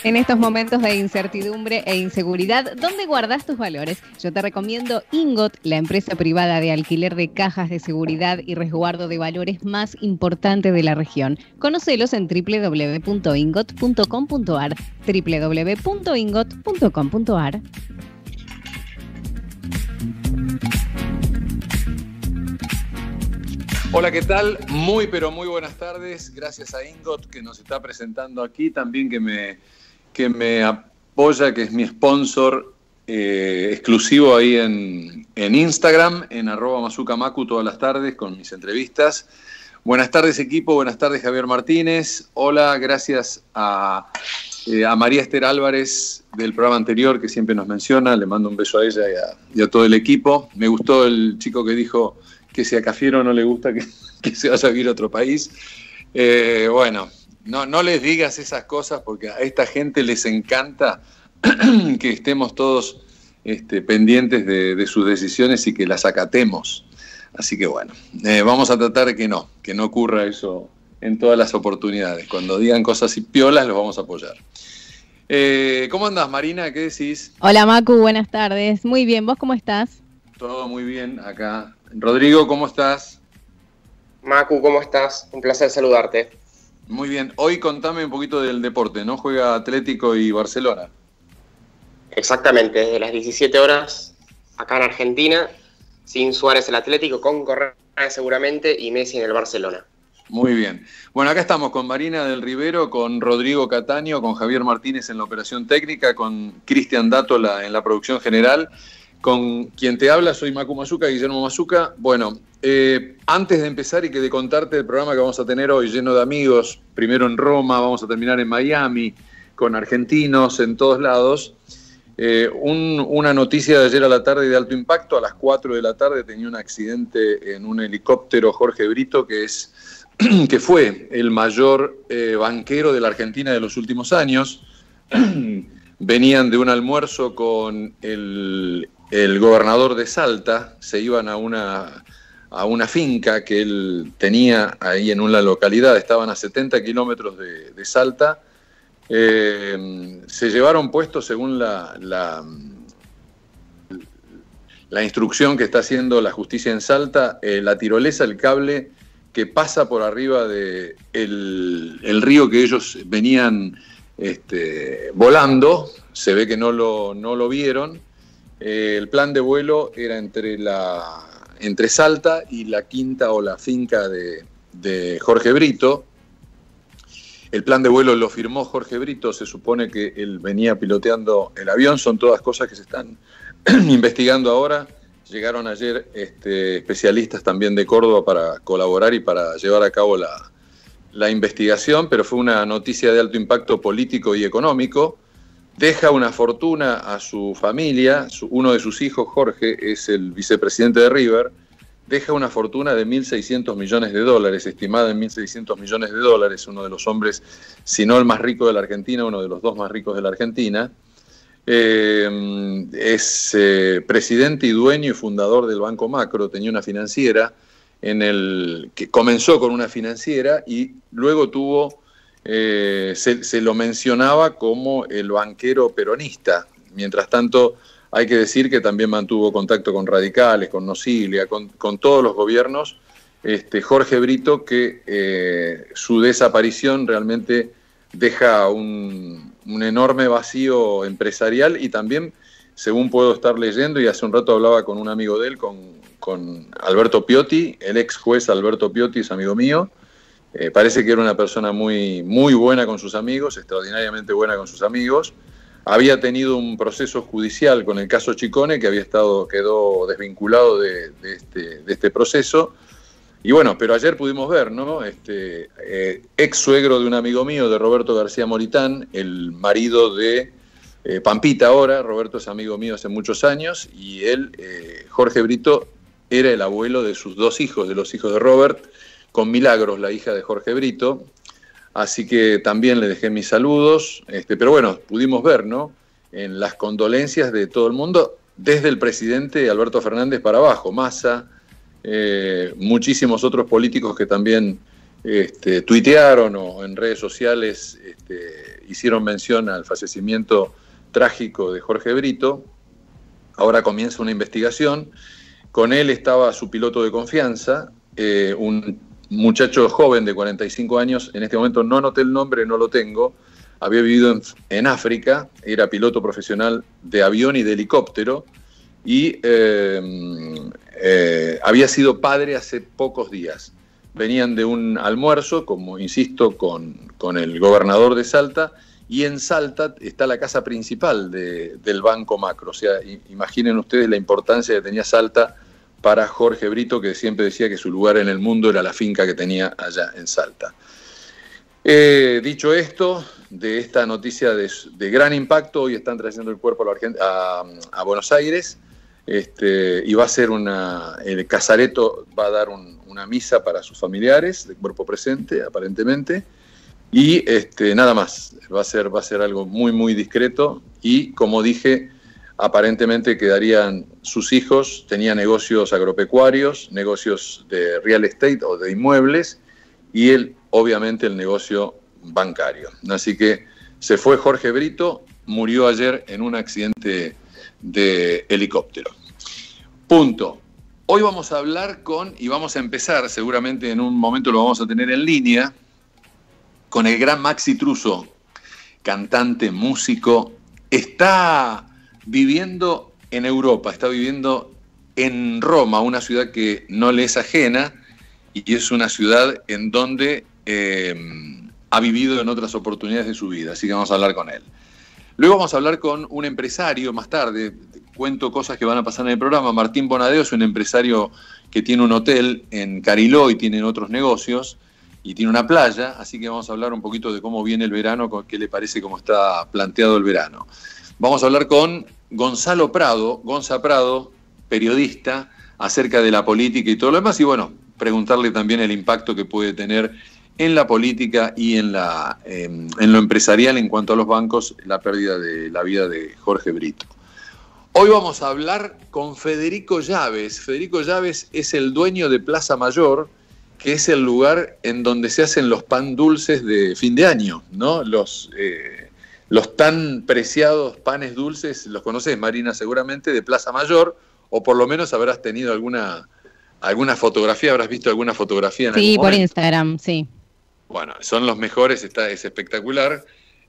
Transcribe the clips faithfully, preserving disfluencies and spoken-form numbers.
En estos momentos de incertidumbre e inseguridad, ¿dónde guardás tus valores? Yo te recomiendo Ingot, la empresa privada de alquiler de cajas de seguridad y resguardo de valores más importante de la región. Conócelos en doble u doble u doble u punto ingot punto com punto a r, doble u doble u doble u punto ingot punto com punto a r. Hola, ¿qué tal? Muy, pero muy buenas tardes. Gracias a Ingot que nos está presentando aquí, también que me, que me apoya, que es mi sponsor eh, exclusivo ahí en, en Instagram, en arroba mazucamacu todas las tardes con mis entrevistas. Buenas tardes, equipo. Buenas tardes, Javier Martínez. Hola, gracias a, eh, a María Esther Álvarez del programa anterior que siempre nos menciona. Le mando un beso a ella y a, y a todo el equipo. Me gustó el chico que dijo que si a Cafiero no le gusta que, que se vaya a vivir a otro país. Eh, bueno, no, no les digas esas cosas porque a esta gente les encanta que estemos todos este, pendientes de, de sus decisiones y que las acatemos. Así que bueno, eh, vamos a tratar de que no, que no ocurra eso en todas las oportunidades. Cuando digan cosas y piolas, los vamos a apoyar. Eh, ¿Cómo andás, Marina? ¿Qué decís? Hola, Macu, buenas tardes. Muy bien, ¿vos cómo estás? Todo muy bien acá. Rodrigo, ¿cómo estás? Macu, ¿cómo estás? Un placer saludarte. Muy bien. Hoy contame un poquito del deporte, ¿no? Juega Atlético y Barcelona. Exactamente, desde las diecisiete horas acá en Argentina, sin Suárez el Atlético, con Correa seguramente y Messi en el Barcelona. Muy bien. Bueno, acá estamos con Marina del Rivero, con Rodrigo Cataño, con Javier Martínez en la operación técnica, con Cristian Dátola en la producción general. Con quien te habla, soy Macu Mazuca, Guillermo Mazuca. Bueno, eh, antes de empezar y que de contarte el programa que vamos a tener hoy, lleno de amigos, primero en Roma, vamos a terminar en Miami, con argentinos en todos lados, eh, un, una noticia de ayer a la tarde de alto impacto. A las cuatro de la tarde tenía un accidente en un helicóptero Jorge Brito, que, es, que fue el mayor eh, banquero de la Argentina de los últimos años. Venían de un almuerzo con el... el gobernador de Salta, se iban a una, a una finca que él tenía ahí en una localidad, estaban a setenta kilómetros de, de Salta, eh, se llevaron puestos según la, la, la instrucción que está haciendo la justicia en Salta, eh, la tirolesa, el cable que pasa por arriba del de el río que ellos venían este, volando, se ve que no lo, no lo vieron. Eh, el plan de vuelo era entre, la, entre Salta y la quinta o la finca de, de Jorge Brito. El plan de vuelo lo firmó Jorge Brito, se supone que él venía piloteando el avión, son todas cosas que se están investigando ahora. Llegaron ayer este, especialistas también de Córdoba para colaborar y para llevar a cabo la, la investigación, pero fue una noticia de alto impacto político y económico. Deja una fortuna a su familia, su, uno de sus hijos, Jorge, es el vicepresidente de River, deja una fortuna de mil seiscientos millones de dólares, estimada en mil seiscientos millones de dólares, uno de los hombres, si no el más rico de la Argentina, uno de los dos más ricos de la Argentina. Eh, es eh, presidente y dueño y fundador del Banco Macro, tenía una financiera, en el que comenzó con una financiera y luego tuvo... Eh, se, se lo mencionaba como el banquero peronista. Mientras tanto, hay que decir que también mantuvo contacto con radicales, con Nocilia, con, con todos los gobiernos. Este, Jorge Brito, que eh, su desaparición realmente deja un, un enorme vacío empresarial y también, según puedo estar leyendo, y hace un rato hablaba con un amigo de él, con, con Alberto Piotti, el ex juez Alberto Piotti es amigo mío. Eh, parece que era una persona muy, muy buena con sus amigos, extraordinariamente buena con sus amigos. Había tenido un proceso judicial con el caso Chicone, que había estado, quedó desvinculado de, de, este, de este proceso. Y bueno, pero ayer pudimos ver, ¿no? Este, eh, ex suegro de un amigo mío, de Roberto García Moritán, el marido de eh, Pampita ahora. Roberto es amigo mío hace muchos años, y él, eh, Jorge Brito, era el abuelo de sus dos hijos, de los hijos de Robert, con Milagros, la hija de Jorge Brito, así que también le dejé mis saludos, este, pero bueno, pudimos ver, ¿no?, en las condolencias de todo el mundo, desde el presidente Alberto Fernández para abajo, Massa, eh, muchísimos otros políticos que también este, tuitearon o en redes sociales este, hicieron mención al fallecimiento trágico de Jorge Brito. Ahora comienza una investigación. Con él estaba su piloto de confianza, eh, un muchacho joven de cuarenta y cinco años, en este momento no anoté el nombre, no lo tengo, había vivido en, en África, era piloto profesional de avión y de helicóptero, y eh, eh, había sido padre hace pocos días. Venían de un almuerzo, como insisto, con, con el gobernador de Salta, y en Salta está la casa principal de, del Banco Macro. O sea, imaginen ustedes la importancia que tenía Salta para Jorge Brito, que siempre decía que su lugar en el mundo era la finca que tenía allá en Salta. Eh, dicho esto, de esta noticia de, de gran impacto, hoy están trayendo el cuerpo a, a, a Buenos Aires, este, y va a ser una, el Casareto va a dar un, una misa para sus familiares, de cuerpo presente, aparentemente, y este, nada más, va a ser, va a ser algo muy, muy discreto, y como dije, aparentemente quedarían sus hijos, tenía negocios agropecuarios, negocios de real estate o de inmuebles, y él, obviamente, el negocio bancario. Así que se fue Jorge Brito, murió ayer en un accidente de helicóptero. Punto. Hoy vamos a hablar con, y vamos a empezar, seguramente en un momento lo vamos a tener en línea, con el gran Maxi Truso, cantante, músico. Está viviendo en Europa, está viviendo en Roma, una ciudad que no le es ajena, y es una ciudad en donde eh, ha vivido en otras oportunidades de su vida, así que vamos a hablar con él. Luego vamos a hablar con un empresario más tarde, cuento cosas que van a pasar en el programa. Martín Bonadeo es un empresario que tiene un hotel en Cariló y tiene otros negocios, y tiene una playa, así que vamos a hablar un poquito de cómo viene el verano, qué le parece cómo está planteado el verano. Vamos a hablar con Gonzalo Prado, Gonza Prado, periodista, acerca de la política y todo lo demás, y bueno, preguntarle también el impacto que puede tener en la política y en, la, eh, en lo empresarial en cuanto a los bancos, la pérdida de la vida de Jorge Brito. Hoy vamos a hablar con Federico Llaves. Federico Llaves es el dueño de Plaza Mayor, que es el lugar en donde se hacen los pan dulces de fin de año, ¿no? Los, eh, los tan preciados panes dulces, los conoces, Marina, seguramente, de Plaza Mayor, o por lo menos habrás tenido alguna, alguna fotografía, habrás visto alguna fotografía en Sí, algún momento. por Instagram, sí. Bueno, son los mejores, está, es espectacular.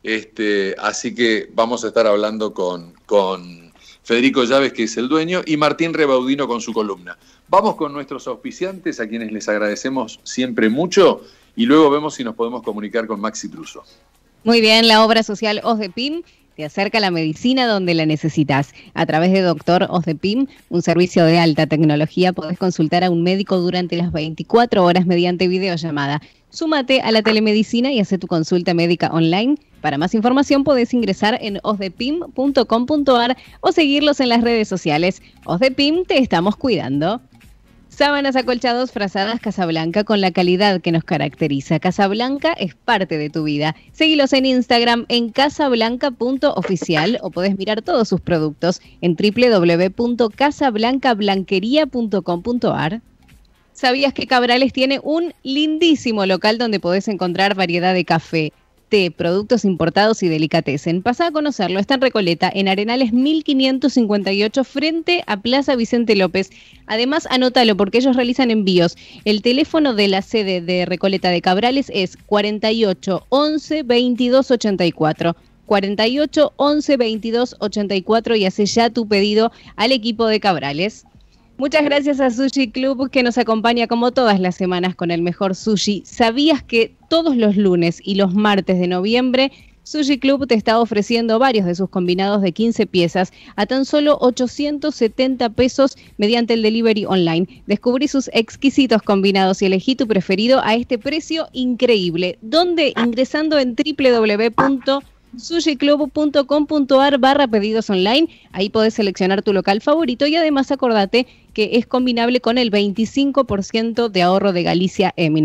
Este, así que vamos a estar hablando con, con Federico Llaves, que es el dueño, y Martín Rebaudino con su columna. Vamos con nuestros auspiciantes, a quienes les agradecemos siempre mucho, y luego vemos si nos podemos comunicar con Maxi Truso. Muy bien, la obra social OSDEPIM te acerca a la medicina donde la necesitas. A través de Doctor OSDEPIM, un servicio de alta tecnología, podés consultar a un médico durante las veinticuatro horas mediante videollamada. Súmate a la telemedicina y haz tu consulta médica online. Para más información podés ingresar en osdepim punto com punto ar o seguirlos en las redes sociales. OSDEPIM, te estamos cuidando. Sábanas, acolchados, frazadas Casablanca, con la calidad que nos caracteriza. Casablanca es parte de tu vida. Seguilos en Instagram en casablanca punto oficial o podés mirar todos sus productos en doble u doble u doble u punto casablanca blanquería punto com punto ar. ¿Sabías que Cabrales tiene un lindísimo local donde podés encontrar variedad de café, té, productos importados y delicatessen? Pasá a conocerlo, está en Recoleta, en Arenales mil quinientos cincuenta y ocho, frente a Plaza Vicente López. Además, anótalo porque ellos realizan envíos. El teléfono de la sede de Recoleta de Cabrales es cuarenta y ocho, once, veintidós, ochenta y cuatro. cuarenta y ocho, once, veintidós, ochenta y cuatro y hace ya tu pedido al equipo de Cabrales. Muchas gracias a Sushi Club, que nos acompaña como todas las semanas con el mejor sushi. ¿Sabías que todos los lunes y los martes de noviembre Sushi Club te está ofreciendo varios de sus combinados de quince piezas a tan solo ochocientos setenta pesos mediante el delivery online? Descubrí sus exquisitos combinados y elegí tu preferido a este precio increíble. ¿Dónde? Ingresando en doble u doble u doble u punto sushi club punto com punto ar barra pedidos online. Ahí podés seleccionar tu local favorito y además acordate que es combinable con el veinticinco por ciento de ahorro de Galicia Eminent.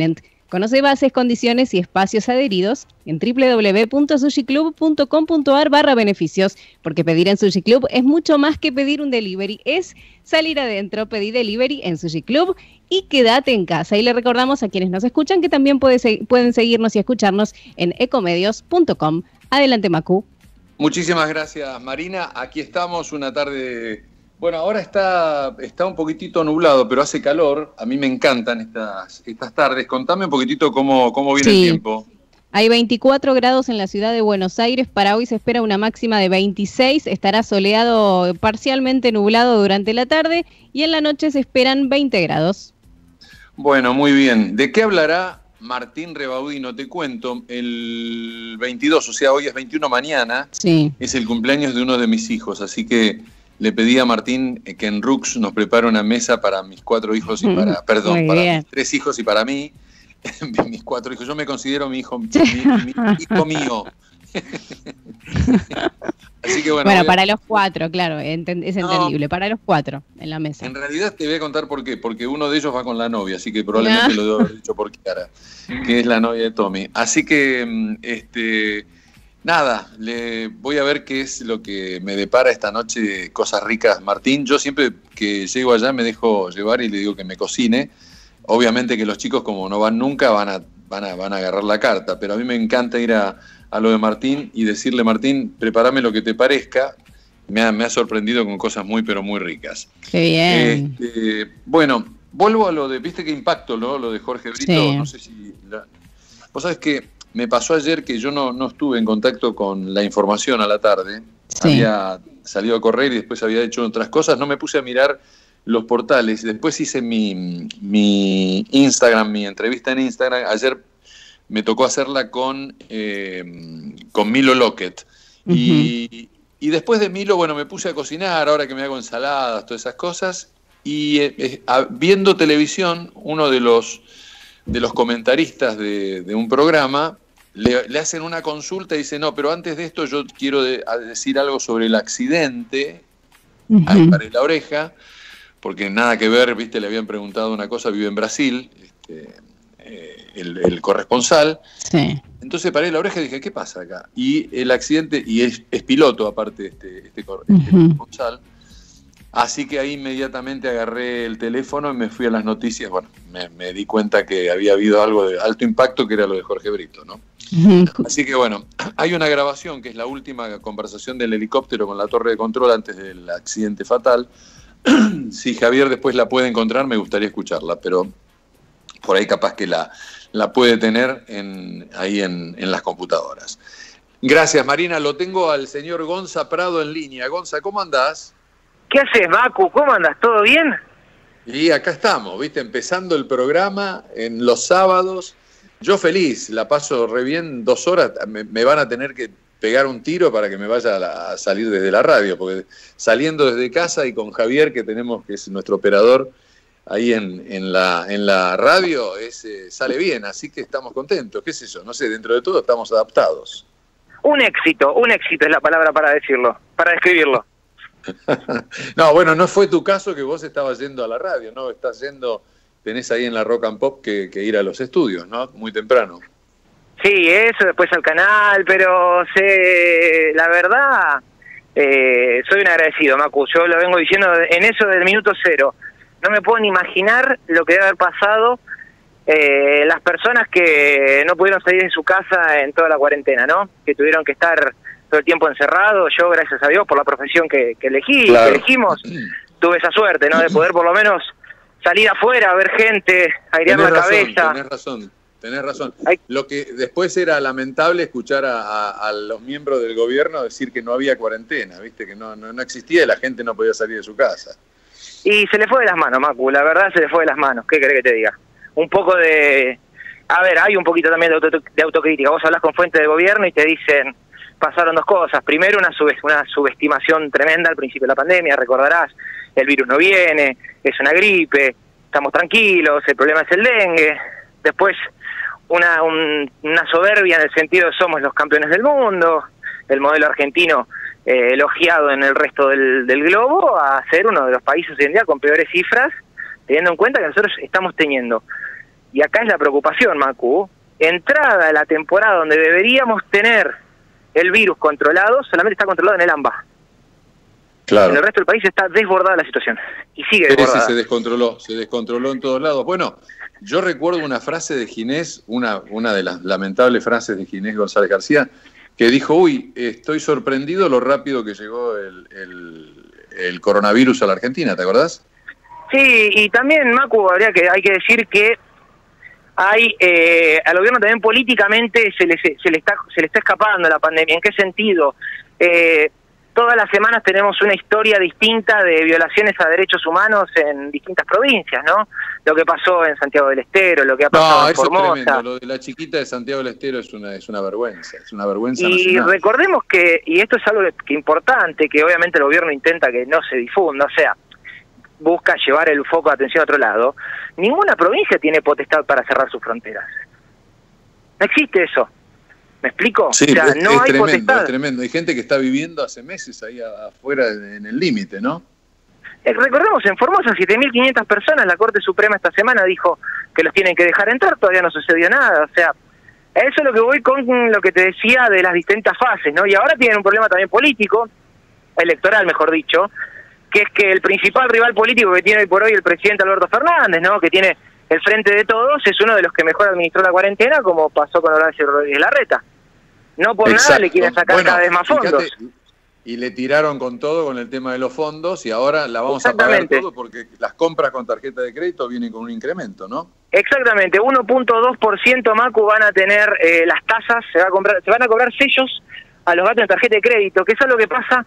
Conoce bases, condiciones y espacios adheridos en w w w punto sushi club punto com punto a r barra beneficios, porque pedir en Sushi Club es mucho más que pedir un delivery, es salir adentro. Pedí delivery en Sushi Club y quédate en casa. Y le recordamos a quienes nos escuchan que también puede se- pueden seguirnos y escucharnos en ecomedios punto com. Adelante, Macu. Muchísimas gracias, Marina. Aquí estamos una tarde. Bueno, ahora está, está un poquitito nublado, pero hace calor. A mí me encantan estas, estas tardes. Contame un poquitito cómo, cómo viene Sí. el tiempo. Hay veinticuatro grados en la ciudad de Buenos Aires. Para hoy se espera una máxima de veintiséis. Estará soleado, parcialmente nublado durante la tarde. Y en la noche se esperan veinte grados. Bueno, muy bien. ¿De qué hablará Martín Rebaudino? Te cuento, el veintidós, o sea, hoy es veintiuno, mañana, Sí. es el cumpleaños de uno de mis hijos, así que le pedí a Martín que en Rux nos prepare una mesa para mis cuatro hijos y para, perdón, Muy para bien. mis tres hijos y para mí, mis cuatro hijos. Yo me considero mi hijo, mi, mi hijo mío. Así que bueno. Bueno, voy a- para los cuatro, claro, enten- es No. entendible. Para los cuatro en la mesa. En realidad te voy a contar por qué, porque uno de ellos va con la novia, así que probablemente Ah. lo debo haber dicho por Kiara, que es la novia de Tommy. Así que, mm, este, nada, le voy a ver qué es lo que me depara esta noche, cosas ricas, Martín. Yo siempre que llego allá me dejo llevar y le digo que me cocine. Obviamente que los chicos, como no van nunca, van a, van a, van a agarrar la carta, pero a mí me encanta ir a, a lo de Martín y decirle, Martín, prepárame lo que te parezca. Me ha, me ha sorprendido con cosas muy, pero muy ricas. Qué bien. Este, bueno, vuelvo a lo de, viste qué impacto, ¿no? Lo de Jorge Brito, Sí. no sé si... La, vos sabés que me pasó ayer que yo no, no estuve en contacto con la información a la tarde. Sí. Había salido a correr y después había hecho otras cosas. No me puse a mirar los portales. Después hice mi, mi Instagram, mi entrevista en Instagram. Ayer me tocó hacerla con, eh, con Milo Lockett. Ujú. Y... Y después de Milo, bueno, me puse a cocinar, ahora que me hago ensaladas, todas esas cosas, y eh, eh, a, viendo televisión, uno de los, de los comentaristas de, de un programa le, le hacen una consulta y dice, no, pero antes de esto yo quiero de, a decir algo sobre el accidente, Ujú. ahí paré la oreja, porque nada que ver, viste, le habían preguntado una cosa, vive en Brasil, este, eh, el, el corresponsal. Sí. Entonces paré la oreja y dije, ¿qué pasa acá? Y el accidente, y es, es piloto aparte este, este, cor- este Ujú. corresponsal, así que ahí inmediatamente agarré el teléfono y me fui a las noticias. Bueno, me, me di cuenta que había habido algo de alto impacto, que era lo de Jorge Brito, ¿no? Ujú. Así que bueno, hay una grabación que es la última conversación del helicóptero con la torre de control antes del accidente fatal. Si Javier después la puede encontrar, me gustaría escucharla, pero por ahí capaz que la, la puede tener en, ahí en, en las computadoras. Gracias, Marina. Lo tengo al señor Gonza Prado en línea. Gonza, ¿cómo andás? ¿Qué haces, Macu? ¿Cómo andas? ¿Todo bien? Y acá estamos, ¿viste? Empezando el programa en los sábados. Yo feliz, la paso re bien, dos horas. Me, me van a tener que pegar un tiro para que me vaya a, la- a salir desde la radio, porque saliendo desde casa y con Javier, que tenemos, que es nuestro operador, ahí en, en, la, en la radio, es, eh, sale bien, así que estamos contentos, qué sé yo, no sé, dentro de todo estamos adaptados. Un éxito, un éxito es la palabra para decirlo, para describirlo. No, bueno, no fue tu caso que vos estabas yendo a la radio, ¿no? Estás yendo, tenés ahí en la Rock and Pop que, que ir a los estudios, ¿no? Muy temprano. Sí, eso, después al canal, pero sé, la verdad, eh, soy un agradecido, Macu. Yo lo vengo diciendo en eso del minuto cero. No me puedo ni imaginar lo que debe haber pasado eh, las personas que no pudieron salir de su casa en toda la cuarentena, ¿no? Que tuvieron que estar todo el tiempo encerrados. Yo, gracias a Dios, por la profesión que, que elegí, Claro. que elegimos, tuve esa suerte, ¿no? De poder por lo menos salir afuera, ver gente, airear Tenés la razón, cabeza. tenés razón, tenés razón. Hay- Lo que después era lamentable escuchar a, a- a los miembros del gobierno decir que no había cuarentena, viste, que no, no, no existía y la gente no podía salir de su casa. Y se le fue de las manos, Macu, la verdad se le fue de las manos, ¿qué querés que te diga? Un poco de... A ver, hay un poquito también de, auto, de autocrítica. Vos hablas con fuentes de gobierno y te dicen, pasaron dos cosas. Primero, una, sub, una subestimación tremenda al principio de la pandemia, recordarás, el virus no viene, es una gripe, estamos tranquilos, el problema es el dengue. Después, una, un, una soberbia en el sentido de somos los campeones del mundo, el modelo argentino eh, elogiado en el resto del, del globo, a ser uno de los países hoy en día con peores cifras, teniendo en cuenta que nosotros estamos teniendo y acá es la preocupación, Macu, entrada a la temporada donde deberíamos tener el virus controlado, solamente está controlado en el AMBA. Claro. En el resto del país está desbordada la situación. Y sigue Sí, desbordada. sí, se descontroló, se descontroló en todos lados. Bueno, yo recuerdo una frase de Ginés, una, una de las lamentables frases de Ginés González García, que dijo, uy, estoy sorprendido lo rápido que llegó el, el, el coronavirus a la Argentina, ¿te acordás? Sí, y también, Macu, habría que, hay que decir que hay eh, al gobierno también políticamente se le, se, le está, se le está escapando la pandemia. ¿En qué sentido? Eh, todas las semanas tenemos una historia distinta de violaciones a derechos humanos en distintas provincias, ¿no? Lo que pasó en Santiago del Estero, lo que ha pasado no, en eso Formosa. Es tremendo. Lo de la chiquita de Santiago del Estero es una, es una vergüenza, es una vergüenza Y nacional. recordemos que, y esto es algo que importante, que obviamente el gobierno intenta que no se difunda, o sea, busca llevar el foco de atención a otro lado, ninguna provincia tiene potestad para cerrar sus fronteras. No existe eso. ¿Me explico? Sí, o sea, es, no es hay tremendo, potestad. es tremendo. Hay gente que está viviendo hace meses ahí afuera en el límite, ¿no? Eh, recordemos, en Formosa, siete mil quinientas personas, la Corte Suprema esta semana dijo que los tienen que dejar entrar, todavía no sucedió nada. O sea, a eso es lo que voy con lo que te decía de las distintas fases, ¿no? Y ahora tienen un problema también político, electoral, mejor dicho, que es que el principal rival político que tiene hoy por hoy el presidente Alberto Fernández, ¿no? Que tiene el Frente de Todos, es uno de los que mejor administró la cuarentena, como pasó con Horacio Rodríguez Larreta. No por Exacto. nada le quieren sacar bueno, cada vez más fíjate, fondos. y le tiraron con todo con el tema de los fondos y ahora la vamos a pagar todo porque las compras con tarjeta de crédito vienen con un incremento, ¿no? Exactamente, uno punto dos por ciento, Macu, van a tener eh, las tasas, se, va a comprar, se van a cobrar sellos a los gastos de tarjeta de crédito, que eso es lo que pasa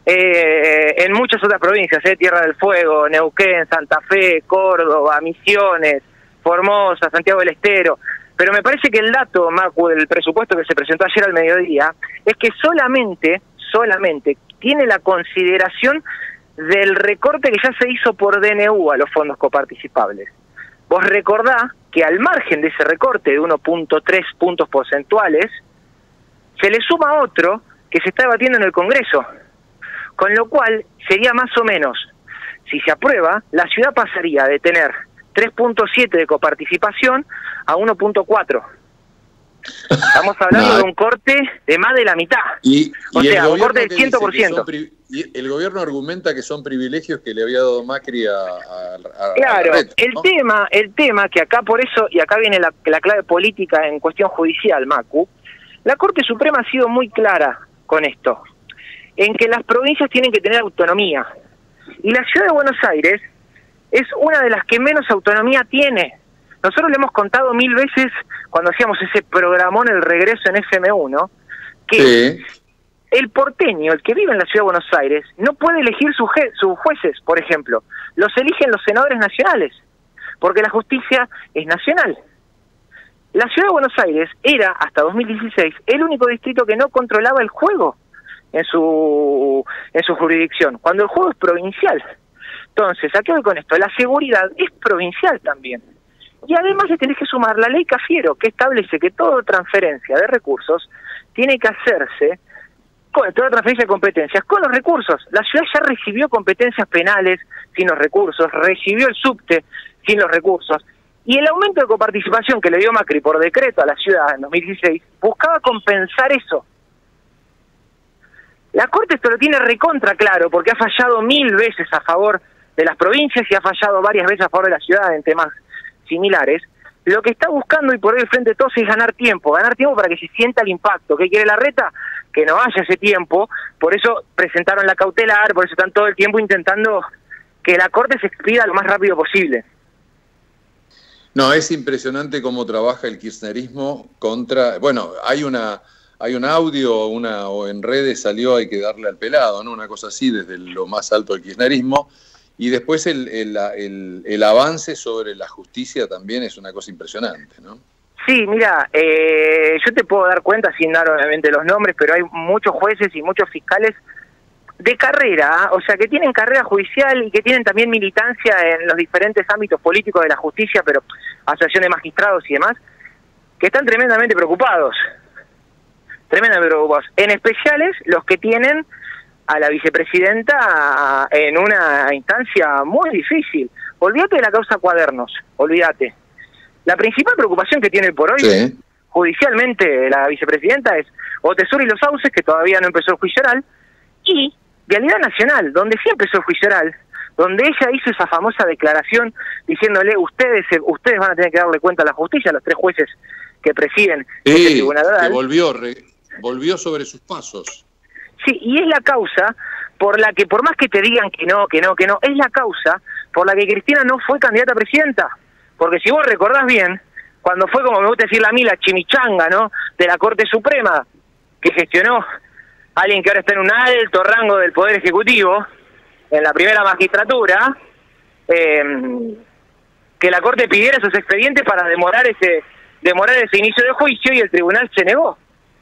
eh, en muchas otras provincias, eh, Tierra del Fuego, Neuquén, Santa Fe, Córdoba, Misiones, Formosa, Santiago del Estero. Pero me parece que el dato, Macu, del presupuesto que se presentó ayer al mediodía, es que solamente, solamente tiene la consideración del recorte que ya se hizo por D N U a los fondos coparticipables. Vos recordá que al margen de ese recorte de uno punto tres puntos porcentuales, se le suma otro que se está debatiendo en el Congreso, con lo cual sería más o menos, si se aprueba, la ciudad pasaría de tener tres punto siete de coparticipación a uno punto cuatro. Estamos hablando no, de un corte de más de la mitad. Y, o y sea, un corte del cien por ciento. Y el gobierno argumenta que son privilegios que le había dado Macri a, a, a Claro, a Larreta, el ¿no? tema, el tema que acá por eso, y acá viene la, la clave política en cuestión judicial, Macu, la Corte Suprema ha sido muy clara con esto, en que las provincias tienen que tener autonomía. Y la ciudad de Buenos Aires es una de las que menos autonomía tiene. Nosotros le hemos contado mil veces cuando hacíamos ese programón El Regreso en F M uno, que sí. El porteño, el que vive en la ciudad de Buenos Aires, no puede elegir sus su jueces, por ejemplo. Los eligen los senadores nacionales, porque la justicia es nacional. La ciudad de Buenos Aires era, hasta dos mil dieciséis, el único distrito que no controlaba el juego en su, en su jurisdicción, cuando el juego es provincial. Entonces, ¿a qué voy con esto? La seguridad es provincial también. Y además le tenés que sumar la ley Cafiero, que establece que toda transferencia de recursos tiene que hacerse, con toda transferencia de competencias, con los recursos. La ciudad ya recibió competencias penales sin los recursos, recibió el subte sin los recursos. Y el aumento de coparticipación que le dio Macri por decreto a la ciudad en dos mil dieciséis buscaba compensar eso. La Corte esto lo tiene recontra claro, porque ha fallado mil veces a favor de las provincias y ha fallado varias veces a favor de la ciudad en temas similares. Lo que está buscando y por hoy el Frente de Todos es ganar tiempo, ganar tiempo para que se sienta el impacto. ¿Qué quiere Larreta? Que no haya ese tiempo, por eso presentaron la cautelar, por eso están todo el tiempo intentando que la Corte se expida lo más rápido posible. No, es impresionante cómo trabaja el kirchnerismo contra... Bueno, hay una hay un audio una o en redes salió hay que darle al pelado, ¿no? Una cosa así desde lo más alto del kirchnerismo. Y después el, el, el, el avance sobre la justicia también es una cosa impresionante, ¿no? Sí, mira, eh, yo te puedo dar cuenta, sin dar obviamente los nombres, pero hay muchos jueces y muchos fiscales de carrera, o sea, que tienen carrera judicial y que tienen también militancia en los diferentes ámbitos políticos de la justicia, pero asociación de magistrados y demás, que están tremendamente preocupados, tremendamente preocupados, en especiales los que tienen a la vicepresidenta en una instancia muy difícil. Olvídate de la causa Cuadernos, olvídate. La principal preocupación que tiene por hoy, sí, judicialmente, la vicepresidenta es Otesur y Los Sauces, que todavía no empezó el juicio oral, y Vialidad Nacional, donde sí empezó el juicio oral, donde ella hizo esa famosa declaración diciéndole, ustedes ustedes van a tener que darle cuenta a la justicia, a los tres jueces que presiden sí, este tribunal oral. Que volvió, re, volvió sobre sus pasos. Sí, y es la causa por la que, por más que te digan que no, que no, que no, es la causa por la que Cristina no fue candidata a presidenta. Porque si vos recordás bien, cuando fue, como me gusta decirle a mí, la chimichanga, ¿no?, de la Corte Suprema, que gestionó alguien que ahora está en un alto rango del Poder Ejecutivo, en la primera magistratura, eh, que la Corte pidiera esos expedientes para demorar ese demorar ese inicio de juicio, y el tribunal se negó.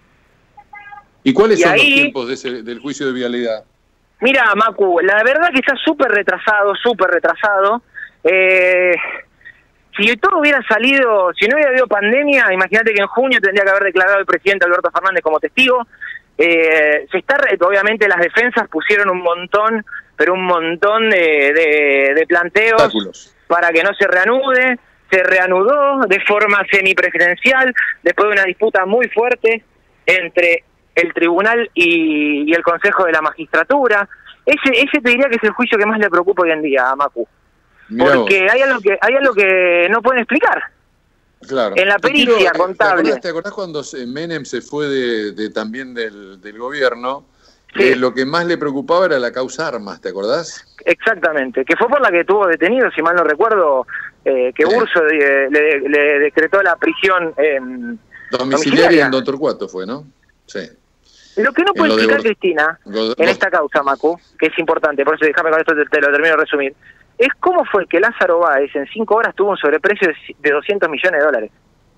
¿Y cuáles y son ahí, los tiempos de ese, del juicio de vialidad? Mira, Macu, la verdad que está súper retrasado, súper retrasado. Eh, si todo hubiera salido, si no hubiera habido pandemia, imagínate que en junio tendría que haber declarado el presidente Alberto Fernández como testigo. Eh, se está, obviamente las defensas pusieron un montón, pero un montón de, de, de planteos Obstáculos para que no se reanude. Se reanudó de forma semipresidencial, después de una disputa muy fuerte entre el tribunal y, y el Consejo de la Magistratura. Ese, ese te diría que es el juicio que más le preocupa hoy en día a Macu. Mirá porque vos. hay algo que hay algo que no pueden explicar. Claro. En la pericia quiero, contable. ¿te acordás, ¿Te acordás cuando Menem se fue de, de también del, del gobierno? Sí. Eh, lo que más le preocupaba era la causa Armas, ¿te acordás? Exactamente, que fue por la que tuvo detenido, si mal no recuerdo, eh, que sí. Urso le, le, le decretó la prisión en domiciliaria en Don Torcuato fue, ¿no? Sí. Lo que no puede explicar Cristina God en esta causa, Macu, que es importante, por eso déjame con esto te, te lo termino de resumir, es cómo fue que Lázaro Báez en cinco horas tuvo un sobreprecio de, de doscientos millones de dólares.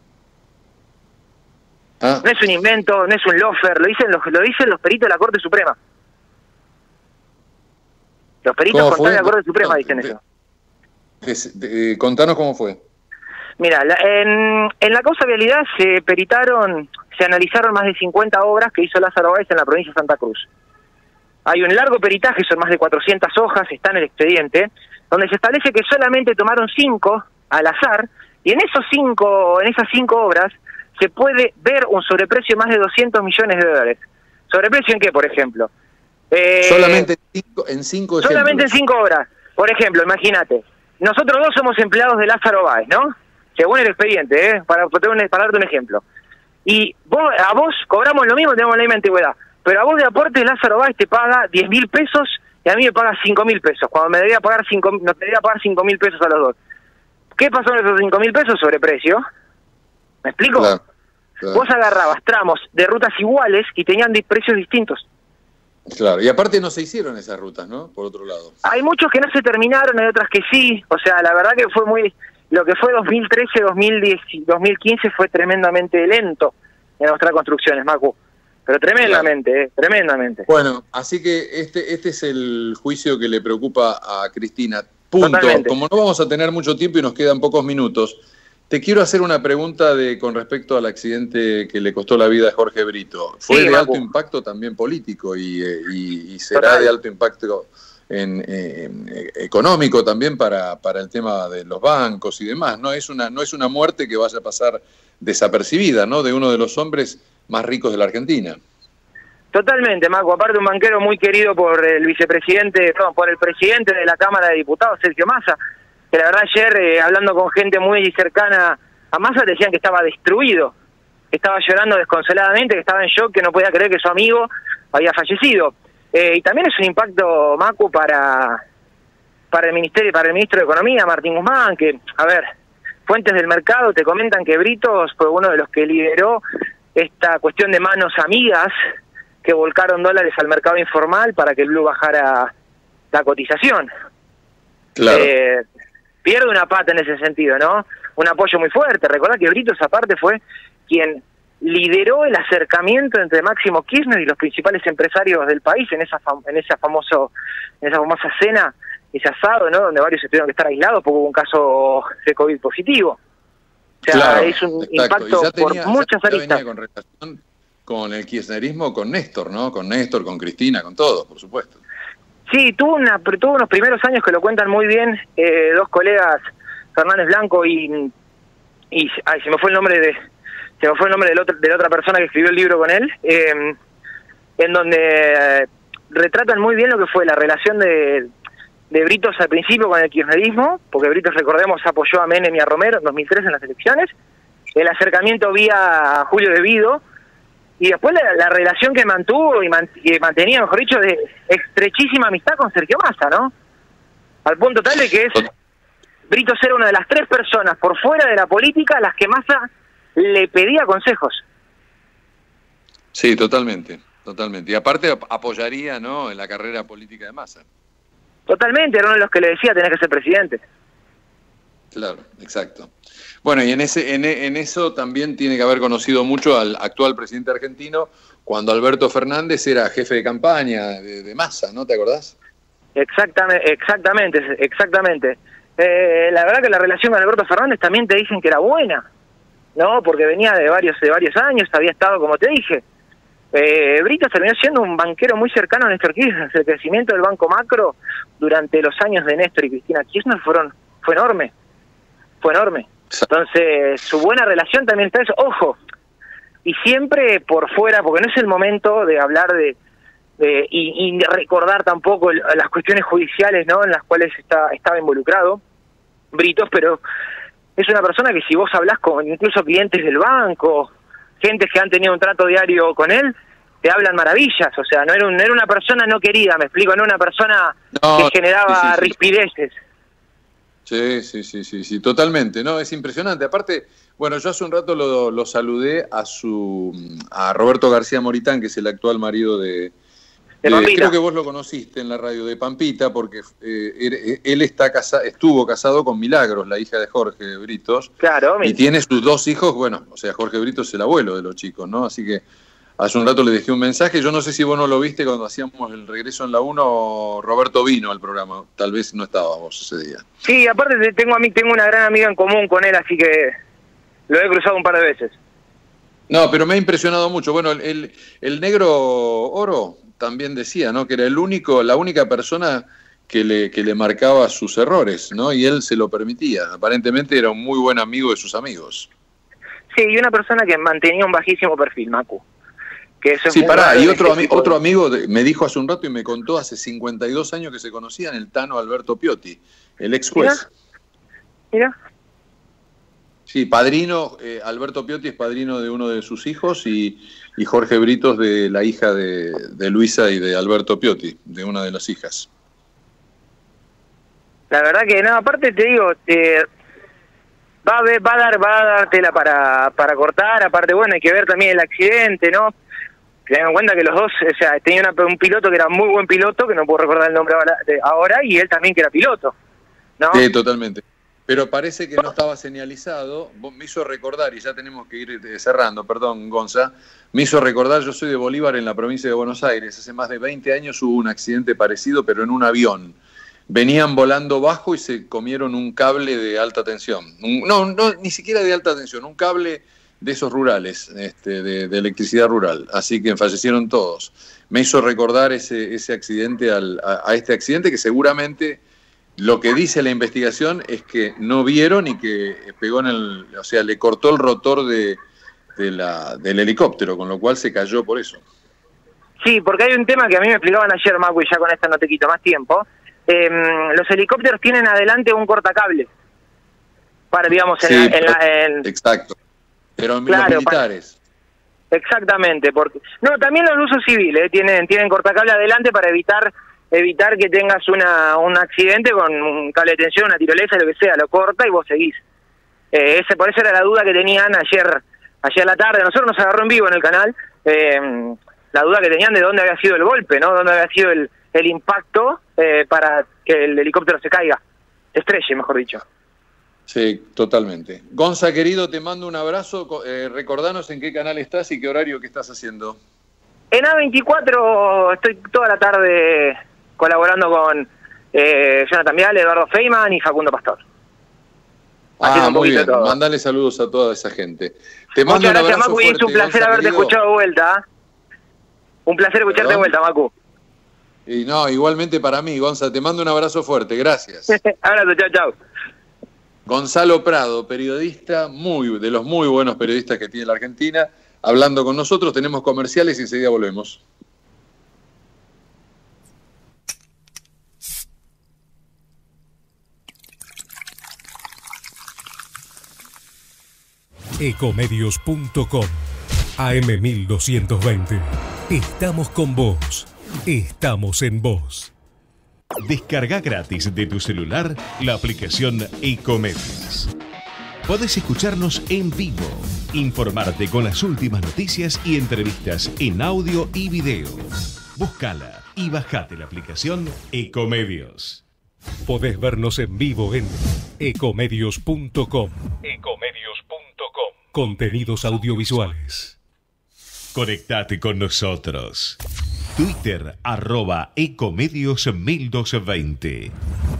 Ah. No es un invento, no es un lofer, lo dicen los, lo dicen los peritos de la Corte Suprema. Los peritos contables de la Corte Suprema no, dicen de, eso. De, de, contanos cómo fue. Mira, la, en, en la causa vialidad se peritaron, se analizaron más de cincuenta obras que hizo Lázaro Báez en la provincia de Santa Cruz. Hay un largo peritaje, son más de cuatrocientas hojas, está en el expediente, donde se establece que solamente tomaron cinco al azar, y en esos cinco, en esas cinco obras se puede ver un sobreprecio de más de doscientos millones de dólares. ¿Sobreprecio en qué, por ejemplo? Eh, solamente cinco, en cinco Solamente ejemplos. en cinco obras. Por ejemplo, imagínate, nosotros dos somos empleados de Lázaro Báez, ¿no? Según el expediente, ¿eh? Para, para darte un ejemplo. Y vos, a vos cobramos lo mismo, tenemos la misma antigüedad, pero a vos de aporte Lázaro Báez te paga diez mil pesos y a mí me paga cinco mil pesos, cuando me debería pagar cinco, nos debería pagar cinco mil pesos a los dos. ¿Qué pasó en esos cinco mil pesos? Sobreprecio. ¿Me explico? Claro, claro. Vos agarrabas tramos de rutas iguales y tenían precios distintos. Claro, y aparte no se hicieron esas rutas, ¿no? Por otro lado. Hay muchos que no se terminaron, hay otras que sí. O sea, la verdad que fue muy... Lo que fue dos mil trece, dos mil diez, dos mil quince fue tremendamente lento en nuestras construcciones, Macu. Pero tremendamente, claro. eh, tremendamente. Bueno, así que este este es el juicio que le preocupa a Cristina. Punto. Totalmente. Como no vamos a tener mucho tiempo y nos quedan pocos minutos, te quiero hacer una pregunta de con respecto al accidente que le costó la vida a Jorge Brito. Fue sí, de Macu. alto impacto también político y, y, y será Total. de alto impacto en, en, en, económico también para, para el tema de los bancos y demás. No es una no es una muerte que vaya a pasar desapercibida, ¿no? De uno de los hombres más ricos de la Argentina. Totalmente, Macu. Aparte un banquero muy querido por el vicepresidente, no, por el presidente de la Cámara de Diputados, Sergio Massa, que la verdad ayer, eh, hablando con gente muy cercana a Massa, decían que estaba destruido, que estaba llorando desconsoladamente, que estaba en shock, que no podía creer que su amigo había fallecido. Eh, y también es un impacto, Macu, para, para el ministerio, para el ministro de Economía, Martín Guzmán, que, a ver, fuentes del mercado te comentan que Britos fue uno de los que lideró esta cuestión de manos amigas que volcaron dólares al mercado informal para que el blue bajara la cotización. Claro. Eh, pierde una pata en ese sentido, ¿no? Un apoyo muy fuerte. Recordá que Britos, aparte, fue quien lideró el acercamiento entre Máximo Kirchner y los principales empresarios del país en esa fam en esa famoso en esa famosa cena, ese asado, ¿no? Donde varios se tuvieron que estar aislados porque hubo un caso de COVID positivo. O sea, claro, es un exacto. impacto ya tenía, por muchas ya, ya aristas. Venía con relación con el kirchnerismo, con Néstor, ¿no? Con Néstor, con Cristina, con todos, por supuesto. Sí, tuvo, una, tuvo unos primeros años que lo cuentan muy bien eh, dos colegas, Fernández Blanco y, y ay, se me fue el nombre de se me fue el nombre del otro, de la otra persona que escribió el libro con él, eh, en donde eh, retratan muy bien lo que fue la relación de, de Britos al principio con el kirchnerismo, porque Britos, recordemos, apoyó a Menem y a Romero en dos mil tres en las elecciones, el acercamiento vía Julio De Vido, y después la, la relación que mantuvo y, man, y mantenía, mejor dicho, de estrechísima amistad con Sergio Massa, ¿no? Al punto tal de que es Britos era una de las tres personas por fuera de la política a las que Massa le pedía consejos. Sí, totalmente, totalmente. Y aparte apoyaría, ¿no?, en la carrera política de Massa. Totalmente, era uno de los que le decía tenés que ser presidente. Claro, exacto. Bueno, y en ese en, en eso también tiene que haber conocido mucho al actual presidente argentino cuando Alberto Fernández era jefe de campaña de, de Massa, ¿no? ¿Te acordás? Exactamente, exactamente, exactamente. Eh, la verdad que la relación con Alberto Fernández también te dicen que era buena, ¿no? Porque venía de varios de varios años, había estado, como te dije. Eh, Britos terminó siendo un banquero muy cercano a Néstor Kirchner. El crecimiento del Banco Macro durante los años de Néstor y Cristina Kirchner fueron fue enorme, fue enorme. Entonces, su buena relación también está eso. Ojo, y siempre por fuera, porque no es el momento de hablar de, de y, y de recordar tampoco el, las cuestiones judiciales, ¿no?, en las cuales está, estaba involucrado Britos, pero es una persona que si vos hablás con incluso clientes del banco, gentes que han tenido un trato diario con él, te hablan maravillas. O sea, no era, un, no era una persona no querida, me explico, no era una persona no, que generaba sí, sí, sí. rispideces. Sí, sí, sí, sí, sí, totalmente, ¿no? Es impresionante. Aparte, bueno, yo hace un rato lo, lo saludé a su a Roberto García Moritán, que es el actual marido de... de de creo que vos lo conociste en la radio de Pampita, porque eh, él está casa, estuvo casado con Milagros, la hija de Jorge Britos. Claro. Y tiene sus dos hijos, bueno, o sea, Jorge Britos es el abuelo de los chicos, ¿no? Así que hace un rato le dejé un mensaje. Yo no sé si vos no lo viste cuando hacíamos el regreso en la uno, Roberto vino al programa. Tal vez no estábamos ese día. Sí, aparte tengo a mí, tengo una gran amiga en común con él, así que lo he cruzado un par de veces. No, pero me ha impresionado mucho. Bueno, el, el, el negro Oro también decía, ¿no?, que era el único, la única persona que le, que le marcaba sus errores, ¿no? Y él se lo permitía. Aparentemente era un muy buen amigo de sus amigos. Sí, y una persona que mantenía un bajísimo perfil, Macu. Que eso es sí, pará, y otro, ami otro de... amigo de, me dijo hace un rato y me contó hace cincuenta y dos años que se conocían, el Tano Alberto Piotti, el ex juez. Mira. Mira. Sí, padrino, eh, Alberto Piotti es padrino de uno de sus hijos y, y Jorge Britos de la hija de, de Luisa y de Alberto Piotti, de una de las hijas. La verdad que no, aparte te digo, te, va, a ver, va a dar, va a dar tela para, para cortar, aparte bueno, hay que ver también el accidente, ¿no? Ten en cuenta que los dos, o sea, tenía una, un piloto que era muy buen piloto, que no puedo recordar el nombre ahora, de, ahora, y él también que era piloto, ¿no? Sí, totalmente. Pero parece que no estaba señalizado. Me hizo recordar, y ya tenemos que ir cerrando, perdón, Gonza, me hizo recordar, yo soy de Bolívar, en la provincia de Buenos Aires. Hace más de veinte años hubo un accidente parecido, pero en un avión. Venían volando bajo y se comieron un cable de alta tensión. Un, no, no, ni siquiera de alta tensión, un cable de esos rurales, este, de, de electricidad rural. Así que fallecieron todos. Me hizo recordar ese, ese accidente al, a, a este accidente que seguramente... Lo que dice la investigación es que no vieron y que pegó en el, o sea, le cortó el rotor de, de la, del helicóptero, con lo cual se cayó por eso. Sí, porque hay un tema que a mí me explicaban ayer, Macu, y ya con esta no te quito más tiempo. Eh, los helicópteros tienen adelante un cortacable. Para, digamos, en, sí, la, en, la, en... Exacto. Pero en claro, los militares. Para... Exactamente. Porque... No, también los usos civiles eh, tienen, tienen cortacable adelante para evitar... evitar que tengas una un accidente con un cable de tensión, una tirolesa, lo que sea, lo corta y vos seguís. Eh, ese, por eso era la duda que tenían ayer ayer a la tarde. Nosotros nos agarró en vivo en el canal, eh, la duda que tenían de dónde había sido el golpe, ¿no? Dónde había sido el, el impacto eh, para que el helicóptero se caiga, se estrelle, mejor dicho. Sí, totalmente. Gonza, querido, te mando un abrazo. Eh, recordanos en qué canal estás y qué horario que estás haciendo. En A veinticuatro estoy toda la tarde... colaborando con eh, Jonathan Vial, Eduardo Feynman y Facundo Pastor. Ah, muy bien. Mandale saludos a toda esa gente. Te mando Muchas un gracias, abrazo Macu, y es un placer Gonza, haberte querido. escuchado de vuelta. Un placer escucharte ¿Perdón? de vuelta, Macu. Y no, igualmente para mí, Gonza, te mando un abrazo fuerte. Gracias. Abrazo, chao, chao. Gonzalo Prado, periodista, muy, de los muy buenos periodistas que tiene la Argentina, hablando con nosotros. Tenemos comerciales y enseguida volvemos. Ecomedios punto com A M mil doscientos veinte. Estamos con vos. Estamos en vos. Descarga gratis de tu celular la aplicación Ecomedios. Podés escucharnos en vivo, informarte con las últimas noticias y entrevistas en audio y video. Búscala y bajate la aplicación Ecomedios. Podés vernos en vivo en ecomedios punto com. Ecomedios punto com. Contenidos audiovisuales. Conectate con nosotros. Twitter, arroba Ecomedios mil doscientos veinte.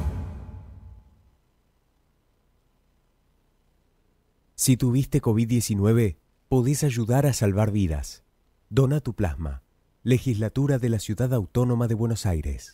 Si tuviste COVID diecinueve, podés ayudar a salvar vidas. Dona tu plasma. Legislatura de la Ciudad Autónoma de Buenos Aires.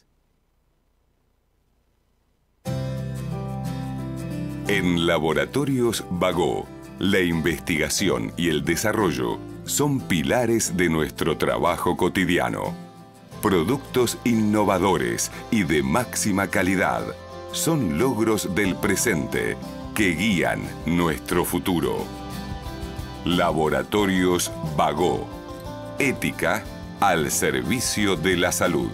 En Laboratorios Bagó, la investigación y el desarrollo son pilares de nuestro trabajo cotidiano. Productos innovadores y de máxima calidad son logros del presente que guían nuestro futuro. Laboratorios Bagó. Ética al servicio de la salud.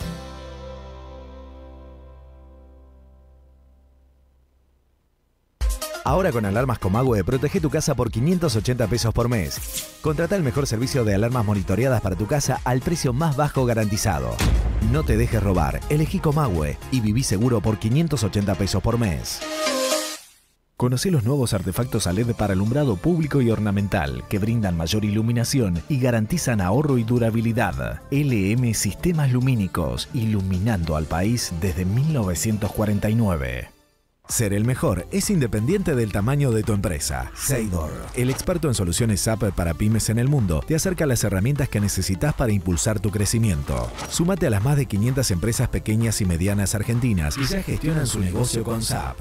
Ahora con Alarmas Comahue, protege tu casa por quinientos ochenta pesos por mes. Contrata el mejor servicio de alarmas monitoreadas para tu casa al precio más bajo garantizado. No te dejes robar, elegí Comahue y viví seguro por quinientos ochenta pesos por mes. Conoce los nuevos artefactos a L E D para alumbrado público y ornamental que brindan mayor iluminación y garantizan ahorro y durabilidad. L M Sistemas Lumínicos, iluminando al país desde mil novecientos cuarenta y nueve. Ser el mejor es independiente del tamaño de tu empresa. Seidor, el experto en soluciones S A P para pymes en el mundo, te acerca las herramientas que necesitas para impulsar tu crecimiento. Súmate a las más de quinientas empresas pequeñas y medianas argentinas y ya gestionan su negocio con S A P.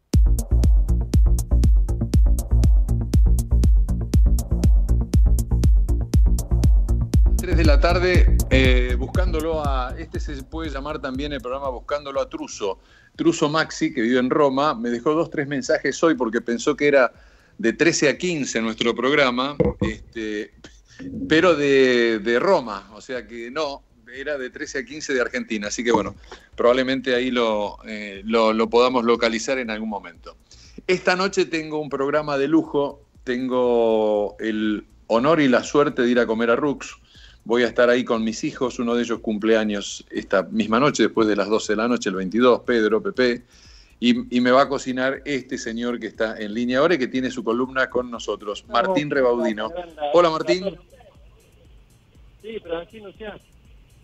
tres de la tarde, eh, buscándolo a... Este se puede llamar también el programa Buscándolo a Truso. Truso Maxi, que vive en Roma, me dejó dos, tres mensajes hoy porque pensó que era de trece a quince nuestro programa, este, pero de, de Roma, o sea que no, era de trece a quince de Argentina, así que bueno, probablemente ahí lo, eh, lo, lo podamos localizar en algún momento. Esta noche tengo un programa de lujo, tengo el honor y la suerte de ir a comer a Rux. Voy a estar ahí con mis hijos, uno de ellos cumpleaños esta misma noche, después de las doce de la noche, el veintidós, Pedro, Pepe, y, y me va a cocinar este señor que está en línea ahora y que tiene su columna con nosotros, Martín Rebaudino. Hola, Martín. Sí, pero aquí no se hace.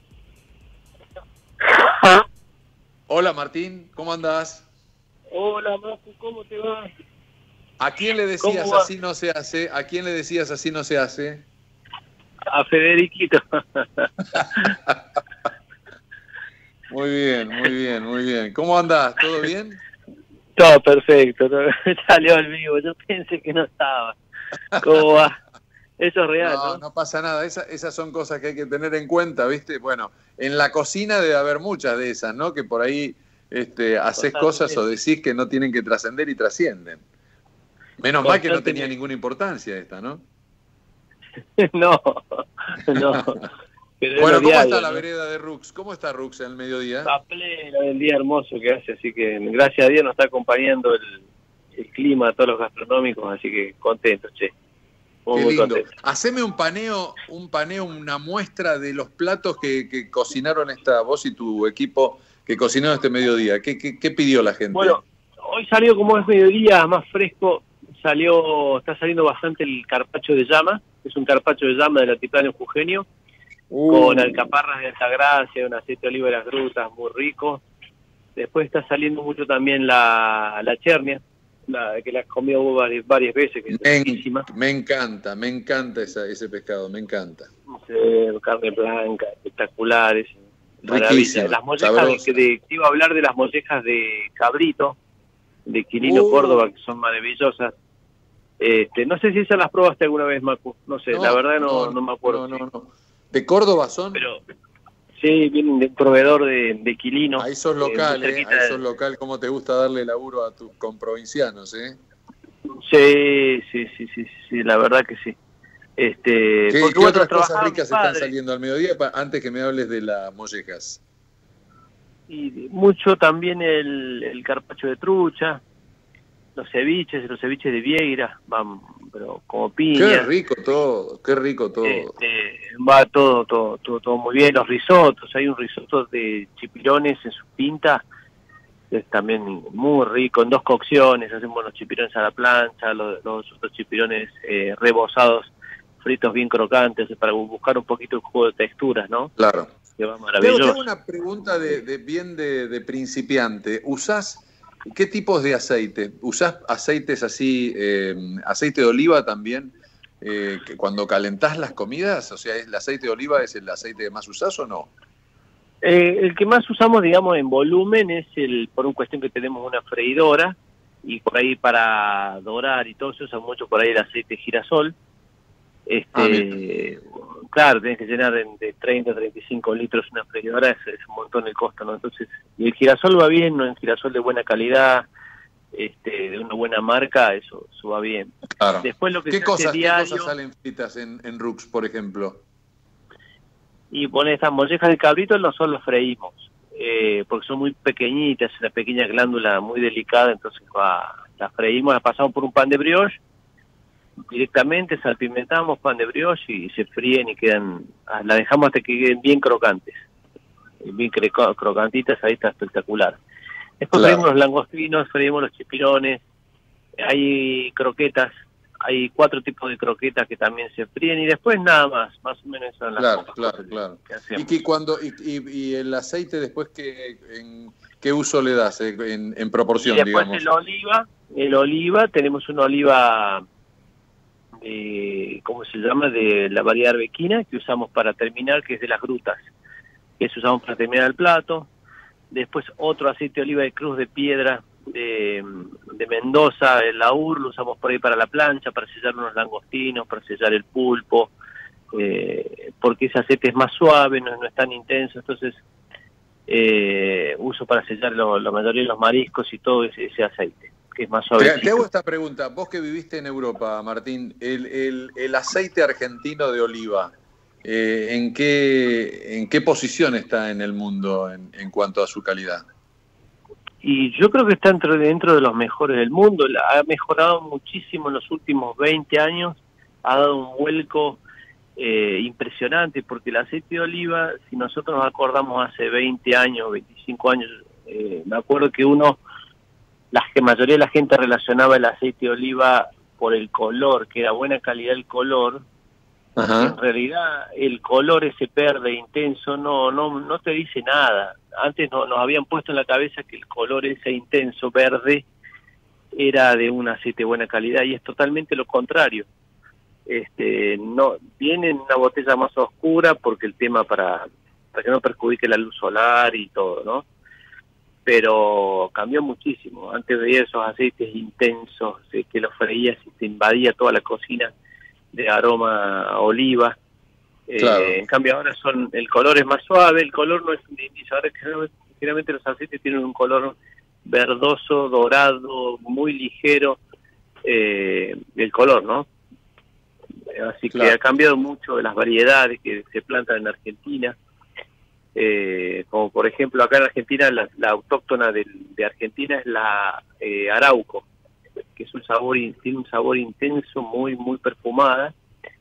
Hola, Martín, ¿cómo andás? Hola, Macu, ¿cómo te va? ¿A quién le decías así no se hace? ¿A quién le decías así no se hace? A Federiquito. Muy bien, muy bien, muy bien. ¿Cómo andás? ¿Todo bien? Todo perfecto. Todo... Salió al vivo. Yo pensé que no estaba. ¿Cómo va? Eso es real, ¿no? No, no pasa nada. Esa, esas son cosas que hay que tener en cuenta, ¿viste? Bueno, en la cocina debe haber muchas de esas, ¿no? Que por ahí este, haces cosas o decís que no tienen que trascender y trascienden. Menos mal que no tenía ninguna importancia esta, ¿no? No, no. Pero bueno, ¿cómo diario, está la ¿no? vereda de Rux? ¿Cómo está Rux en el mediodía? Está pleno del día hermoso que hace, así que gracias a Dios nos está acompañando el, el clima, todos los gastronómicos, así que contentos, che. Muy, Qué muy lindo. contento. Haceme un paneo, un paneo, una muestra de los platos que, que cocinaron esta vos y tu equipo que cocinaron este mediodía. ¿Qué, qué, qué pidió la gente? Bueno, hoy salió como es mediodía más fresco, salió, está saliendo bastante el carpaccio de llama. Es un carpaccio de llama del altiplano jujeño, uh. con alcaparras de Altagracia, un aceite de oliva de las grutas, muy rico. Después está saliendo mucho también la, la chernia, la, que la has comido varias, varias veces, que me, es riquísima. Me encanta, me encanta esa, ese pescado, me encanta. Sí, carne blanca, espectaculares. Riquísima, las mollejas de, de, iba a hablar de las mollejas de cabrito, de Quilino, Uh. Córdoba, que son maravillosas. Este, no sé si esas las probaste alguna vez, Macu. No sé, No, la verdad no, no, no me acuerdo. No, no, no. ¿De Córdoba son? Pero sí, vienen de un proveedor de, de Quilino. Ahí sos eh, local, muy ¿eh? cerquita Ahí de- sos local. ¿Cómo te gusta darle laburo a tus comprovincianos, eh? Sí, sí, sí, sí, sí, la verdad que sí. Este, ¿Qué, porque qué bueno, otras cosas trabajaba ricas mi están padre. saliendo al mediodía pa- antes que me hables de las mollejas? Y mucho también el, el carpaccio de trucha, los ceviches, los ceviches de Vieira, van, pero como piña. Qué rico todo, qué rico todo. Este, va todo, todo, todo, todo muy bien. Los risotos, hay un risotto de chipirones en su pinta, que es también muy rico, en dos cocciones, hacemos los chipirones a la plancha, los, los otros chipirones eh, rebozados, fritos bien crocantes, para buscar un poquito el juego de texturas, ¿no? Claro. Que va Te maravilloso. hago una pregunta de, de bien de, de principiante. ¿Usás qué tipos de aceite? ¿Usás aceites así, eh, aceite de oliva también, eh, que cuando calentás las comidas? O sea, ¿el aceite de oliva es el aceite que más usás o no? Eh, el que más usamos, digamos, en volumen es el, por una cuestión que tenemos una freidora, y por ahí para dorar y todo se usa mucho por ahí el aceite de girasol. Este, Ah, claro, tenés que llenar de, de treinta a treinta y cinco litros una freidora, es, es un montón el costo, ¿no? Entonces, y el girasol va bien, ¿no? El girasol de buena calidad, este, de una buena marca, eso, eso va bien. Claro. Después lo que ¿Qué se cosas, hace ¿Qué diario, cosas salen fritas en, en Rux, por ejemplo? y poner estas mollejas de cabrito, nosotros los freímos, eh, porque son muy pequeñitas, una pequeña glándula muy delicada, entonces va, las freímos, las pasamos por un pan de brioche, directamente salpimentamos pan de brioche y se fríen y quedan, las dejamos hasta que queden bien crocantes, bien cre- crocantitas, ahí está espectacular. Después Claro. freímos los langostinos, freímos los chipirones, hay croquetas, hay cuatro tipos de croquetas que también se fríen y después nada más, más o menos son las Claro, pocas claro, cosas que- claro. que hacemos. ¿Y, que cuando, y, y, y el aceite después qué, en, qué uso le das eh, en, en proporción, Y después digamos? el oliva, el oliva, tenemos una oliva de, ¿cómo se llama? De la variedad arbequina, que usamos para terminar, que es de las grutas, que eso usamos para terminar el plato. Después otro aceite de oliva de Cruz de Piedra, de, de Mendoza, el laúd, lo usamos por ahí para la plancha, para sellar unos langostinos, para sellar el pulpo, eh, porque ese aceite es más suave, no, no es tan intenso, entonces eh, uso para sellar lo, la mayoría de los mariscos y todo ese, ese aceite, que es más suave. Te, te hago esta pregunta, vos que viviste en Europa, Martín, el, el, el aceite argentino de oliva, eh, ¿en, qué, ¿en qué posición está en el mundo en, en cuanto a su calidad? Y yo creo que está dentro, dentro de los mejores del mundo, ha mejorado muchísimo en los últimos veinte años, ha dado un vuelco eh, impresionante, porque el aceite de oliva, si nosotros nos acordamos hace veinte años, veinticinco años, eh, me acuerdo que uno, la mayoría de la gente relacionaba el aceite de oliva por el color, que era buena calidad el color. Ajá. En realidad el color ese verde intenso no no no te dice nada. Antes no, nos habían puesto en la cabeza que el color ese intenso verde era de un aceite de buena calidad y es totalmente lo contrario. Este, no viene en una botella más oscura porque el tema para, para que no perjudique la luz solar y todo, ¿no? Pero cambió muchísimo. Antes veía esos aceites intensos eh, que los freías y te invadía toda la cocina de aroma a oliva. Eh, Claro. En cambio ahora son, el color es más suave, el color no es un indicio. Ahora generalmente, generalmente los aceites tienen un color verdoso, dorado, muy ligero, eh, el color, ¿no? Así Claro. que ha cambiado mucho de las variedades que se plantan en Argentina. Eh, como por ejemplo acá en Argentina la, la autóctona de, de Argentina es la eh, Arauco, que es un sabor, tiene un sabor intenso, muy muy perfumada,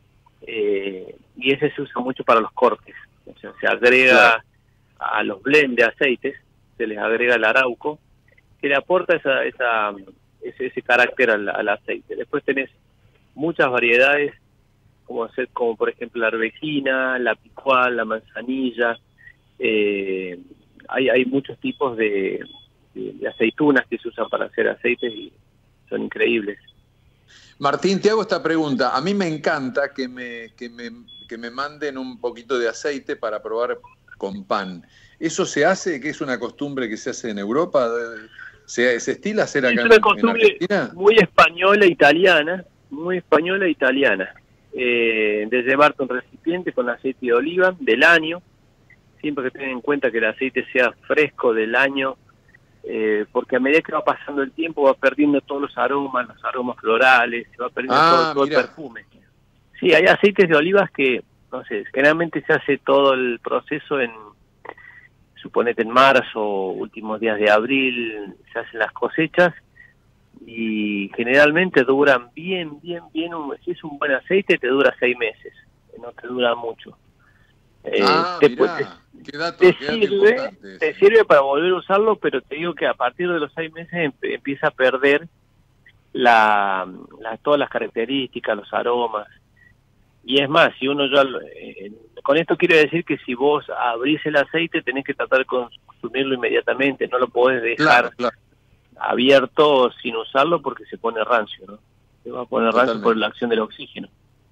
eh, y ese se usa mucho para los cortes, o sea, se agrega Claro. a los blend de aceites, se les agrega el Arauco, que le aporta esa, esa, ese, ese carácter al, al aceite. Después tenés muchas variedades, como hacer, como por ejemplo la arbequina, la picual, la manzanilla, eh, hay, hay muchos tipos de, de, de aceitunas que se usan para hacer aceites y son increíbles. Martín, te hago esta pregunta. A mí me encanta que me, que me, que me manden un poquito de aceite para probar con pan. ¿Eso se hace? ¿Que es una costumbre que se hace en Europa? ¿Se, se estila hacer acá es en, una en costumbre Argentina? muy española e italiana, muy española e italiana, eh, de llevarte un recipiente con aceite de oliva del año, siempre que tengan en cuenta que el aceite sea fresco del año, eh, porque a medida que va pasando el tiempo va perdiendo todos los aromas, los aromas florales, se va perdiendo Ah, todo, todo el perfume. Sí, hay aceites de olivas que, no sé, generalmente se hace todo el proceso en, suponete en marzo, últimos días de abril, se hacen las cosechas y generalmente duran bien, bien, bien, un, si es un buen aceite te dura seis meses, no te dura mucho. Eh, ah, te, mirá, te, qué dato, te qué dato sirve, importante. te sirve para volver a usarlo, pero te digo que a partir de los seis meses em, empieza a perder la, la, todas las características, los aromas. Y es más, si uno ya, eh, con esto quiero decir que si vos abrís el aceite tenés que tratar de consumirlo inmediatamente, no lo podés dejar Claro, claro. abierto sin usarlo porque se pone rancio, ¿no? Se va a poner Totalmente. rancio por la acción del oxígeno.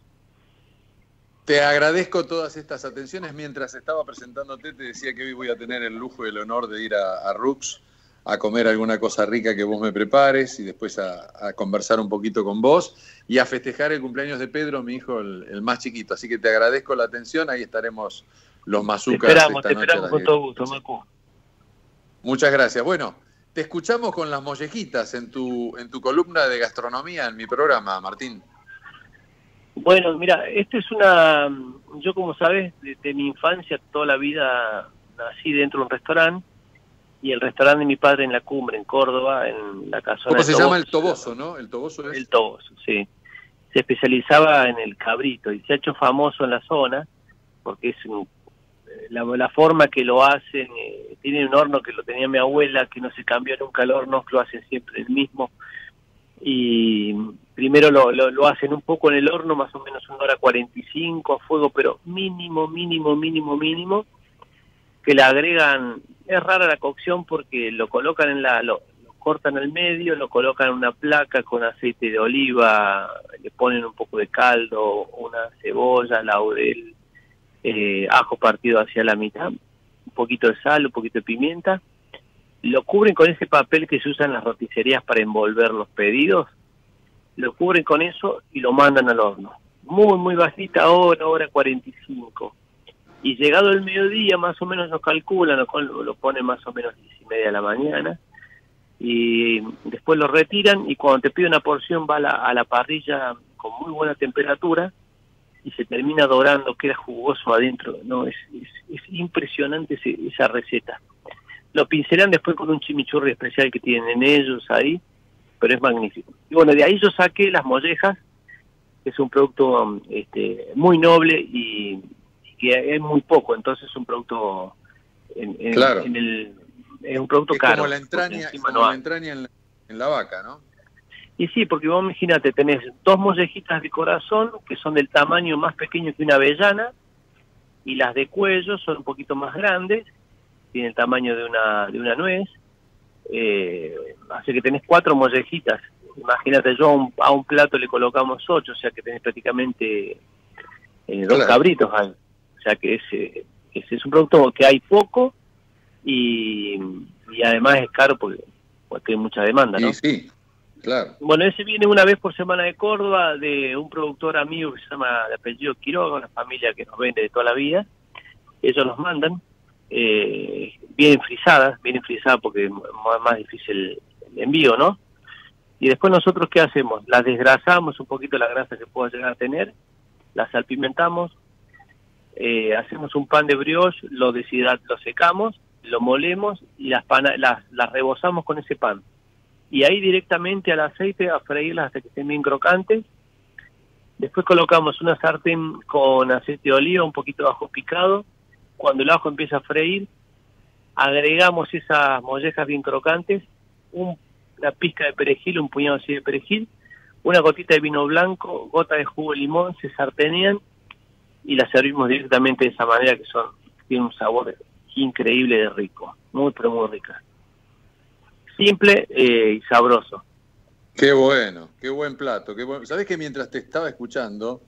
Te agradezco todas estas atenciones. Mientras estaba presentándote, te decía que hoy voy a tener el lujo y el honor de ir a, a Rux a comer alguna cosa rica que vos me prepares y después a, a conversar un poquito con vos y a festejar el cumpleaños de Pedro, mi hijo, el, el más chiquito. Así que te agradezco la atención. Ahí estaremos los mazucas. Te esperamos, esta te noche esperamos a las con diez. todo gusto, Macu. Muchas gracias. Bueno, te escuchamos con las mollejitas en tu, en tu columna de gastronomía en mi programa, Martín. Bueno, mira, esto es una... Yo, como sabes, desde mi infancia, toda la vida nací dentro de un restaurante, y el restaurante de mi padre en La Cumbre, en Córdoba, en la casona ¿Cómo de se Toboso, llama? El Toboso, ¿no? El Toboso es... El Toboso, sí. Se especializaba en el cabrito y se ha hecho famoso en la zona porque es un, la, la forma que lo hacen, eh, tiene un horno que lo tenía mi abuela, que no se cambió nunca el horno, lo hacen siempre el mismo. Y primero lo, lo, lo hacen un poco en el horno, más o menos una hora cuarenta y cinco a fuego, pero mínimo, mínimo, mínimo, mínimo, que le agregan... Es rara la cocción porque lo colocan en la, lo, lo cortan al medio, lo colocan en una placa con aceite de oliva, le ponen un poco de caldo, una cebolla, laurel, eh, ajo partido hacia la mitad, un poquito de sal, un poquito de pimienta, lo cubren con ese papel que se usa en las roticerías para envolver los pedidos, lo cubren con eso y lo mandan al horno. Muy, muy bajita hora, hora cuarenta y cinco. Y llegado el mediodía, más o menos lo calculan, lo, lo ponen más o menos diez y media de la mañana, y después lo retiran, y cuando te pide una porción va a la, a la parrilla con muy buena temperatura, y se termina dorando, queda jugoso adentro. No, es, es, es impresionante ese, esa receta. Lo pincelan después con un chimichurri especial que tienen ellos ahí, pero es magnífico. Y bueno, de ahí yo saqué las mollejas, que es un producto este, muy noble y... que es muy poco, entonces es un producto en, en, claro. en el es un producto es caro. Como la entraña, como no la, entraña en, la, en la vaca, ¿no? Y sí, porque vos imagínate, tenés dos mollejitas de corazón que son del tamaño más pequeño que una avellana, y las de cuello son un poquito más grandes, tienen el tamaño de una de una nuez, eh, así que tenés cuatro mollejitas. Imagínate, yo a un, a un plato le colocamos ocho, o sea que tenés prácticamente eh, dos claro. cabritos ahí. O sea que ese, ese es un producto que hay poco y, y además es caro porque, porque hay mucha demanda, ¿no? Sí, sí, claro. Bueno, ese viene una vez por semana de Córdoba de un productor amigo que se llama de apellido Quiroga, una familia que nos vende de toda la vida. Ellos nos mandan, eh, vienen frisadas, vienen frisadas porque es más difícil el envío, ¿no? Y después nosotros, ¿qué hacemos? Las desgrasamos un poquito la grasa que pueda llegar a tener, las salpimentamos, Eh, hacemos un pan de brioche, lo deshidrat, lo secamos, lo molemos y las, pana, las, las rebozamos con ese pan. Y ahí directamente al aceite a freírlas hasta que estén bien crocantes. Después colocamos una sartén con aceite de oliva, un poquito de ajo picado. Cuando el ajo empieza a freír, agregamos esas mollejas bien crocantes, un, una pizca de perejil, un puñado así de perejil, una gotita de vino blanco, gota de jugo de limón, se sartenean y las servimos directamente de esa manera, que son tiene un sabor increíble de rico, muy pero muy rica. Simple eh, y sabroso. Qué bueno, qué buen plato. Qué buen... Sabés que mientras te estaba escuchando,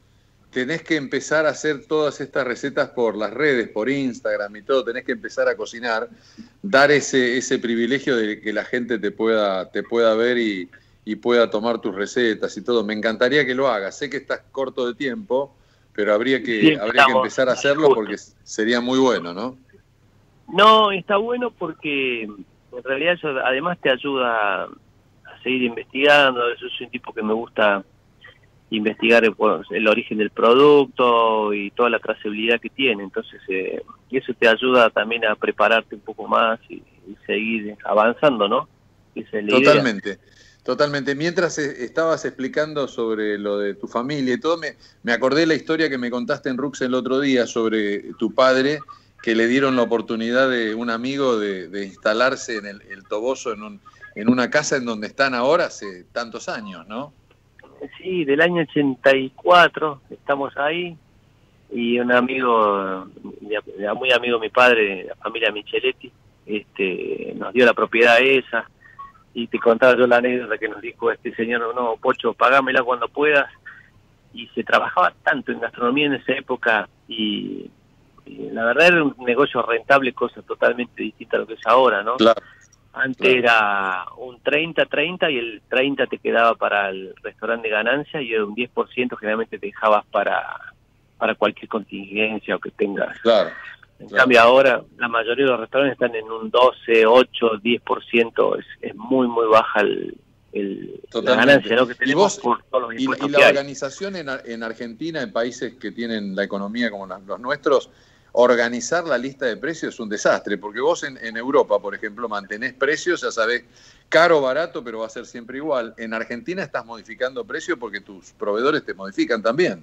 tenés que empezar a hacer todas estas recetas por las redes, por Instagram y todo, tenés que empezar a cocinar, dar ese, ese privilegio de que la gente te pueda, te pueda ver y, y pueda tomar tus recetas y todo. Me encantaría que lo hagas. Sé que estás corto de tiempo, pero habría que, Sí, habría que empezar a hacerlo porque sería muy bueno, ¿no? No, está bueno porque en realidad eso además te ayuda a seguir investigando. Yo soy un tipo que me gusta investigar el, el origen del producto y toda la trazabilidad que tiene, entonces eh, eso te ayuda también a prepararte un poco más y, y seguir avanzando, ¿no? Esa es la Totalmente, idea. totalmente. Mientras eh, estabas explicando sobre lo de tu familia y todo, me, me acordé la historia que me contaste en Rux el otro día sobre tu padre, que le dieron la oportunidad de un amigo de, de instalarse en el, el Toboso, en, un, en una casa en donde están ahora hace tantos años, ¿no? Sí, del año ochenta y cuatro estamos ahí, y un amigo, muy amigo de mi padre, la familia Micheletti, este, nos dio la propiedad esa, y te contaba yo la anécdota que nos dijo este señor: no, Pocho, pagámela cuando puedas, y se trabajaba tanto en gastronomía en esa época, y, y la verdad era un negocio rentable, cosa totalmente distinta a lo que es ahora, ¿no? Claro. Antes claro. Era un treinta treinta y el treinta te quedaba para el restaurante de ganancia y un diez por ciento generalmente te dejabas para, para cualquier contingencia o que tengas. Claro. En claro. cambio ahora la mayoría de los restaurantes están en un doce, ocho, diez por ciento, es, es muy muy baja el, el, la ganancia, ¿no? Que tenemos. ¿Y vos, por todos los impuestos y, y la organización en, en Argentina, en países que tienen la economía como los nuestros, organizar la lista de precios es un desastre, porque vos en, en Europa, por ejemplo, mantenés precios, ya sabés, caro o barato, pero va a ser siempre igual. En Argentina estás modificando precios porque tus proveedores te modifican también.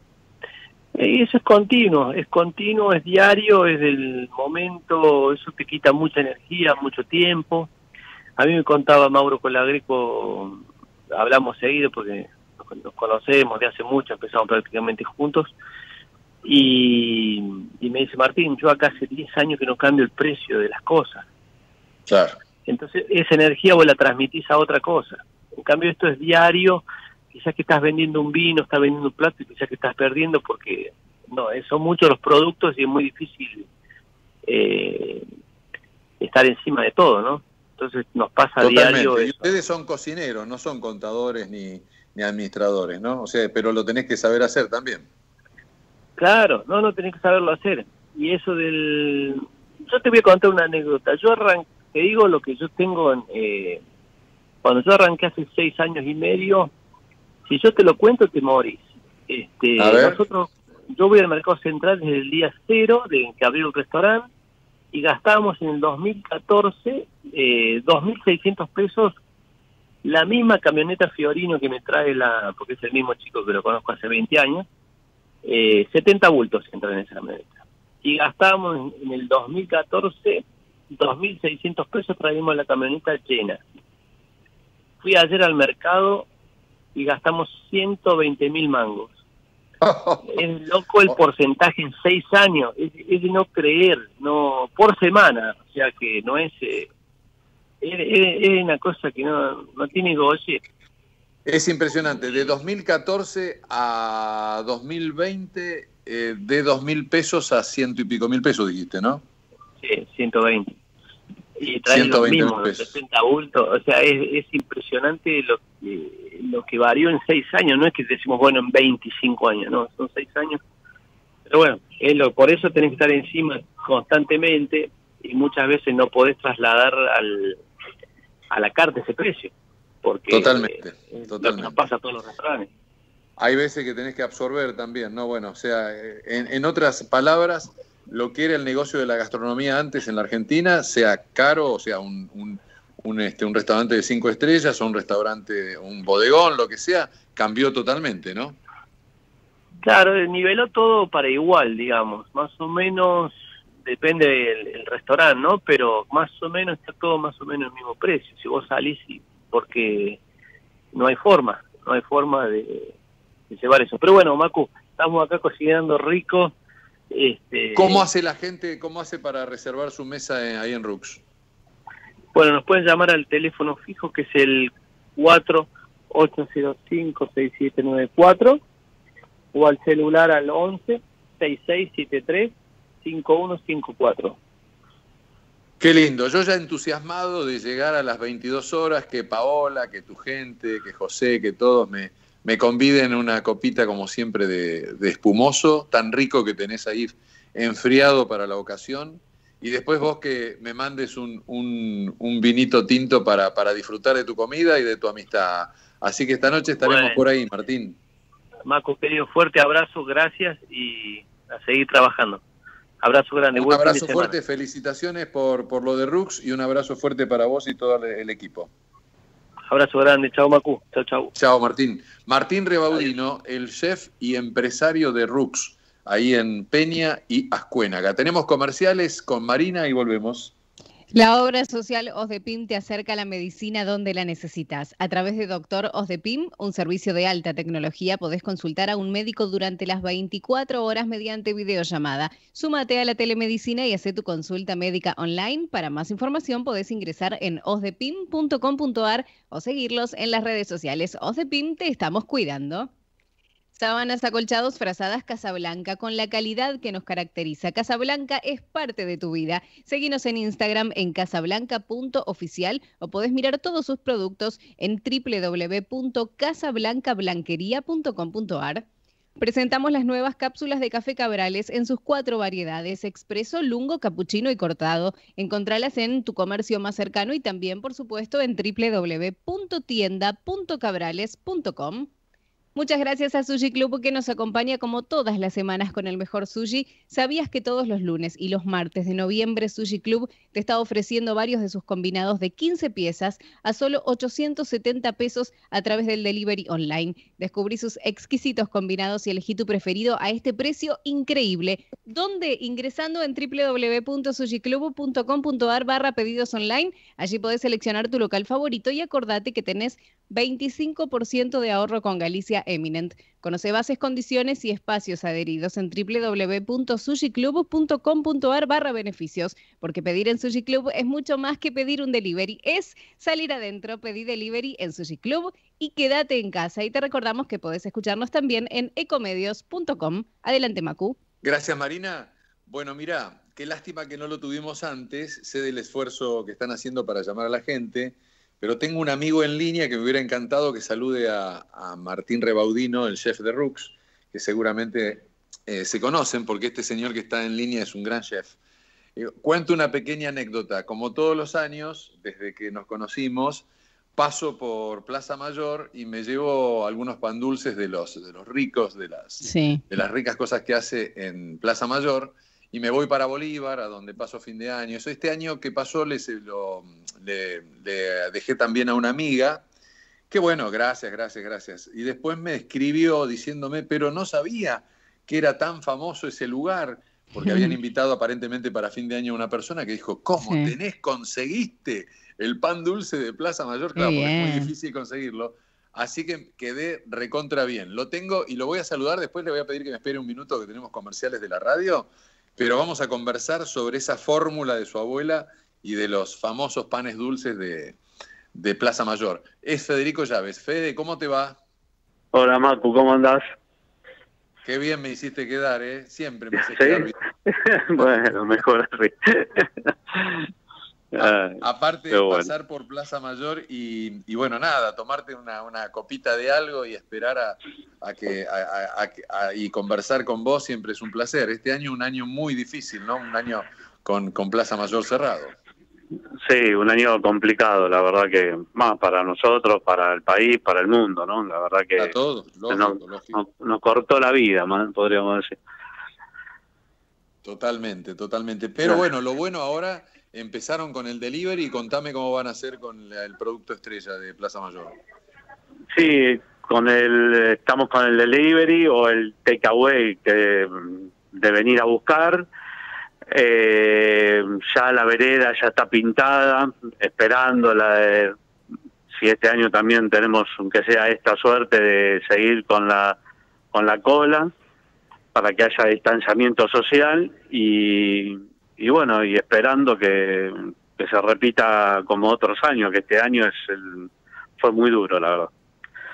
Y eso es continuo, es continuo, es diario, es del momento, eso te quita mucha energía, mucho tiempo. A mí me contaba Mauro Colagreco, hablamos seguido porque nos conocemos de hace mucho, empezamos prácticamente juntos. Y, y me dice: Martín, yo acá hace diez años que no cambio el precio de las cosas. Claro. Entonces esa energía vos la transmitís a otra cosa. En cambio esto es diario, quizás que estás vendiendo un vino, estás vendiendo un plato y quizás que estás perdiendo porque no, son muchos los productos y es muy difícil eh, estar encima de todo, ¿no? Entonces nos pasa Totalmente. a diario. Y ustedes son cocineros, no son contadores ni, ni administradores, ¿no? O sea, pero lo tenés que saber hacer también. Claro, no, no tenés que saberlo hacer. Y eso del... Yo te voy a contar una anécdota. Yo arranqué, te digo lo que yo tengo, en, eh, cuando yo arranqué hace seis años y medio, si yo te lo cuento te morís. Este, a ver. Nosotros, yo voy al mercado central desde el día cero de que abrió el restaurante y gastamos en el dos mil catorce eh, dos mil seiscientos pesos la misma camioneta Fiorino que me trae la, porque es el mismo chico que lo conozco hace veinte años. Eh, setenta bultos entran en esa camioneta y gastamos en, en el dos mil catorce dos mil seiscientos pesos, traímos la camioneta llena. Fui ayer al mercado y gastamos ciento veinte mil mangos. Es loco el porcentaje en seis años, es, es de no creer, no por semana, o sea que no es eh, es, es, es una cosa que no, no tiene goce. Es impresionante, de dos mil catorce a dos mil veinte, eh, de dos mil pesos a ciento y pico mil pesos, dijiste, ¿no? Sí, ciento veinte. Y trae los mismos, los setenta bultos, o sea, es, es impresionante lo que, lo que varió en seis años, no es que decimos, bueno, en veinticinco años, no, son seis años. Pero bueno, es lo, por eso tenés que estar encima constantemente y muchas veces no podés trasladar al, a la carta ese precio. Porque totalmente, eh, totalmente. Nos pasa a todos los restaurantes. Hay veces que tenés que absorber también, ¿no? Bueno, o sea, en, en otras palabras, lo que era el negocio de la gastronomía antes en la Argentina, sea caro, o sea, un, un, un, este, un restaurante de cinco estrellas o un restaurante, un bodegón, lo que sea, cambió totalmente, ¿no? Claro, niveló todo para igual, digamos, más o menos, depende del el restaurante, ¿no? Pero más o menos está todo más o menos el mismo precio. Si vos salís y porque no hay forma, no hay forma de, de llevar eso. Pero bueno, Macu, estamos acá cocinando rico. Este, ¿Cómo hace la gente, cómo hace para reservar su mesa en, ahí en Rux? Bueno, nos pueden llamar al teléfono fijo que es el cuatro ocho cero cinco seis siete nueve cuatro o al celular al once, sesenta y seis setenta y tres, cincuenta y uno cincuenta y cuatro. Qué lindo, yo ya entusiasmado de llegar a las veintidós horas, que Paola, que tu gente, que José, que todos me, me conviden una copita como siempre de, de espumoso, tan rico que tenés ahí enfriado para la ocasión, y después vos que me mandes un, un, un vinito tinto para, para disfrutar de tu comida y de tu amistad. Así que esta noche estaremos Bueno, por ahí, Martín. Macu, querido, fuerte abrazo, gracias y a seguir trabajando. Abrazo grande. Un Buen fin de abrazo semana. fuerte, felicitaciones por, por lo de Rux y un abrazo fuerte para vos y todo el, el equipo. Abrazo grande, chao Macu, chao chao. Chao Martín. Martín Rebaudino, el chef y empresario de Rux, ahí en Peña y Ascuénaga. Tenemos comerciales con Marina y volvemos. La obra social OSDEPIM te acerca a la medicina donde la necesitas. A través de Doctor OSDEPIM, un servicio de alta tecnología, podés consultar a un médico durante las veinticuatro horas mediante videollamada. Súmate a la telemedicina y haz tu consulta médica online. Para más información podés ingresar en osdepim punto com punto ar o seguirlos en las redes sociales. OSDEPIM, te estamos cuidando. Sábanas, acolchados, frazadas Casablanca, con la calidad que nos caracteriza. Casablanca es parte de tu vida. Seguinos en Instagram en casablanca punto oficial o podés mirar todos sus productos en doble u doble u doble u punto casablanca blanquería punto com punto ar. Presentamos las nuevas cápsulas de café Cabrales en sus cuatro variedades: expreso, lungo, capuchino y cortado. Encontralas en tu comercio más cercano y también, por supuesto, en doble u doble u doble u punto tienda punto cabrales punto com. Muchas gracias a Sushi Club, que nos acompaña como todas las semanas con el mejor sushi. ¿Sabías que todos los lunes y los martes de noviembre Sushi Club te está ofreciendo varios de sus combinados de quince piezas a solo ochocientos setenta pesos a través del delivery online? Descubrí sus exquisitos combinados y elegí tu preferido a este precio increíble. ¿Dónde? Ingresando en doble u doble u doble u punto sushi club punto com punto ar barra pedidos online. Allí podés seleccionar tu local favorito y acordate que tenés veinticinco por ciento de ahorro con Galicia Eminent. Conoce bases, condiciones y espacios adheridos en doble u doble u doble u punto sushi club punto com punto ar barra beneficios, porque pedir en Sushi Club es mucho más que pedir un delivery, es salir adentro. Pedí delivery en Sushi Club y quédate en casa. Y te recordamos que podés escucharnos también en ecomedios punto com. Adelante, Macu. Gracias, Marina. Bueno, mirá, qué lástima que no lo tuvimos antes. Sé del esfuerzo que están haciendo para llamar a la gente, pero tengo un amigo en línea que me hubiera encantado que salude a, a Martín Rebaudino, el chef de Rux, que seguramente eh, se conocen porque este señor que está en línea es un gran chef. Eh, cuento una pequeña anécdota. Como todos los años, desde que nos conocimos, paso por Plaza Mayor y me llevo algunos pan dulces de los, de los ricos, de las, sí. de las ricas cosas que hace en Plaza Mayor, y me voy para Bolívar, a donde paso fin de año. Eso, este año que pasó le, lo, le, le dejé también a una amiga, que bueno, gracias, gracias, gracias. Y después me escribió diciéndome, pero no sabía que era tan famoso ese lugar, porque habían invitado aparentemente para fin de año a una persona que dijo, ¿cómo sí. tenés, conseguiste el pan dulce de Plaza Mayor? Claro, porque es muy difícil conseguirlo. Así que quedé recontra bien. Lo tengo y lo voy a saludar, después le voy a pedir que me espere un minuto que tenemos comerciales de la radio. Pero vamos a conversar sobre esa fórmula de su abuela y de los famosos panes dulces de, de Plaza Mayor. Es Federico Llaves. Fede, ¿cómo te va? Hola, Macu, ¿cómo andás? Qué bien me hiciste quedar, ¿eh? Siempre me haces ¿Sí? quedar bien. Bueno, mejor así. A, aparte de bueno. pasar por Plaza Mayor y, y bueno, nada, tomarte una, una copita de algo y esperar a, a que a, a, a, y conversar con vos siempre es un placer. Este año un año muy difícil, ¿no? Un año con, con Plaza Mayor cerrado. Sí, un año complicado, la verdad que más para nosotros, para el país, para el mundo, ¿no? La verdad que a todos, lógico, nos, lógico. Nos, nos cortó la vida, man, podríamos decir. Totalmente, totalmente. Pero bueno, lo bueno ahora... Empezaron con el delivery y contame cómo van a hacer con el producto estrella de Plaza Mayor. Sí, con el estamos con el delivery o el takeaway que de venir a buscar. Eh, ya la vereda ya está pintada, esperando la de, si este año también tenemos, aunque sea esta suerte, de seguir con la con la cola para que haya distanciamiento social y Y bueno, y esperando que, que se repita como otros años, que este año es el, fue muy duro, la verdad.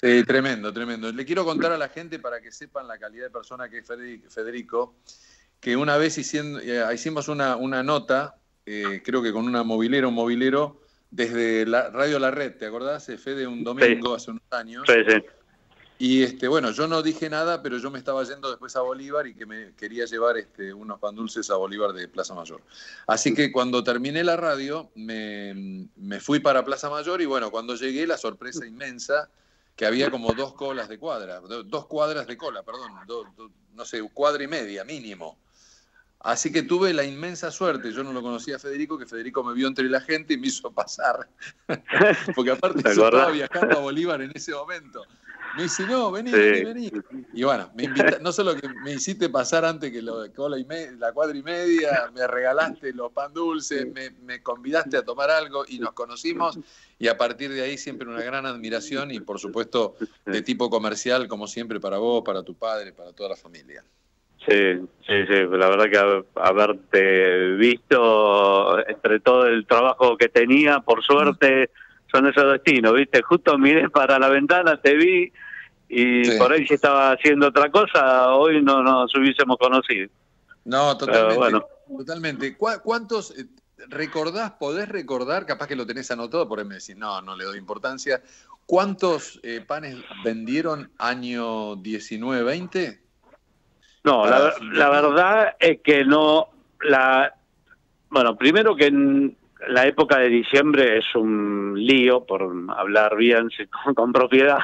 Eh, tremendo, tremendo. Le quiero contar a la gente para que sepan la calidad de persona que es Federico, que una vez hiciendo, eh, hicimos una, una nota, eh, creo que con una movilera, un movilero, desde la Radio La Red, ¿te acordás, Fede? Un domingo, sí. Hace unos años. Sí, sí. Y este, bueno, yo no dije nada, pero yo me estaba yendo después a Bolívar y que me quería llevar este, unos pan dulces a Bolívar de Plaza Mayor. Así que cuando terminé la radio, me, me fui para Plaza Mayor y bueno, cuando llegué, la sorpresa inmensa, que había como dos colas de cuadra, dos cuadras de cola, perdón, do, do, no sé, cuadra y media, mínimo. Así que tuve la inmensa suerte, yo no lo conocía a Federico, que Federico me vio entre la gente y me hizo pasar. Porque aparte yo estaba viajando a Bolívar en ese momento. Me dice, no, vení, sí. vení, vení. Y bueno, me invita, no solo que me hiciste pasar antes que lo, cola y me, la cuadra y media, me regalaste los pan dulces, me, me convidaste a tomar algo y nos conocimos. Y a partir de ahí siempre una gran admiración y por supuesto de tipo comercial, como siempre, para vos, para tu padre, para toda la familia. Sí, sí, sí, la verdad que haberte visto entre todo el trabajo que tenía, por suerte, son esos destinos, ¿viste? Justo miré para la ventana, te vi y sí. Por ahí si estaba haciendo otra cosa, hoy no nos hubiésemos conocido. No, totalmente. Bueno. Totalmente. ¿Cu ¿Cuántos eh, recordás, podés recordar, capaz que lo tenés anotado, por ahí me decís, no, no le doy importancia, ¿cuántos eh, panes vendieron año diecinueve veinte? No, la, la verdad es que no, la bueno, primero que en la época de diciembre es un lío, por hablar bien, con, con propiedad,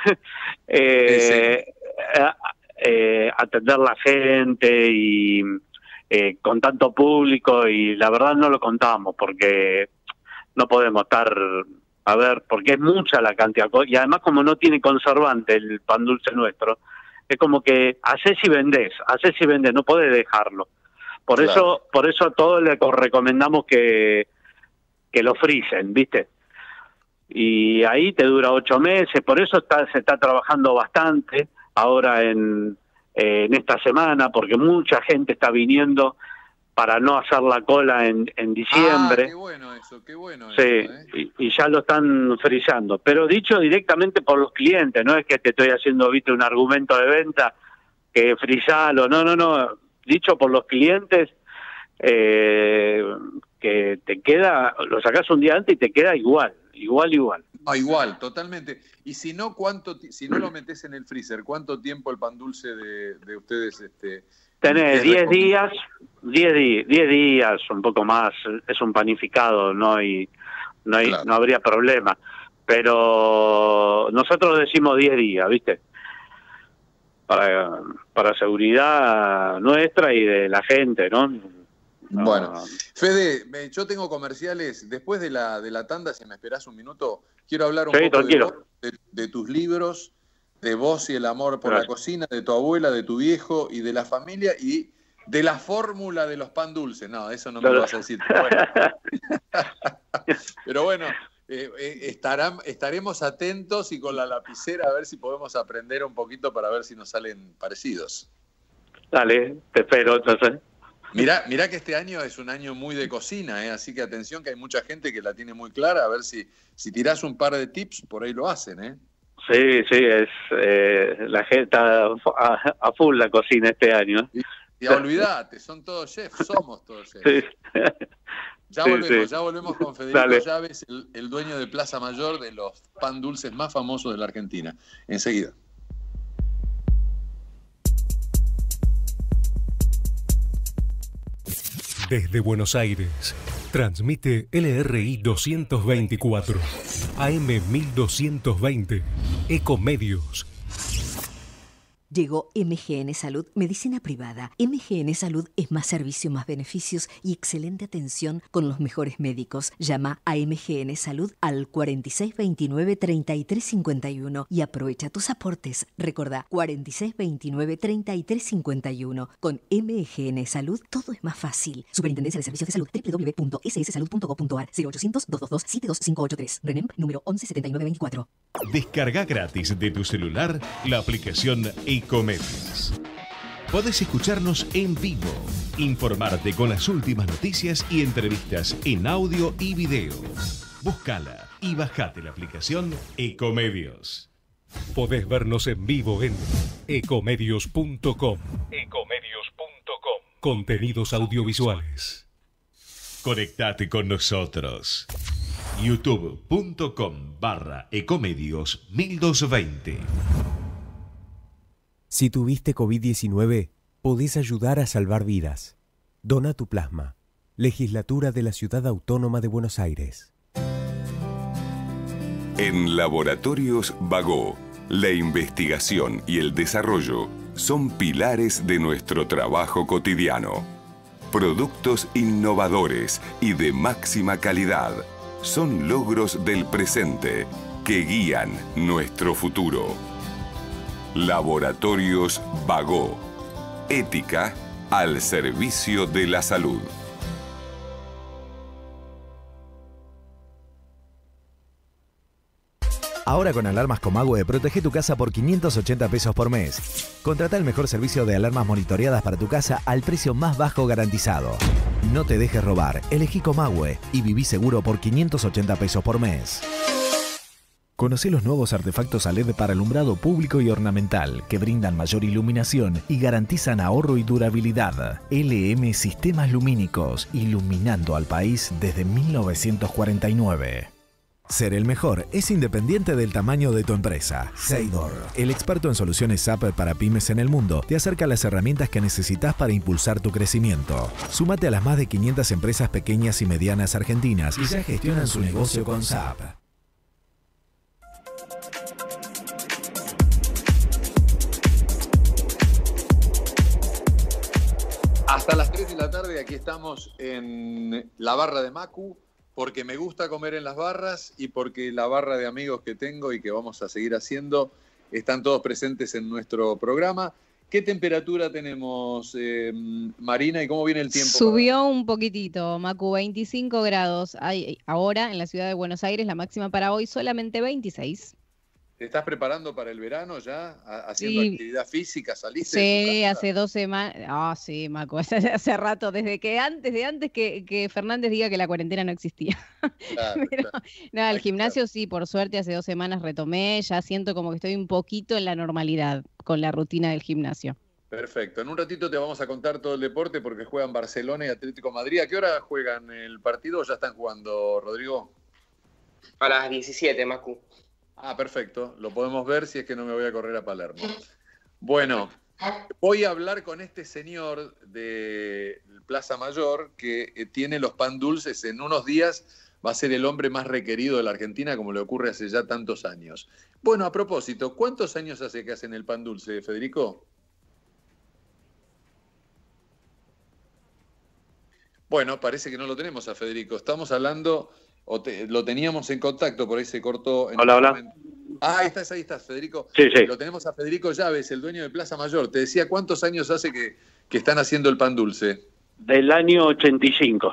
eh, sí. eh, atender la gente y eh, con tanto público, y la verdad no lo contamos porque no podemos estar, a ver, porque es mucha la cantidad, y además como no tiene conservante el pan dulce nuestro, es como que haces y vendés, haces y vendés, no podés dejarlo. Por claro. eso por eso a todos les recomendamos que, que lo frisen, ¿viste? Y ahí te dura ocho meses, por eso está, se está trabajando bastante ahora en, eh, en esta semana, porque mucha gente está viniendo para no hacer la cola en, en diciembre. Ah, qué bueno eso, qué bueno sí, eso, ¿eh? y, y ya lo están frisando. Pero dicho directamente por los clientes, no es que te estoy haciendo, viste, un argumento de venta, que frisalo, no, no, no. Dicho por los clientes, eh, que te queda, lo sacás un día antes y te queda igual, igual, igual. No, igual, totalmente. Y si no, ¿cuánto, si no lo metés en el freezer, ¿cuánto tiempo el pan dulce de, de ustedes este, tenés? diez días, diez días, un poco más, es un panificado, no hay, no hay, claro. no habría problema. Pero nosotros decimos diez días, ¿viste? Para, para seguridad nuestra y de la gente, ¿no? No. Bueno, Fede, yo tengo comerciales. Después de la, de la tanda, si me esperás un minuto, quiero hablar un sí, poco de, vos, de, de tus libros, de vos y el amor por Gracias. La cocina, de tu abuela, de tu viejo y de la familia y de la fórmula de los pan dulces. No, eso no me lo vas a decir. Pero bueno, pero bueno eh, eh, estarán, estaremos atentos y con la lapicera a ver si podemos aprender un poquito para ver si nos salen parecidos. Dale, te espero entonces. Mirá, mirá que este año es un año muy de cocina, ¿eh? Así que atención que hay mucha gente que la tiene muy clara, a ver si, si tirás un par de tips, por ahí lo hacen, ¿eh? Sí, sí, es eh, la gente está a, a full la cocina este año. Y, y olvídate, son todos chefs, somos todos chefs. Sí. Ya sí, volvemos, sí. ya volvemos con Federico Dale. Llaves, el, el dueño de Plaza Mayor, de los pan dulces más famosos de la Argentina. Enseguida. Desde Buenos Aires, transmite L R I doscientos veinticuatro, A M mil doscientos veinte, Ecomedios. Llegó M G N Salud, medicina privada. M G N Salud es más servicio, más beneficios y excelente atención con los mejores médicos. Llama a M G N Salud al cuarenta y seis veintinueve treinta y tres cincuenta y uno y aprovecha tus aportes. Recordá, cuarenta y seis veintinueve treinta y tres cincuenta y uno. Con M G N Salud todo es más fácil. Superintendencia de Servicios de Salud, w w w punto s s salud punto gov punto a r, cero ochocientos, doscientos veintidós, setenta y dos cinco ochenta y tres. RENEM número once setenta y nueve veinticuatro. Descarga gratis de tu celular la aplicación Ecomedios. Podés escucharnos en vivo, informarte con las últimas noticias y entrevistas en audio y video. Búscala y bajate la aplicación Ecomedios. Podés vernos en vivo en ecomedios punto com. ecomedios punto com. Contenidos audiovisuales. Conectate con nosotros. youtube.com barra ecomedios mil doscientos veinte. Si tuviste COVID diecinueve, podés ayudar a salvar vidas. Dona tu plasma. Legislatura de la Ciudad Autónoma de Buenos Aires. En Laboratorios Bagó, la investigación y el desarrollo son pilares de nuestro trabajo cotidiano. Productos innovadores y de máxima calidad son logros del presente que guían nuestro futuro. Laboratorios Bagó. Ética al servicio de la salud. Ahora con alarmas Comahue, protege tu casa por quinientos ochenta pesos por mes. Contrata el mejor servicio de alarmas monitoreadas para tu casa al precio más bajo garantizado. No te dejes robar, elegí Comahue y viví seguro por quinientos ochenta pesos por mes. Conoce los nuevos artefactos a L E D para alumbrado público y ornamental que brindan mayor iluminación y garantizan ahorro y durabilidad. L M Sistemas Lumínicos, iluminando al país desde mil novecientos cuarenta y nueve. Ser el mejor es independiente del tamaño de tu empresa. Seidor, el experto en soluciones S A P para pymes en el mundo, te acerca las herramientas que necesitas para impulsar tu crecimiento. Súmate a las más de quinientas empresas pequeñas y medianas argentinas y ya gestionan su negocio con S A P. Hasta las tres de la tarde aquí estamos en la barra de Macu, porque me gusta comer en las barras y porque la barra de amigos que tengo y que vamos a seguir haciendo están todos presentes en nuestro programa. ¿Qué temperatura tenemos, eh, Marina, y cómo viene el tiempo? Subió un poquitito, Macu, veinticinco grados. Hay ahora en la ciudad de Buenos Aires, la máxima para hoy solamente veintiséis. ¿Te estás preparando para el verano ya? ¿Haciendo Sí. actividad física? ¿Saliste de tu Sí, casa? hace dos semanas. Ah, sí, Macu, hace, hace rato, desde que antes de antes que, que Fernández diga que la cuarentena no existía. Claro, Pero, claro. nada, el gimnasio sí, por suerte hace dos semanas retomé, ya siento como que estoy un poquito en la normalidad con la rutina del gimnasio. Perfecto. En un ratito te vamos a contar todo el deporte porque juegan Barcelona y Atlético de Madrid. ¿A qué hora juegan el partido o ya están jugando, Rodrigo? A las diecisiete, Macu. Ah, perfecto. Lo podemos ver si es que no me voy a correr a Palermo. Bueno, voy a hablar con este señor de Plaza Mayor que eh, tiene los pan dulces. En unos días va a ser el hombre más requerido de la Argentina, como le ocurre hace ya tantos años. Bueno, a propósito, ¿cuántos años hace que hacen el pan dulce, Federico? Bueno, parece que no lo tenemos a Federico. Estamos hablando, o te- lo teníamos en contacto, por ahí se cortó. En Hola, este hola. momento. Ah, ahí estás, ahí estás, Federico. Sí, sí. Lo tenemos a Federico Llaves, el dueño de Plaza Mayor. Te decía, ¿cuántos años hace que, que están haciendo el pan dulce? Del año ochenta y cinco.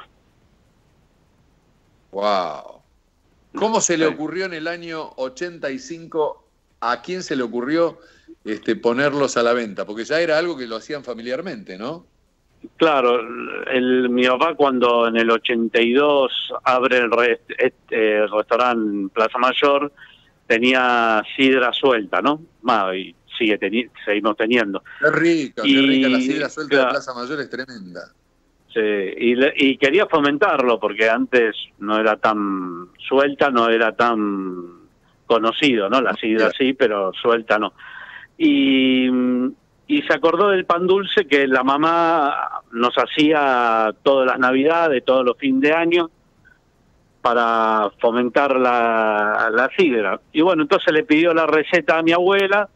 ¡Wow! ¿Cómo se le ocurrió en el año ochenta y cinco, a quién se le ocurrió este, ponerlos a la venta? Porque ya era algo que lo hacían familiarmente, ¿no? Claro, el, mi papá cuando en el ochenta y dos abre el, re- este, el restaurante Plaza Mayor, tenía sidra suelta, ¿no? Más, y sigue teni- seguimos teniendo. Qué rica, qué Y, rica. La sidra suelta claro. de Plaza Mayor es tremenda. Sí, y, le- y quería fomentarlo porque antes no era tan suelta, no era tan conocido, ¿no? La sidra sí, pero suelta no. Y, y se acordó del pan dulce que la mamá nos hacía todas las navidades, todos los fines de año, para fomentar la, la sidra. Y bueno, entonces le pidió la receta a mi abuela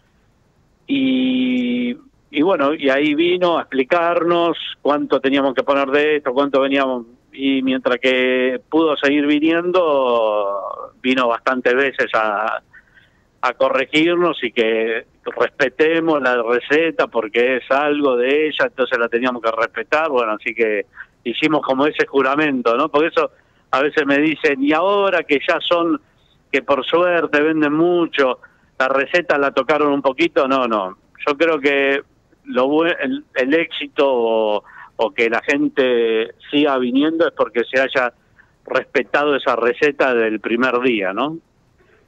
y... Y bueno, y ahí vino a explicarnos cuánto teníamos que poner de esto, cuánto veníamos, y mientras que pudo seguir viniendo, vino bastantes veces a, a corregirnos y que respetemos la receta porque es algo de ella, entonces la teníamos que respetar. Bueno, así que hicimos como ese juramento, ¿no? Porque eso a veces me dicen, y ahora que ya son, que por suerte venden mucho, la receta la tocaron un poquito, no, no. Yo creo que lo buen- el, el éxito o, o que la gente siga viniendo es porque se haya respetado esa receta del primer día, ¿no?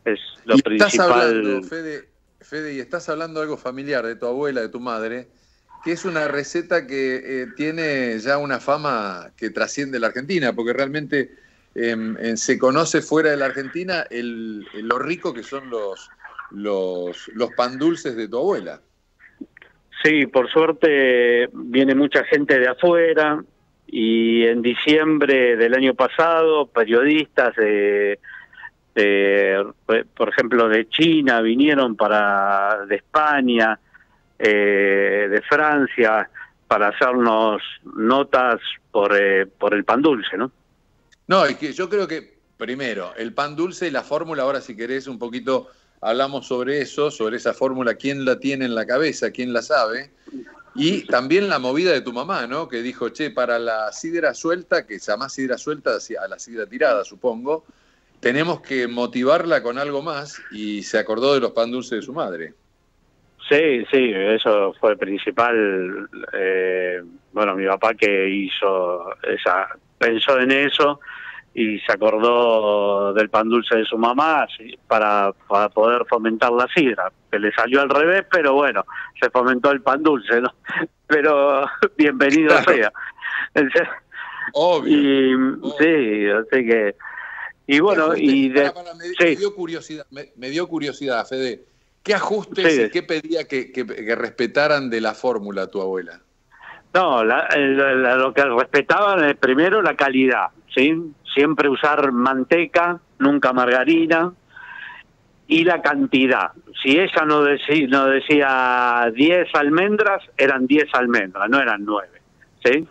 es lo y principal. Estás hablando, Fede, Fede, y estás hablando de algo familiar de tu abuela, de tu madre, que es una receta que eh, tiene ya una fama que trasciende la Argentina, porque realmente eh, eh, se conoce fuera de la Argentina el, el, lo rico que son los, los, los pan dulces de tu abuela. Sí, por suerte viene mucha gente de afuera, y en diciembre del año pasado periodistas de, de por ejemplo de China vinieron para de España, eh, de Francia, para hacernos notas por eh, por el pan dulce, ¿no? No, es que yo creo que primero el pan dulce y la fórmula, ahora si querés un poquito hablamos sobre eso, sobre esa fórmula, quién la tiene en la cabeza, quién la sabe. Y también la movida de tu mamá, ¿no? Que dijo, che, para la sidra suelta, que se llama sidra suelta a la sidra tirada, supongo, tenemos que motivarla con algo más, y se acordó de los pan dulces de su madre. Sí, sí, eso fue principal. Eh, bueno, mi papá que hizo esa, pensó en eso y se acordó del pan dulce de su mamá para, para poder fomentar la sidra, que le salió al revés, pero bueno, se fomentó el pan dulce, ¿no? Pero bienvenido claro. sea. Obvio. Y obvio. Sí, así que... Y bueno, ajustes, y... De, para, para, me, sí. me dio curiosidad, me, me dio curiosidad, Fede. ¿Qué ajustes sí. y qué pedía que, que, que respetaran de la fórmula tu abuela? No, la, la, lo que respetaban es primero la calidad, ¿sí? Siempre usar manteca, nunca margarina, y la cantidad. Si ella no decía, no decía diez almendras, eran diez almendras, no eran nueve, ¿sí?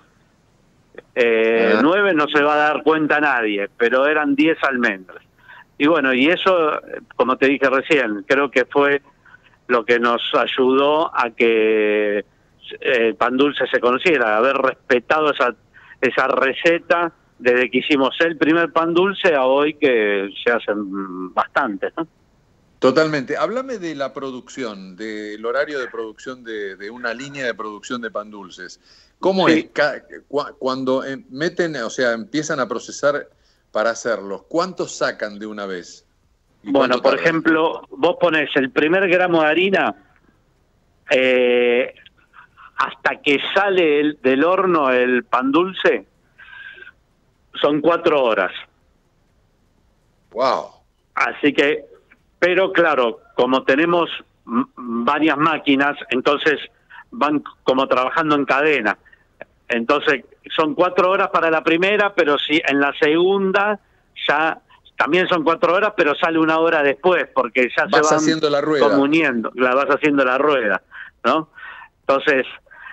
Eh, ah. nueve no se va a dar cuenta nadie, pero eran diez almendras. Y bueno, y eso, como te dije recién, creo que fue lo que nos ayudó a que el pan dulce se conociera, haber respetado esa, esa receta desde que hicimos el primer pan dulce a hoy, que se hacen bastantes, ¿no? Totalmente. Háblame de la producción, del horario de producción de, de una línea de producción de pan dulces. ¿Cómo sí. es? Cuando meten, o sea, empiezan a procesar para hacerlos, ¿cuántos sacan de una vez? Bueno, por ejemplo, vos ponés el primer gramo de harina, eh, hasta que sale el, del horno el pan dulce, son cuatro horas. Wow. Así que, pero claro, como tenemos varias máquinas, entonces van como trabajando en cadena. Entonces son cuatro horas para la primera, pero si en la segunda ya también son cuatro horas, pero sale una hora después, porque ya vas se van haciendo la rueda. comuniendo, la vas haciendo la rueda, ¿no? Entonces,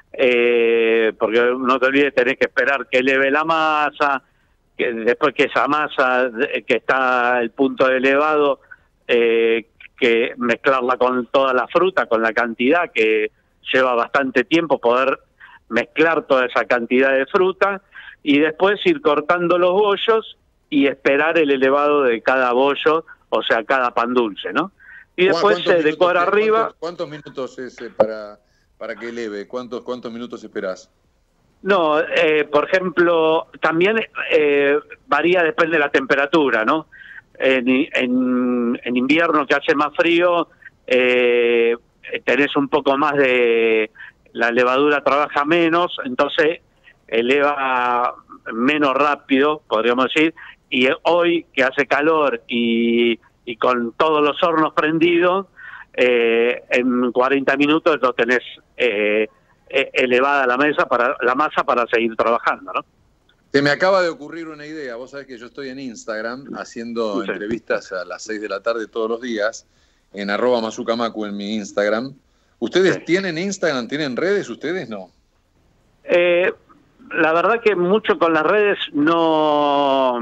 eh, porque no te olvides, tenés que esperar que eleve la masa, que después que esa masa, que está el punto de elevado, eh, que mezclarla con toda la fruta, con la cantidad, que lleva bastante tiempo poder mezclar toda esa cantidad de fruta, y después ir cortando los bollos y esperar el elevado de cada bollo, o sea, cada pan dulce, ¿no? Y después se decora arriba. ¿Cuántos, cuántos minutos es eh, para, para que eleve? ¿Cuántos, cuántos minutos esperás? No, eh, por ejemplo, también eh, varía, depende de la temperatura, ¿no? En, en, en invierno, que hace más frío, eh, tenés un poco más de... la levadura trabaja menos, entonces eleva menos rápido, podríamos decir, y hoy que hace calor y, y con todos los hornos prendidos, eh, en cuarenta minutos lo tenés eh, elevada la mesa para la masa para seguir trabajando, ¿no? Se me acaba de ocurrir una idea. Vos sabés que yo estoy en Instagram haciendo sí. entrevistas a las seis de la tarde todos los días, en arroba mazucamacu en mi Instagram. ¿Ustedes sí. tienen Instagram, tienen redes? ¿Ustedes no? Eh, la verdad que mucho con las redes no...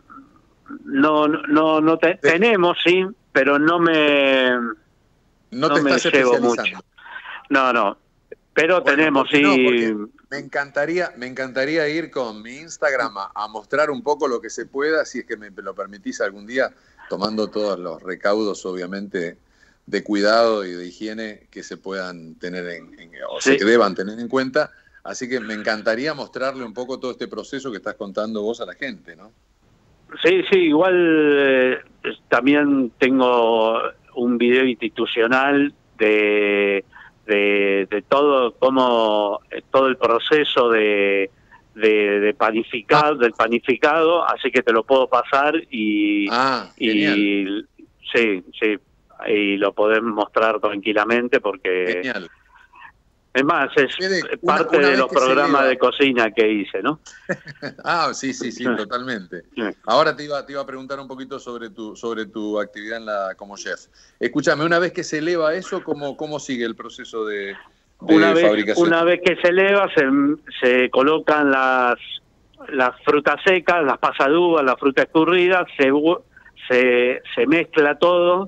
No, no, no te, sí. tenemos, sí, pero no me... No, no te me estás llevo especializando. mucho. No, no. Pero bueno, tenemos, sí. No, me encantaría, me encantaría ir con mi Instagram a, a mostrar un poco lo que se pueda, si es que me lo permitís algún día, tomando todos los recaudos, obviamente, de cuidado y de higiene que se puedan tener en, en o sí. sea, que deban tener en cuenta. Así que me encantaría mostrarle un poco todo este proceso que estás contando vos a la gente, ¿no? Sí, sí, igual eh, también tengo un video institucional de, de, de todo como todo el proceso de, de, de panificar, del panificado, así que te lo puedo pasar y, ah, y sí, sí, y lo podemos mostrar tranquilamente porque genial. Es más, es Fede, parte una, una de los programas de cocina que hice, ¿no? Ah, sí, sí, sí, totalmente. Ahora te iba, te iba a preguntar un poquito sobre tu, sobre tu actividad en la, como chef. Escúchame, una vez que se eleva eso, ¿cómo, cómo sigue el proceso de, de una vez, fabricación? Una vez que se eleva, se, se colocan las, las frutas secas, las pasas de uva, la fruta escurrida, se, se, se mezcla todo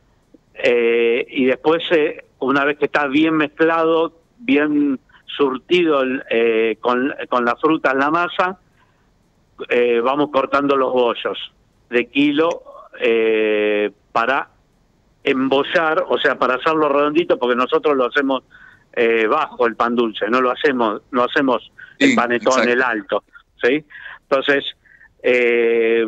eh, y después, eh, una vez que está bien mezclado, bien surtido eh, con, con la fruta en la masa, eh, vamos cortando los bollos de kilo eh, para embollar, o sea, para hacerlo redondito, porque nosotros lo hacemos eh, bajo el pan dulce, no lo hacemos, no hacemos el sí, panetón, exacto, el alto, ¿sí? Entonces, eh,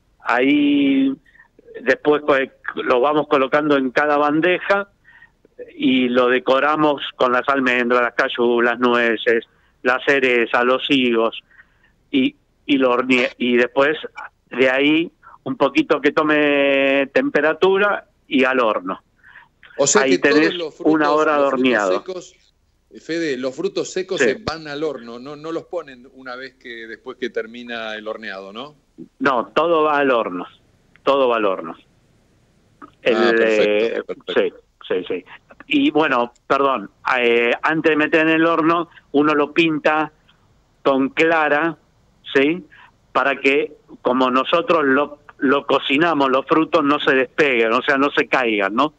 ahí después lo vamos colocando en cada bandeja y lo decoramos con las almendras, las cayú, las nueces, la cereza, los higos, y, y lo horneé. Y después de ahí un poquito que tome temperatura y al horno. O sea ahí que tenés todos los frutos, una hora de horneado. Secos, Fede, los frutos secos sí. se van al horno, no, no los ponen una vez que después que termina el horneado, ¿no? No, todo va al horno, todo va al horno. El, ah, perfecto, eh, perfecto. Sí, sí, sí. Y bueno, perdón, eh, antes de meter en el horno, uno lo pinta con clara, ¿sí? Para que, como nosotros lo, lo cocinamos, los frutos no se despeguen, o sea, no se caigan, ¿no?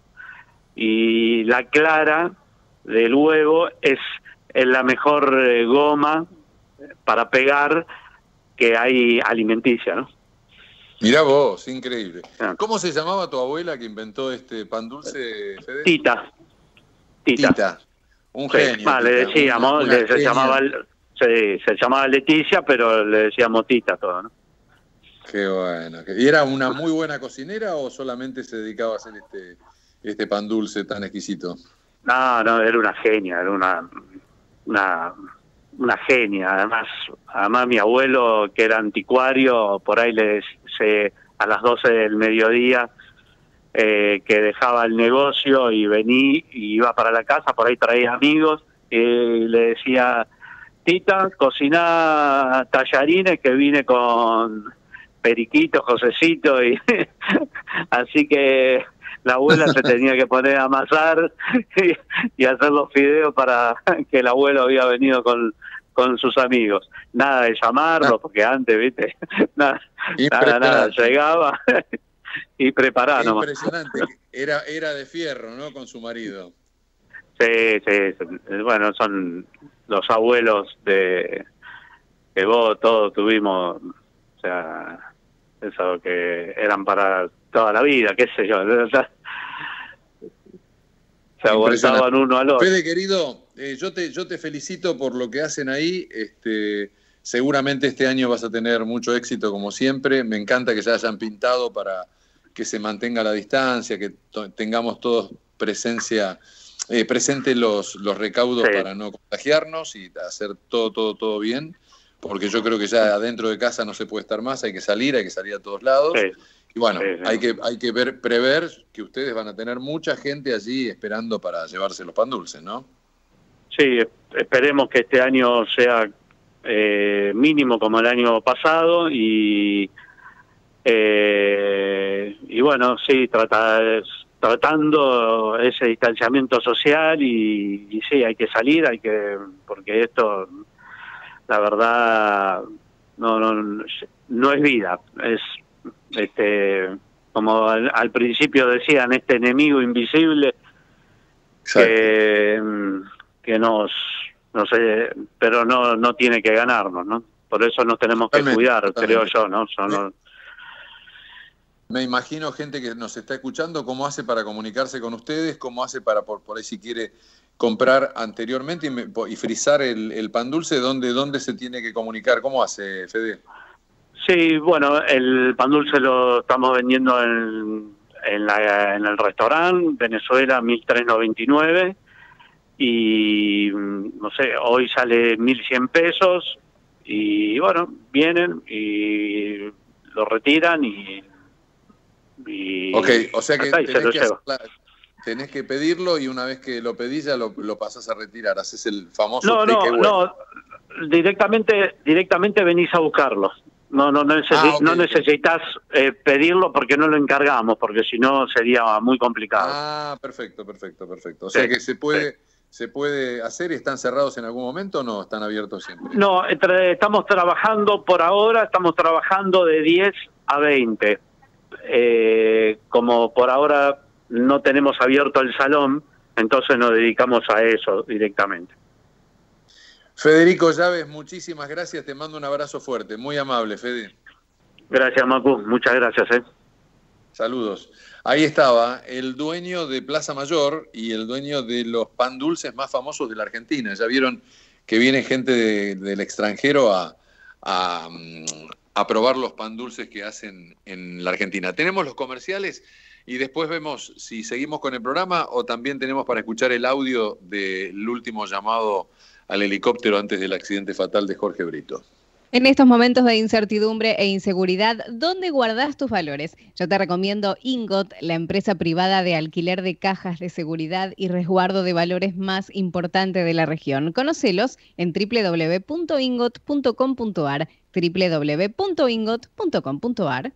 Y la clara del huevo es, es la mejor eh, goma para pegar que hay alimenticia, ¿no? Mirá vos, increíble. ¿Cómo se llamaba tu abuela que inventó este pan dulce, Fede? Tita. Tita. Tita. Un sí, genio. Ah, le decíamos, una, una le, se, llamaba, se, se llamaba Leticia, pero le decíamos Tita todo, ¿no? Qué bueno. ¿Y era una muy buena cocinera o solamente se dedicaba a hacer este, este pan dulce tan exquisito? No, no, era una genia, era una... una una genia, además además mi abuelo, que era anticuario, por ahí le se, a las doce del mediodía, eh, que dejaba el negocio y venía y iba para la casa, por ahí traía amigos, y le decía, Tita, cocina tallarines que vine con Periquito, Josecito, y así que la abuela se tenía que poner a amasar y, y hacer los fideos para que el abuelo había venido con, con sus amigos. Nada de llamarlo, porque antes, viste, nada, nada, nada, llegaba y preparaba nomás. Impresionante, era, era de fierro, ¿no? Con su marido. Sí, sí, bueno, son los abuelos de que vos todos tuvimos, o sea, eso que eran para toda la vida, qué sé yo. Se aguantaban uno al otro. Fede, querido, eh, yo te yo te felicito por lo que hacen ahí. Este, seguramente este año vas a tener mucho éxito como siempre. Me encanta que se hayan pintado para que se mantenga la distancia, que tengamos todos presencia, eh, presente los, los recaudos sí. para no contagiarnos y hacer todo, todo, todo bien. Porque yo creo que ya adentro de casa no se puede estar más, hay que salir, hay que salir a todos lados. Sí. Y bueno, sí, sí. hay que hay que ver prever que ustedes van a tener mucha gente allí esperando para llevarse los pan dulces, ¿no? Sí, esperemos que este año sea eh, mínimo como el año pasado y eh, y bueno, sí, trata, tratando ese distanciamiento social y, y sí, hay que salir, hay que porque esto, la verdad, no no no es vida, es este como al, al principio decían, este enemigo invisible que, que nos no sé, pero no no tiene que ganarnos, ¿no? Por eso nos tenemos que cuidar, totalmente. Creo yo, ¿no? Son, me, me imagino gente que nos está escuchando, cómo hace para comunicarse con ustedes, cómo hace para por, por ahí si quiere comprar anteriormente y, me, y frizar el, el pan dulce, ¿dónde, dónde se tiene que comunicar? ¿Cómo hace, Fede? Sí, bueno, el pan dulce lo estamos vendiendo en, en, la, en el restaurante Venezuela mil trescientos noventa y nueve y no sé, hoy sale mil cien pesos y bueno, vienen y lo retiran y... y ok, o sea que tenés lo que, lleva. hacer, tenés que pedirlo y una vez que lo pedís ya lo, lo pasás a retirar, haces el famoso No, no, takeaway. no, directamente, directamente venís a buscarlo. No, no, no, necesi Ah, okay, no necesitas eh, pedirlo porque no lo encargamos, porque si no sería muy complicado. Ah, perfecto, perfecto, perfecto. O sea sí, que se puede, sí. se puede hacer. ¿Están cerrados en algún momento o no? ¿Están abiertos siempre? No, entre, estamos trabajando por ahora, estamos trabajando de diez a veinte. Eh, como por ahora no tenemos abierto el salón, entonces nos dedicamos a eso directamente. Federico Llaves, muchísimas gracias. Te mando un abrazo fuerte. Muy amable, Fede. Gracias, Macu. Muchas gracias. ¿eh? Saludos. Ahí estaba el dueño de Plaza Mayor y el dueño de los pan dulces más famosos de la Argentina. Ya vieron que viene gente de, del extranjero a, a, a probar los pan dulces que hacen en la Argentina. Tenemos los comerciales y después vemos si seguimos con el programa o también tenemos para escuchar el audio del último llamado al helicóptero antes del accidente fatal de Jorge Brito. En estos momentos de incertidumbre e inseguridad, ¿dónde guardás tus valores? Yo te recomiendo Ingot, la empresa privada de alquiler de cajas de seguridad y resguardo de valores más importante de la región. Conócelos en doble u doble u doble u punto ingot punto com punto a r, doble u doble u doble u punto ingot punto com punto a r.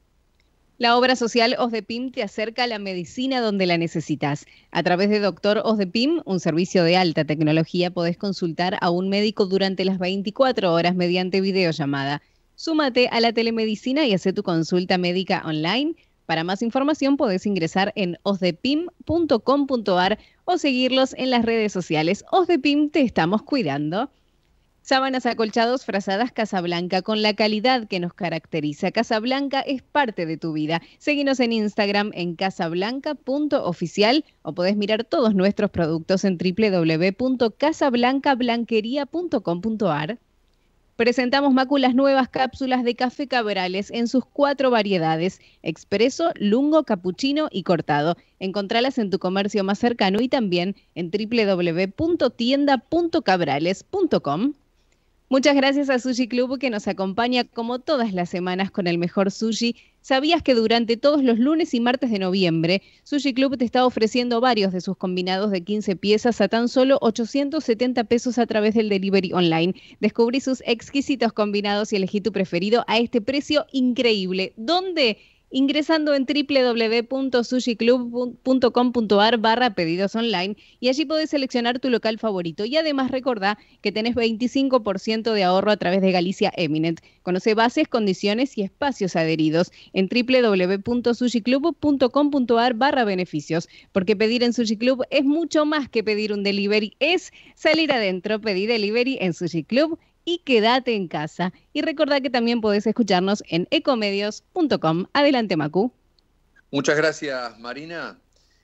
La obra social OSDEPIM te acerca a la medicina donde la necesitas. A través de Doctor OSDEPIM, un servicio de alta tecnología, podés consultar a un médico durante las veinticuatro horas mediante videollamada. Súmate a la telemedicina y haz tu consulta médica online. Para más información podés ingresar en osdepim punto com punto a r o seguirlos en las redes sociales. OSDEPIM, te estamos cuidando. Sábanas, acolchados, frazadas Casablanca, con la calidad que nos caracteriza. Casablanca es parte de tu vida. Seguinos en Instagram en casablanca punto oficial o podés mirar todos nuestros productos en doble u doble u doble u punto casablanca blanquería punto com punto a r. Presentamos, Macu, las nuevas cápsulas de café Cabrales en sus cuatro variedades: expreso, lungo, capuchino y cortado. Encontralas en tu comercio más cercano y también en doble u doble u doble u punto tienda punto cabrales punto com. Muchas gracias a Sushi Club, que nos acompaña como todas las semanas con el mejor sushi. ¿Sabías que durante todos los lunes y martes de noviembre, Sushi Club te está ofreciendo varios de sus combinados de quince piezas a tan solo ochocientos setenta pesos a través del delivery online? Descubrí sus exquisitos combinados y elegí tu preferido a este precio increíble. ¿Dónde? Ingresando en doble u doble u doble u punto sushi club punto com punto a r barra pedidos online y allí podés seleccionar tu local favorito. Y además recordá que tenés veinticinco por ciento de ahorro a través de Galicia Eminent. Conoce bases, condiciones y espacios adheridos en doble u doble u doble u punto sushi club punto com punto a r barra beneficios. Porque pedir en Sushi Club es mucho más que pedir un delivery, es salir adentro. Pedí delivery en Sushi Club y quédate en casa. Y recordá que también podés escucharnos en ecomedios punto com. Adelante, Macu. Muchas gracias, Marina.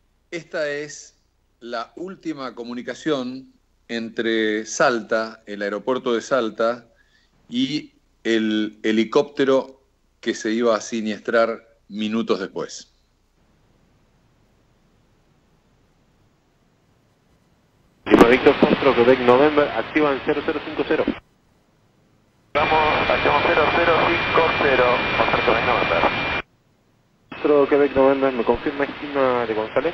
Esta es la última comunicación entre Salta, el aeropuerto de Salta, y el helicóptero que se iba a siniestrar minutos después. Lima Víctor Foxtrot, Quebec November, activan cero cero cinco cero. Vamos, activamos cero cero cinco cero, Foxtrot, Quebec November. Foxtrot, Quebec November, ¿me confirma estima de González?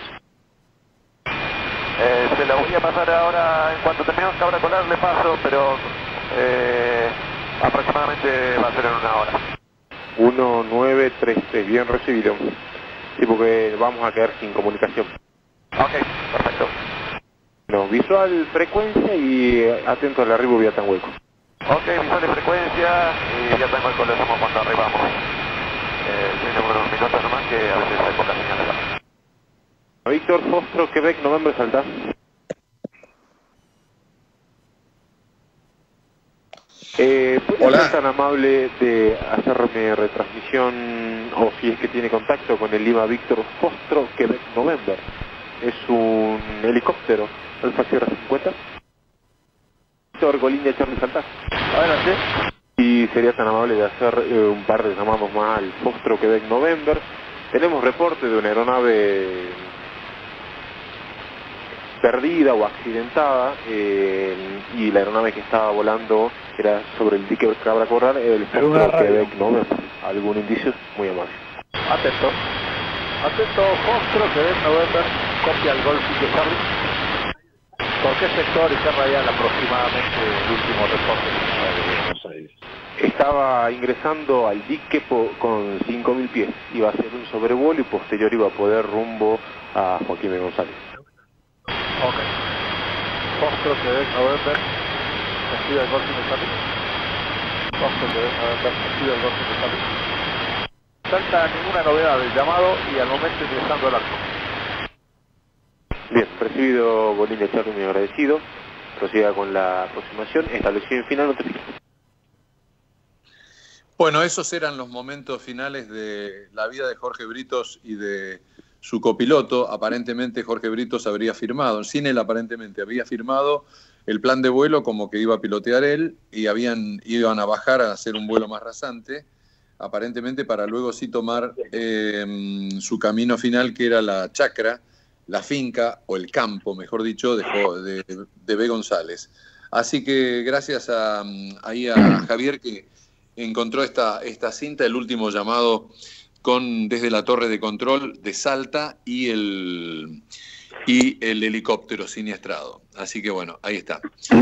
Eh, se la voy a pasar ahora, en cuanto terminemos Cabra Colar le paso, pero eh, aproximadamente va a ser en una hora. uno nueve tres tres, bien recibido. Sí, porque vamos a quedar sin comunicación. Ok, perfecto. No, visual, frecuencia y atento al arribo vía tan hueco. Ok, visual de frecuencia y ya tengo el colo, estamos cuando arribamos. Eh, tiene unos minutos nomás que a veces hay pocas señales. Víctor Foxtrot, Quebec November, Salta. Eh, ¿Puede ser tan amable de hacerme retransmisión, o si es que tiene contacto con el Lima Víctor Foxtrot, Quebec November? Es un helicóptero, Alfa Sierra cincuenta. Víctor, Golindia, Charlie, Salta. Adelante. Y si sería tan amable de hacer eh, un par de llamados más al Foxtrot Quebec November. Tenemos reporte de una aeronave perdida o accidentada, eh, y la aeronave que estaba volando era sobre el dique Cabra Corral, el Foxtrot Quebec November. ¿Algún indicio? Muy amable. Atento. Atento, Foxtrot Quebec November, copia el Golf de Charlie. ¿Por qué sector y qué radial aproximadamente el último reporte de Buenos Aires? Estaba ingresando al dique po con cinco mil pies. Iba a hacer un sobrevuelo y posterior iba a poder rumbo a Joaquín de González. Ok. Foxtrot Quebec November, recibe el Golf de Charlie. Foxtrot Quebec November, recibe el Golf de Charlie. Salta ninguna novedad del llamado y al momento ingresando al arco. Bien, recibido Bolín de Charlie, muy agradecido. Prosiga con la aproximación. Establecido en final, notificación. Bueno, esos eran los momentos finales de la vida de Jorge Britos y de su copiloto. Aparentemente Jorge Britos habría firmado, sin él aparentemente, había firmado el plan de vuelo como que iba a pilotear él y habían, iban a bajar a hacer un vuelo más rasante, aparentemente para luego sí tomar eh, su camino final, que era la chacra, la finca o el campo, mejor dicho, de, de, de B. González. Así que gracias a, ahí a Javier que encontró esta, esta cinta, el último llamado con desde la torre de control de Salta y el, y el helicóptero siniestrado. Así que bueno, ahí está.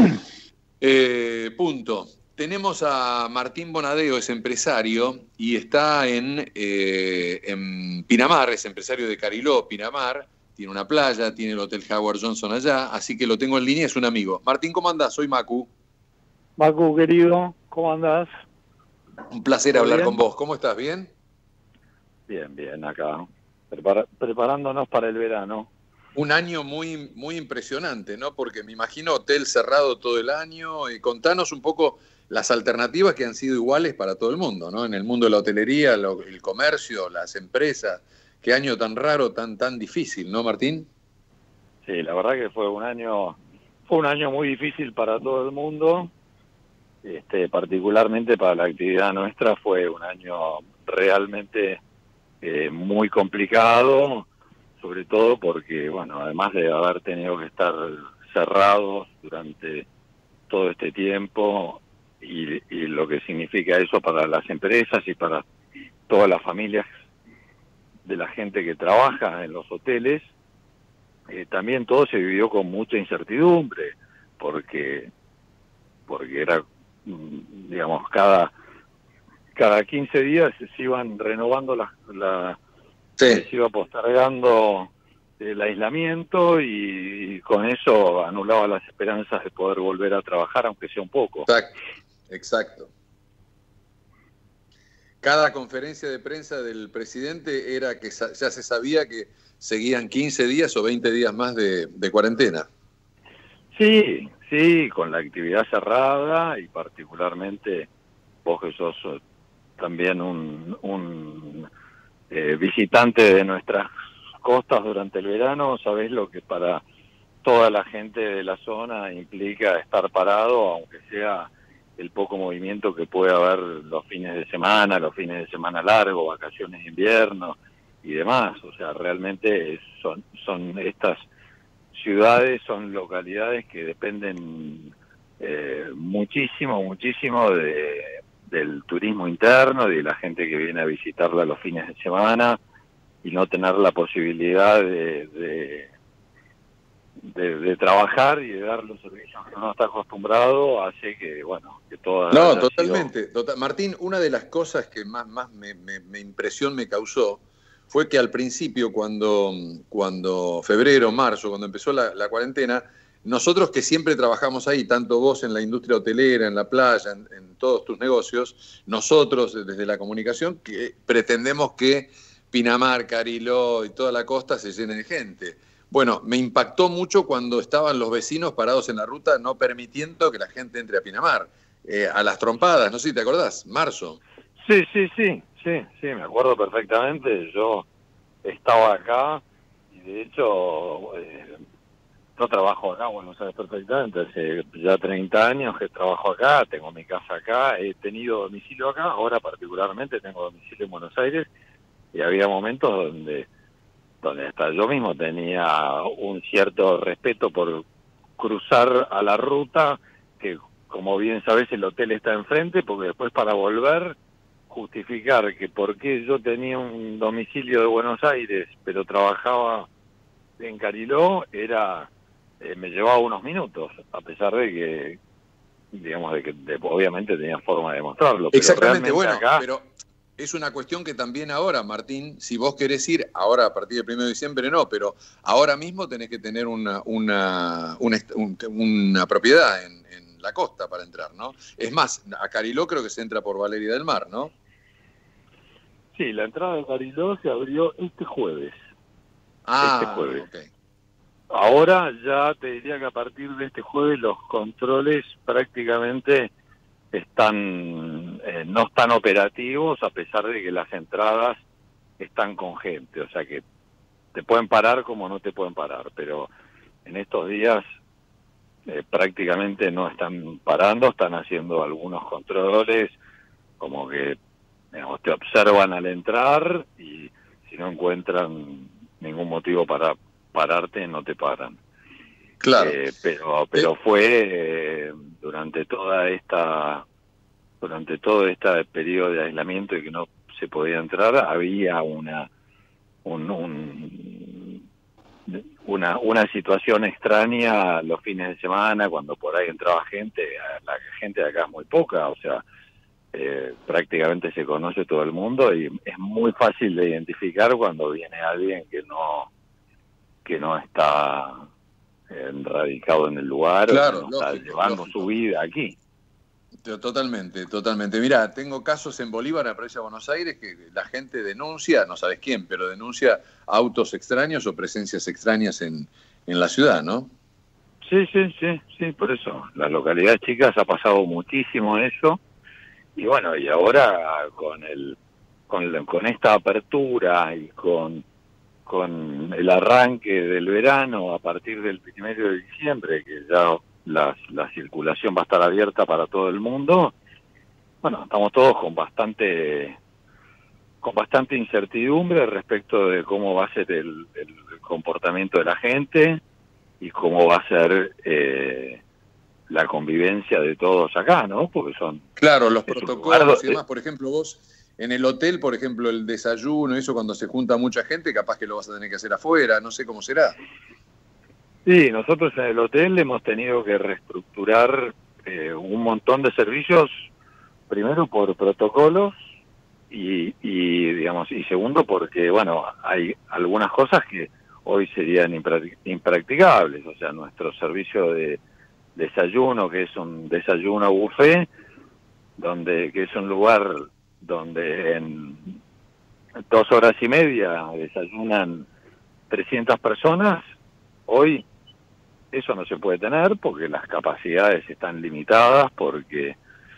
Eh, punto. Tenemos a Martín Bonadeo, es empresario y está en, eh, en Pinamar, es empresario de Cariló, Pinamar. Tiene una playa, tiene el Hotel Howard Johnson allá, así que lo tengo en línea, es un amigo. Martín, ¿cómo andás? Soy Macu. Macu, querido, ¿cómo andás? Un placer hablar bien? con vos. ¿Cómo estás? ¿Bien? Bien, bien, acá. Prepara preparándonos para el verano. Un año muy, muy impresionante, ¿no? Porque me imagino hotel cerrado todo el año. Y contanos un poco las alternativas que han sido iguales para todo el mundo, ¿no? En el mundo de la hotelería, lo, el comercio, las empresas. Qué año tan raro, tan, tan difícil, ¿no, Martín? Sí, la verdad que fue un año, fue un año muy difícil para todo el mundo. Este, particularmente para la actividad nuestra fue un año realmente eh, muy complicado, sobre todo porque, bueno, además de haber tenido que estar cerrados durante todo este tiempo y, y lo que significa eso para las empresas y para todas las familias de la gente que trabaja en los hoteles, eh, también todo se vivió con mucha incertidumbre, porque porque era, digamos, cada cada quince días se iban renovando la, la sí. se iba postergando el aislamiento y, y con eso anulaba las esperanzas de poder volver a trabajar, aunque sea un poco. Exacto, exacto. Cada conferencia de prensa del presidente era que ya se sabía que seguían quince días o veinte días más de, de cuarentena. Sí, sí, con la actividad cerrada y particularmente vos que sos también un, un eh, visitante de nuestras costas durante el verano, sabés lo que para toda la gente de la zona implica estar parado, aunque sea el poco movimiento que puede haber los fines de semana, los fines de semana largos, vacaciones de invierno y demás. O sea, realmente son, son estas ciudades, son localidades que dependen eh, muchísimo, muchísimo de, del turismo interno, de la gente que viene a visitarla los fines de semana, y no tener la posibilidad de, de, de, de trabajar y de dar los servicios que uno está acostumbrado, hace que, bueno, que todo... No, totalmente. Sido... Total... Martín, una de las cosas que más, más me, me, me impresión me causó fue que al principio, cuando, cuando febrero, marzo, cuando empezó la, la cuarentena, nosotros que siempre trabajamos ahí, tanto vos en la industria hotelera, en la playa, en, en todos tus negocios, nosotros desde la comunicación, que pretendemos que Pinamar, Cariló y toda la costa se llene de gente. Bueno, me impactó mucho cuando estaban los vecinos parados en la ruta no permitiendo que la gente entre a Pinamar, eh, a las trompadas, no sé si te acordás, marzo. Sí, sí, sí, sí, sí, me acuerdo perfectamente. Yo estaba acá y de hecho eh, yo trabajo acá, bueno, sabes perfectamente, hace ya treinta años que trabajo acá, tengo mi casa acá, he tenido domicilio acá, ahora particularmente tengo domicilio en Buenos Aires, y había momentos donde, donde hasta yo mismo tenía un cierto respeto por cruzar a la ruta, que como bien sabes el hotel está enfrente, porque después para volver, justificar que por qué yo tenía un domicilio de Buenos Aires, pero trabajaba en Cariló, era... Eh, me llevaba unos minutos, a pesar de que, digamos, de que de, obviamente tenía forma de demostrarlo. Pero exactamente, bueno, acá... pero es una cuestión que también ahora, Martín, si vos querés ir, ahora a partir del primero de diciembre no, pero ahora mismo tenés que tener una una, una, un, una propiedad en, en la costa para entrar, ¿no? Es más, a Cariló creo que se entra por Valeria del Mar, ¿no? Sí, la entrada de Cariló se abrió este jueves. Ah, este jueves. ok. Ahora ya te diría que a partir de este jueves los controles prácticamente están eh, no están operativos, a pesar de que las entradas están con gente, o sea que te pueden parar como no te pueden parar, pero en estos días eh, prácticamente no están parando, están haciendo algunos controles, como que digamos, te observan al entrar y si no encuentran ningún motivo para pararte, no te paran. Claro. Eh, pero pero fue eh, durante toda esta durante todo este periodo de aislamiento y que no se podía entrar, había una un, un, una una situación extraña los fines de semana cuando por ahí entraba gente. La gente de acá es muy poca, o sea, eh, prácticamente se conoce todo el mundo y es muy fácil de identificar cuando viene alguien que no que no está eh, radicado en el lugar, claro, o no está lógico, llevando lógico. su vida aquí. Totalmente, totalmente. Mirá, tengo casos en Bolívar, en la provincia de Buenos Aires, que la gente denuncia, no sabes quién, pero denuncia autos extraños o presencias extrañas en, en la ciudad, ¿no? Sí, sí, sí, sí, por eso. Las localidades chicas ha pasado muchísimo eso, y bueno, y ahora con el con, con esta apertura y con con el arranque del verano a partir del primero de diciembre, que ya la, la circulación va a estar abierta para todo el mundo, bueno, estamos todos con bastante con bastante incertidumbre respecto de cómo va a ser el, el comportamiento de la gente y cómo va a ser eh, la convivencia de todos acá, ¿no? Porque son... Claro, los protocolos y lugar, demás. Por ejemplo, vos en el hotel, por ejemplo, el desayuno, eso cuando se junta mucha gente, capaz que lo vas a tener que hacer afuera, no sé cómo será. Sí, nosotros en el hotel hemos tenido que reestructurar eh, un montón de servicios, primero por protocolos y, y, digamos, y segundo porque, bueno, hay algunas cosas que hoy serían impracticables, o sea, nuestro servicio de desayuno, que es un desayuno buffet, donde que es un lugar donde en dos horas y media desayunan trescientas personas, hoy eso no se puede tener porque las capacidades están limitadas, porque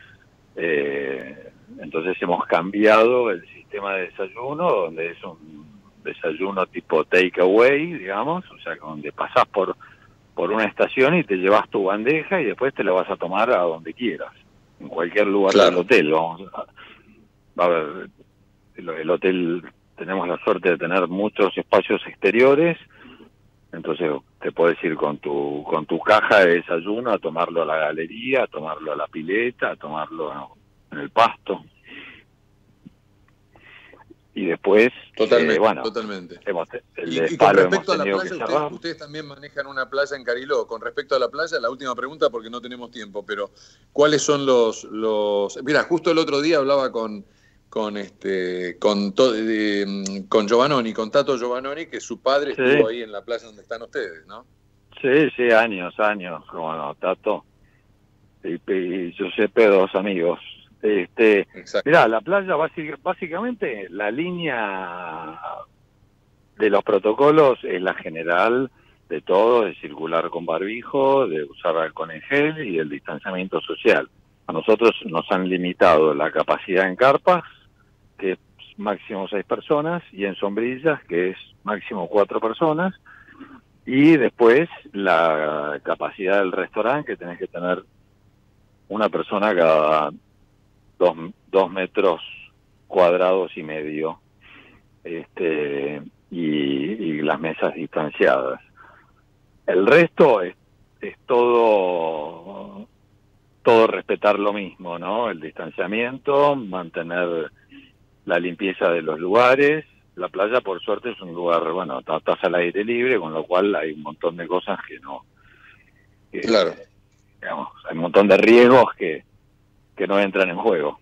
eh, entonces hemos cambiado el sistema de desayuno, donde es un desayuno tipo take away, digamos, o sea, donde pasás por por una estación y te llevas tu bandeja y después te la vas a tomar a donde quieras, en cualquier lugar claro. del hotel. Vamos a, va a ver, el, el hotel, tenemos la suerte de tener muchos espacios exteriores, entonces te puedes ir con tu con tu caja de desayuno a tomarlo a la galería, a tomarlo a la pileta, a tomarlo en el pasto. Y después, totalmente, eh, bueno, totalmente. Hemos, el y, de y con palo respecto a hemos la tenido playa, que ustedes, ustedes también manejan una playa en Cariló. Con respecto a la playa, la última pregunta porque no tenemos tiempo, pero ¿cuáles son los... los... Mira, justo el otro día hablaba con con este con, to, de, con Giovannoni, con Tato Giovannoni, que su padre sí. estuvo ahí en la playa donde están ustedes, ¿no? Sí, sí, años, años, como no, Tato y, y Giuseppe, dos amigos. Este, mirá, la playa básic, básicamente la línea de los protocolos es la general de todo, de circular con barbijo, de usar alcohol en gel y el distanciamiento social. A nosotros nos han limitado la capacidad en carpas, que es máximo seis personas, y en sombrillas, que es máximo cuatro personas, Y después la capacidad del restaurante, que tenés que tener una persona cada dos, dos metros cuadrados y medio, este, y, y las mesas distanciadas. El resto es, es todo, todo respetar lo mismo, ¿no? El distanciamiento, mantener la limpieza de los lugares. La playa, por suerte, es un lugar, bueno, estás al aire libre, con lo cual hay un montón de cosas que no... Que, claro. Digamos, hay un montón de riesgos que, que no entran en juego.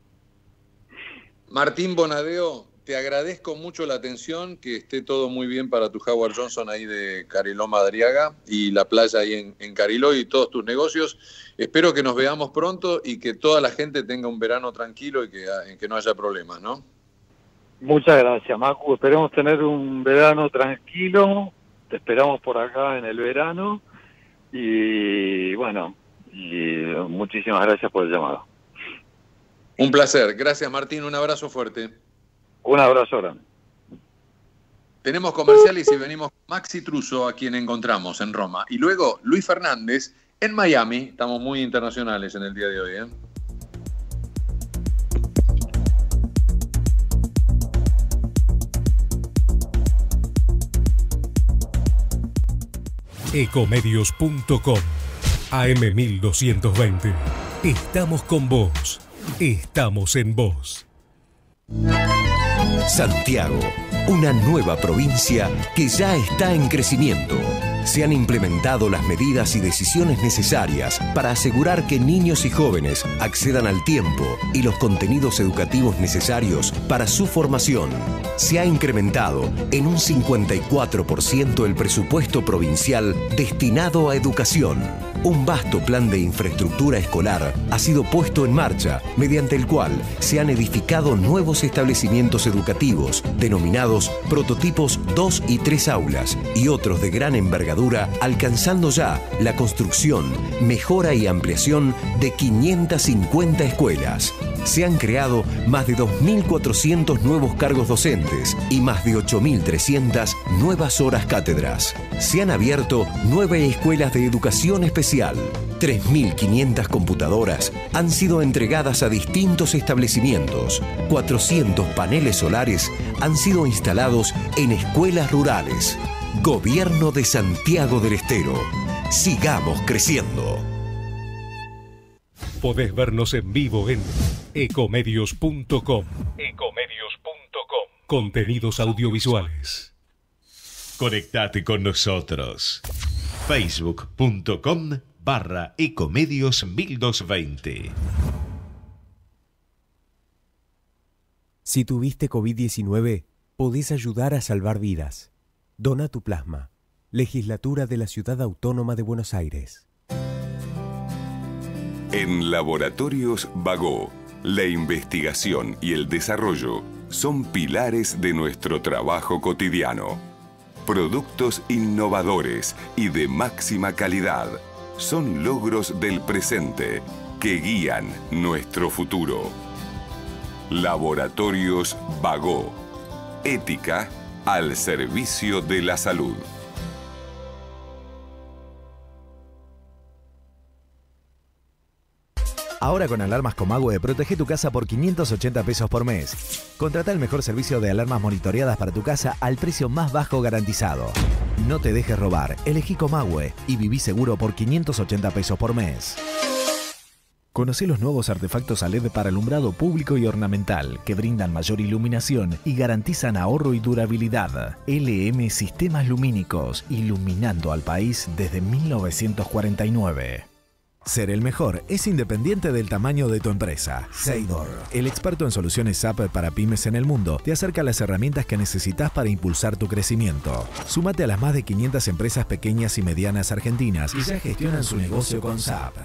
Martín Bonadeo, te agradezco mucho la atención, que esté todo muy bien para tu Howard Johnson ahí de Cariló Madariaga y la playa ahí en, en Cariló y todos tus negocios. Espero que nos veamos pronto y que toda la gente tenga un verano tranquilo y que, que no haya problemas, ¿no? Muchas gracias, Macu. Esperemos tener un verano tranquilo. Te esperamos por acá en el verano. Y bueno, y muchísimas gracias por el llamado. Un placer. Gracias, Martín. Un abrazo fuerte. Un abrazo grande. Tenemos comerciales y venimos con Maxi Truso, a quien encontramos en Roma. Y luego Luis Fernández en Miami. Estamos muy internacionales en el día de hoy, ¿eh? Ecomedios punto com A M mil doscientos veinte. Estamos con vos. Estamos en vos. Santiago, una nueva provincia que ya está en crecimiento. Se han implementado las medidas y decisiones necesarias para asegurar que niños y jóvenes accedan al tiempo y los contenidos educativos necesarios para su formación. Se ha incrementado en un cincuenta y cuatro por ciento el presupuesto provincial destinado a educación. Un vasto plan de infraestructura escolar ha sido puesto en marcha, mediante el cual se han edificado nuevos establecimientos educativos, denominados prototipos dos y tres aulas, y otros de gran envergadura, alcanzando ya la construcción, mejora y ampliación de quinientas cincuenta escuelas. Se han creado más de dos mil cuatrocientos nuevos cargos docentes y más de ocho mil trescientas nuevas horas cátedras. Se han abierto nueve escuelas de educación especial. tres mil quinientas computadoras han sido entregadas a distintos establecimientos. cuatrocientos paneles solares han sido instalados en escuelas rurales. Gobierno de Santiago del Estero. Sigamos creciendo. Podés vernos en vivo en ecomedios punto com. ecomedios punto com. Contenidos audiovisuales. Conectate con nosotros. facebook punto com barra ecomedios mil doscientos veinte. Si tuviste COVID diecinueve, podés ayudar a salvar vidas. Dona tu plasma. Legislatura de la Ciudad Autónoma de Buenos Aires. En Laboratorios Bagó, la investigación y el desarrollo son pilares de nuestro trabajo cotidiano. Productos innovadores y de máxima calidad son logros del presente que guían nuestro futuro. Laboratorios Bagó. Ética al servicio de la salud. Ahora con alarmas Comahue, protege tu casa por quinientos ochenta pesos por mes. Contrata el mejor servicio de alarmas monitoreadas para tu casa al precio más bajo garantizado. No te dejes robar, elegí Comahue y viví seguro por quinientos ochenta pesos por mes. Conocé los nuevos artefactos a L E D para alumbrado público y ornamental que brindan mayor iluminación y garantizan ahorro y durabilidad. L M Sistemas Lumínicos, iluminando al país desde mil novecientos cuarenta y nueve. Ser el mejor es independiente del tamaño de tu empresa. Seidor, el experto en soluciones S A P para pymes en el mundo, te acerca las herramientas que necesitas para impulsar tu crecimiento. Súmate a las más de quinientas empresas pequeñas y medianas argentinas y ya gestionan su negocio con S A P.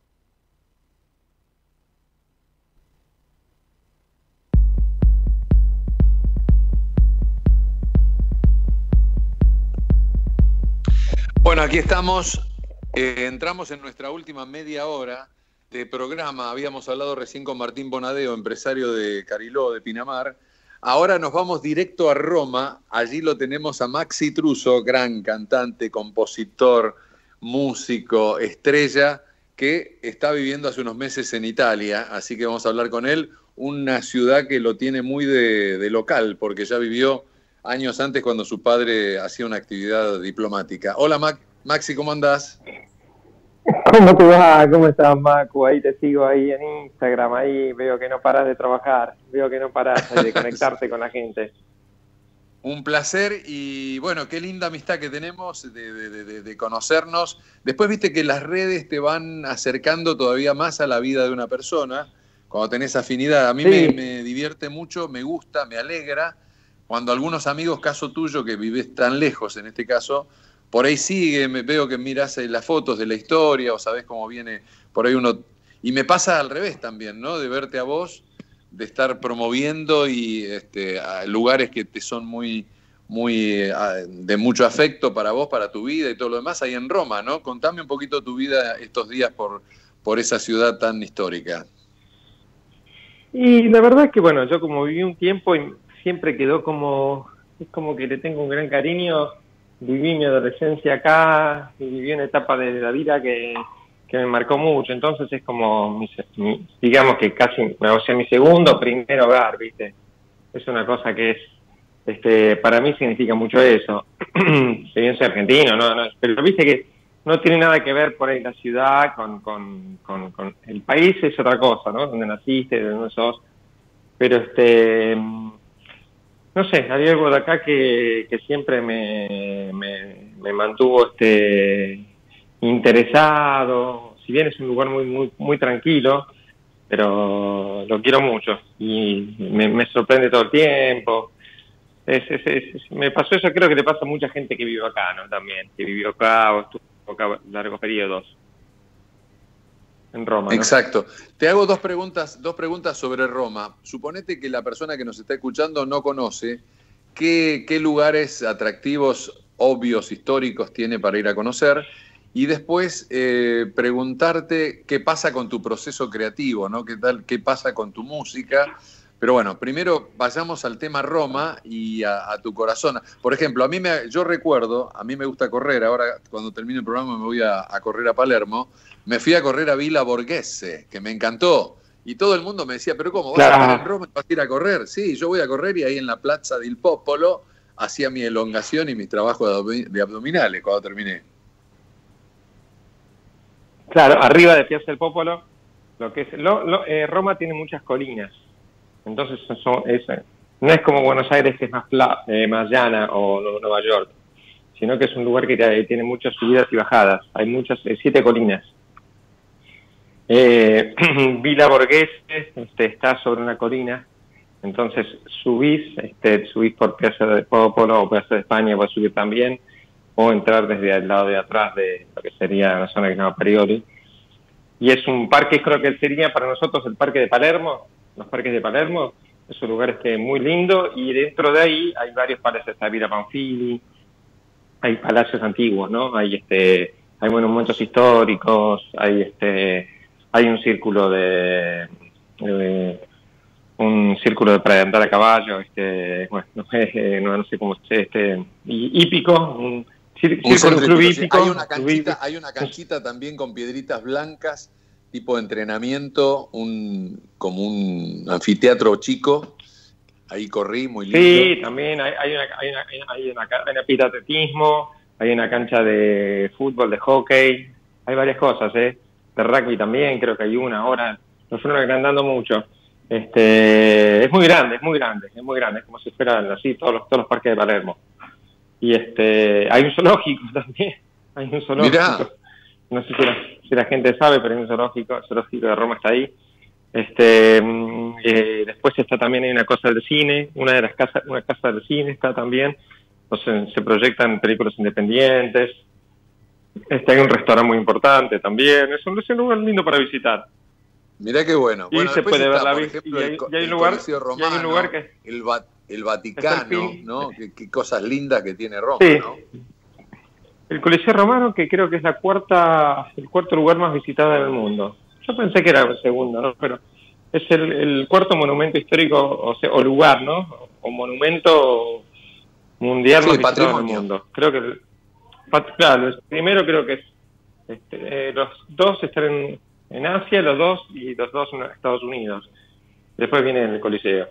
Bueno, aquí estamos. Eh, entramos en nuestra última media hora de programa. Habíamos hablado recién con Martín Bonadeo, empresario de Cariló, de Pinamar. Ahora nos vamos directo a Roma. Allí lo tenemos a Maxi Truso, gran cantante, compositor, músico, estrella, que está viviendo hace unos meses en Italia. Así que vamos a hablar con él. Una ciudad que lo tiene muy de, de local, porque ya vivió años antes cuando su padre hacía una actividad diplomática. Hola, Mac Maxi, ¿cómo andás? ¿Cómo te va? ¿Cómo estás, Macu? Ahí te sigo ahí en Instagram, ahí veo que no parás de trabajar, veo que no parás de conectarte con la gente. Un placer y bueno, qué linda amistad que tenemos de, de, de, de conocernos. Después viste que las redes te van acercando todavía más a la vida de una persona, cuando tenés afinidad. A mí sí. me, me divierte mucho, me gusta, me alegra, cuando algunos amigos, caso tuyo, que vives tan lejos en este caso, por ahí sigue, me veo que mirás las fotos de la historia o sabés cómo viene por ahí uno. Y me pasa al revés también, ¿no? De verte a vos, de estar promoviendo y este, a lugares que te son muy, muy de mucho afecto para vos, para tu vida y todo lo demás, ahí en Roma, ¿no? Contame un poquito tu vida estos días por, por esa ciudad tan histórica. Y la verdad es que, bueno, yo como viví un tiempo y siempre quedó como, es como que le tengo un gran cariño. Viví mi adolescencia acá y viví una etapa de la vida que, que me marcó mucho, entonces es como, mi, mi, digamos que casi, o sea, mi segundo, primer hogar, ¿viste? Es una cosa que es, este, para mí significa mucho eso. Si bien soy argentino, ¿no? no pero viste que no tiene nada que ver por ahí la ciudad con, con, con, con el país, es otra cosa, ¿no? Donde naciste, de donde sos, pero este... No sé, había algo de acá que, que siempre me, me, me mantuvo este interesado. Si bien es un lugar muy muy muy tranquilo, pero lo quiero mucho y me, me sorprende todo el tiempo. Es, es, es, me pasó eso, creo que le pasa a mucha gente que vive acá, ¿no? También, que vivió acá o estuvo acá largos periodos. En Roma, ¿no? Exacto. Te hago dos preguntas, dos preguntas sobre Roma. Suponete que la persona que nos está escuchando no conoce qué, qué lugares atractivos, obvios, históricos tiene para ir a conocer. Y después eh, preguntarte qué pasa con tu proceso creativo, ¿no? ¿Qué tal, qué pasa con tu música? Pero bueno, primero vayamos al tema Roma y a, a tu corazón. Por ejemplo, a mí me, yo recuerdo, a mí me gusta correr, ahora cuando termine el programa me voy a, a correr a Palermo, me fui a correr a Villa Borghese, que me encantó, y todo el mundo me decía, pero ¿cómo vas claro. a estar en Roma y vas a ir a correr? Sí, yo voy a correr y ahí en la Plaza del Popolo hacía mi elongación y mi trabajo de, de abdominales cuando terminé. Claro, arriba de Piazza del Popolo, lo que es, lo, lo, eh, Roma tiene muchas colinas. Entonces son, es, no es como Buenos Aires, que es más, pla, eh, más llana, o Nueva York, sino que es un lugar que tiene muchas subidas y bajadas. Hay muchas, eh, siete colinas. Eh, Villa Borghese este, está sobre una colina, entonces subís, este, subís por Piazza del Popolo o Piazza de España, vas a subir también, o entrar desde el lado de atrás de lo que sería la zona que se llama Parioli. Y es un parque, creo que sería para nosotros el Parque de Palermo, los parques de Palermo, es un lugar este, muy lindo, y dentro de ahí hay varios palacios, está Villa Pamphili, hay palacios antiguos, ¿no? Hay este, hay monumentos históricos, hay este, hay un círculo de, de un círculo de para andar a caballo, este, bueno, no, eh, no, no sé cómo se este, hípico, un círculo club hípico. Hay una canchita, hay una canchita también con piedritas blancas, tipo de entrenamiento, un como un anfiteatro chico, ahí corrí, muy lindo. Sí, también hay, hay, una, hay, una, hay, una, hay, una, hay una pista de atletismo, hay una cancha de fútbol, de hockey, hay varias cosas, ¿eh? De rugby también, creo que hay una ahora, nos fueron agrandando mucho. Este, es muy grande, es muy grande, es muy grande, es como si fueran así todos los, todos los parques de Palermo. Y este, hay un zoológico también, hay un zoológico. Mirá. No sé si la, si la gente sabe, pero hay un zoológico, el zoológico de Roma está ahí. Este, eh, después está también hay una cosa del cine, una de las casas, una casa del cine está también, entonces se proyectan películas independientes. Este, hay un restaurante muy importante también, es un, es un lugar lindo para visitar. Mirá qué bueno. Y bueno, se puede ver la vista. Y hay, y hay un lugar, romano, y hay un lugar que el, va, el Vaticano, ¿no? Qué, qué cosas lindas que tiene Roma, sí. ¿no? El Coliseo Romano, que creo que es la cuarta, el cuarto lugar más visitado en el mundo. Yo pensé que era el segundo, ¿no? Pero es el, el cuarto monumento histórico, o sea, o lugar, ¿no? un monumento mundial Sí, más visitado en el patrimonio. mundo. Creo que, el- pat- claro, el primero creo que es, este, eh, los dos están en, en Asia, los dos, y los dos en Estados Unidos. Después viene el Coliseo.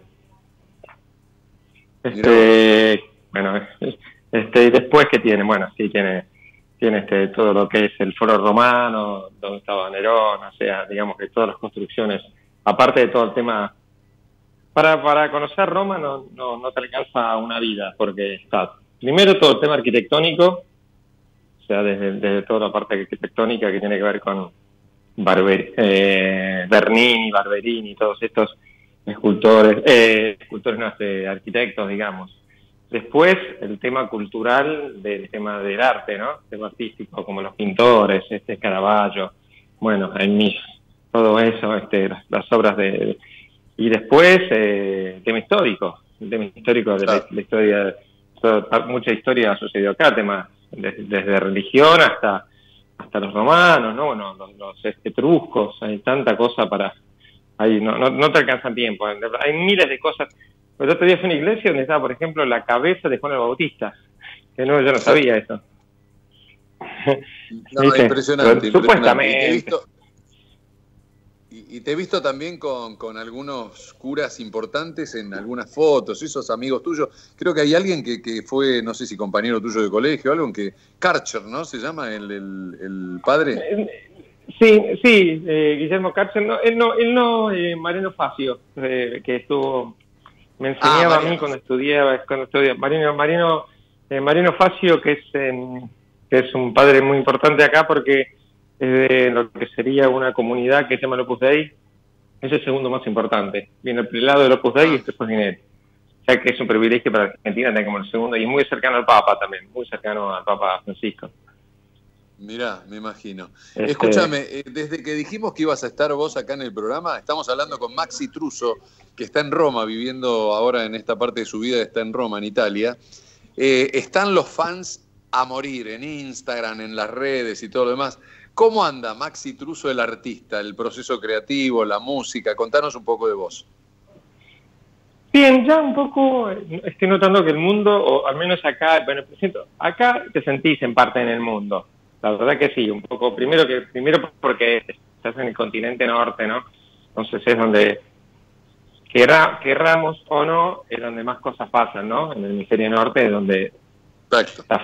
Este, bueno, este, y después, ¿qué tiene? Bueno, sí, tiene, tiene este, todo lo que es el Foro Romano, donde estaba Nerón, o sea, digamos que todas las construcciones, aparte de todo el tema, para, para conocer Roma no, no, no te alcanza una vida, porque está, primero todo el tema arquitectónico, o sea, desde, desde toda la parte arquitectónica que tiene que ver con Barber, eh, Bernini, Barberini, todos estos escultores, eh, escultores no, este, arquitectos, digamos. Después, el tema cultural del tema del arte, ¿no? El tema artístico, como los pintores, este Caravaggio, bueno, en mis, todo eso, este, las, las obras de... Y después, eh, el tema histórico, el tema histórico de la, la historia, toda, mucha historia ha sucedido acá, temas desde, desde religión hasta hasta los romanos, ¿no? Bueno, los, los etruscos, hay tanta cosa para... Ahí no, no, no te alcanzan tiempo, hay miles de cosas. El otro día fui a una iglesia donde estaba, por ejemplo, la cabeza de Juan el Bautista, que no, yo no sabía eso. No, ¿Viste? impresionante, Pero, impresionante. supuestamente. Y te he visto, y, y te he visto también con, con algunos curas importantes en algunas fotos, esos amigos tuyos. Creo que hay alguien que, que fue, no sé si compañero tuyo de colegio, algo que... Karcher, ¿no? ¿Se llama el, el, el padre? Sí, sí, eh, Guillermo Karcher, no, él no, él no eh, Mariano Facio, eh, que estuvo, me enseñaba Ah, a mí cuando estudiaba, cuando estudiaba, Mariano, Mariano, eh, Mariano Facio, que es, eh, que es un padre muy importante acá porque es de lo que sería una comunidad que se llama el Opus Dei, es el segundo más importante, viene el prelado del Opus Dei y después viene él. O sea que es un privilegio para Argentina tener como el segundo, y muy cercano al Papa también, muy cercano al Papa Francisco. Mirá, me imagino. Este- Escúchame, eh, desde que dijimos que ibas a estar vos acá en el programa, estamos hablando con Maxi Truso, que está en Roma, viviendo ahora en esta parte de su vida, está en Roma, en Italia. Eh, están los fans a morir en Instagram, en las redes y todo lo demás. ¿Cómo anda Maxi Truso, el artista, el proceso creativo, la música? Contanos un poco de vos. Bien, ya un poco eh, estoy notando que el mundo, o al menos acá, bueno, siento, acá te sentís en parte en el mundo. La verdad que sí, un poco, primero que primero porque estás en el continente norte, ¿no? Entonces es donde, querrá, querramos o no, es donde más cosas pasan, ¿no? En el hemisferio norte es donde... Exacto.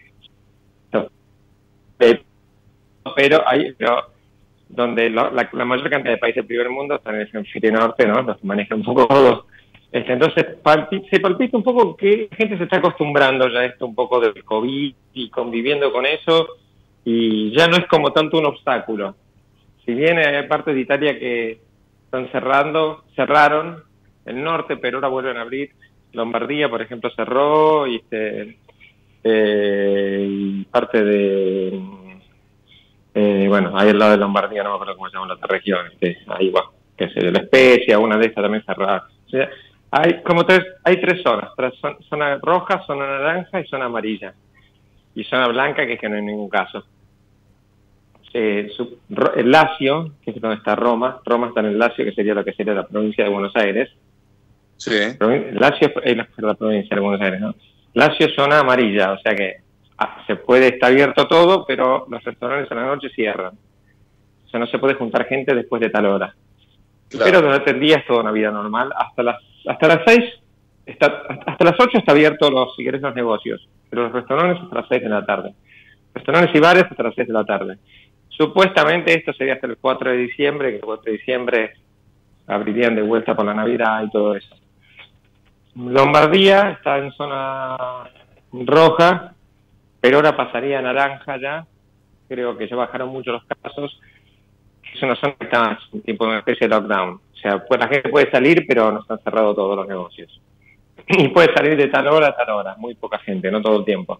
Pero hay, pero donde lo- la, la mayor cantidad de países del primer mundo están en el hemisferio norte, ¿no? Los manejan un poco todos. Este, entonces palpi- se palpita un poco que la gente se está acostumbrando ya a esto un poco del COVID y conviviendo con eso, y ya no es como tanto un obstáculo. Si bien hay partes de Italia que están cerrando, cerraron el norte, pero ahora vuelven a abrir. Lombardía, por ejemplo, cerró, y, este, eh, y parte de, eh, bueno, ahí al lado de Lombardía, no me acuerdo cómo se llama la otra región, este, ahí va, que es de la Especia, una de estas también cerrada. O sea, hay como tres, hay tres zonas, tres zon- zona roja, zona naranja y zona amarilla. Y zona blanca, que es que no hay ningún caso. Eh, su- Ro- el Lacio, que es donde está Roma, Roma está en el Lacio, que sería lo que sería la provincia de Buenos Aires. Sí. Provin- Lacio es la, la provincia de Buenos Aires, ¿no? Lacio es zona amarilla, o sea que ah, se puede, está abierto todo, pero los restaurantes a la noche cierran. O sea, no se puede juntar gente después de tal hora. Claro. Pero durante el día es toda una vida normal. Hasta las hasta las seis, está, hasta las ocho está abierto los, si querés, los negocios. Pero los restaurantes hasta las seis de la tarde. Restaurantes y bares hasta las seis de la tarde. Supuestamente esto sería hasta el cuatro de diciembre, que el cuatro de diciembre abrirían de vuelta por la Navidad y todo eso. Lombardía está en zona roja, pero ahora pasaría a naranja ya. Creo que ya bajaron mucho los casos. Es una zona que está en tipo de una especie de lockdown. O sea, pues la gente puede salir, pero no están cerrados todos los negocios. Y puede salir de tal hora a tal hora. Muy poca gente, no todo el tiempo.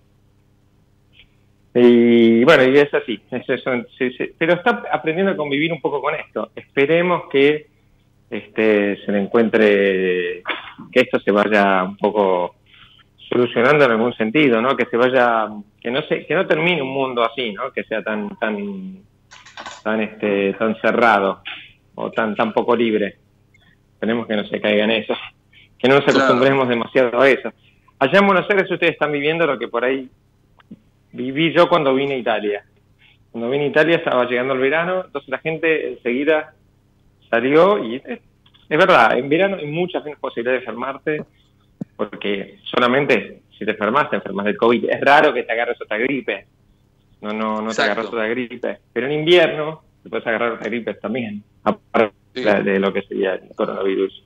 Y bueno, y es así. Es eso, sí, sí. Pero está aprendiendo a convivir un poco con esto. Esperemos que este se le encuentre, que esto se vaya un poco solucionando en algún sentido, ¿no? Que se vaya, que no se, que no termine un mundo así, ¿no? Que sea tan, tan, tan, este, tan cerrado o tan, tan poco libre. Esperemos que no se caiga en eso. que no nos acostumbremos claro. demasiado a eso. Allá en Buenos Aires ustedes están viviendo lo que por ahí viví yo cuando vine a Italia. Cuando vine a Italia estaba llegando el verano, entonces la gente enseguida salió y es, es verdad, en verano hay muchas menos posibilidades de enfermarte, porque solamente si te enfermas, te enfermas del COVID. Es raro que te agarres otra gripe, no no no te agarras otra gripe, pero en invierno te puedes agarrar otra gripe también, aparte sí. de lo que sería el coronavirus.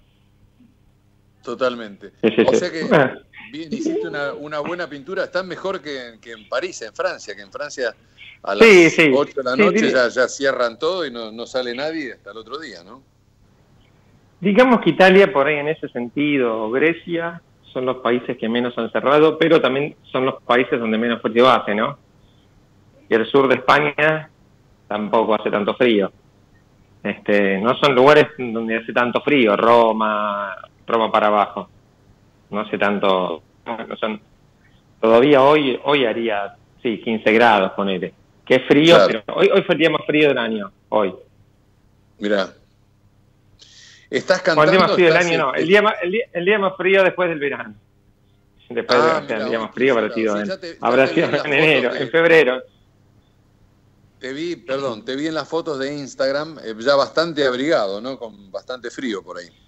Totalmente. Sí, sí, o sí. sea que bien, hiciste una, una buena pintura, está mejor que, que en París, en Francia, que en Francia a las sí, sí. ocho de la sí, noche sí. Ya, ya cierran todo y no, no sale nadie hasta el otro día, ¿no? Digamos que Italia, por ahí en ese sentido, Grecia, son los países que menos han cerrado, pero también son los países donde menos frío hace, ¿no? Y el sur de España tampoco hace tanto frío. Este, no son lugares donde hace tanto frío, Roma, Roma para abajo. No hace tanto, no son, todavía hoy hoy haría, sí, quince grados, ponele. Que es frío, claro. pero hoy, hoy fue el día más frío del año, hoy. Mirá. ¿Estás cantando? El día más frío del año, en... no, el día, más, el, día, el día más frío después del verano. Después ah, del o sea, el día más frío habrá sido, en, te, habrá sido en enero, de... en febrero. Te vi, perdón, te vi en las fotos de Instagram eh, ya bastante abrigado, ¿no? Con bastante frío por ahí.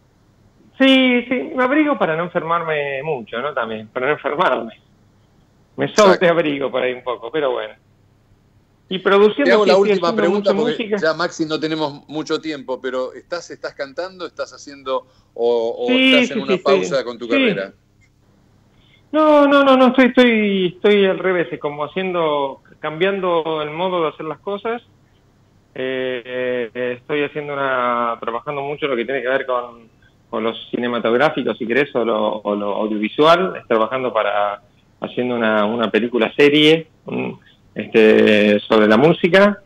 Sí, sí, me abrigo para no enfermarme mucho, ¿no? También, para no enfermarme. Me sobra de abrigo por ahí un poco, pero bueno. Y produciendo... Te hago la última pregunta porque música. Ya, Maxi, no tenemos mucho tiempo, pero ¿estás estás cantando, estás haciendo o, o sí, estás sí, en una sí, pausa sí. con tu sí. carrera? No, no, no, no, estoy, estoy, estoy al revés, como haciendo, cambiando el modo de hacer las cosas. Eh, eh, estoy haciendo una, trabajando mucho lo que tiene que ver con, con los cinematográficos, si querés, o lo, o lo audiovisual. Estoy trabajando para, haciendo una, una película serie, un, este, sobre la música.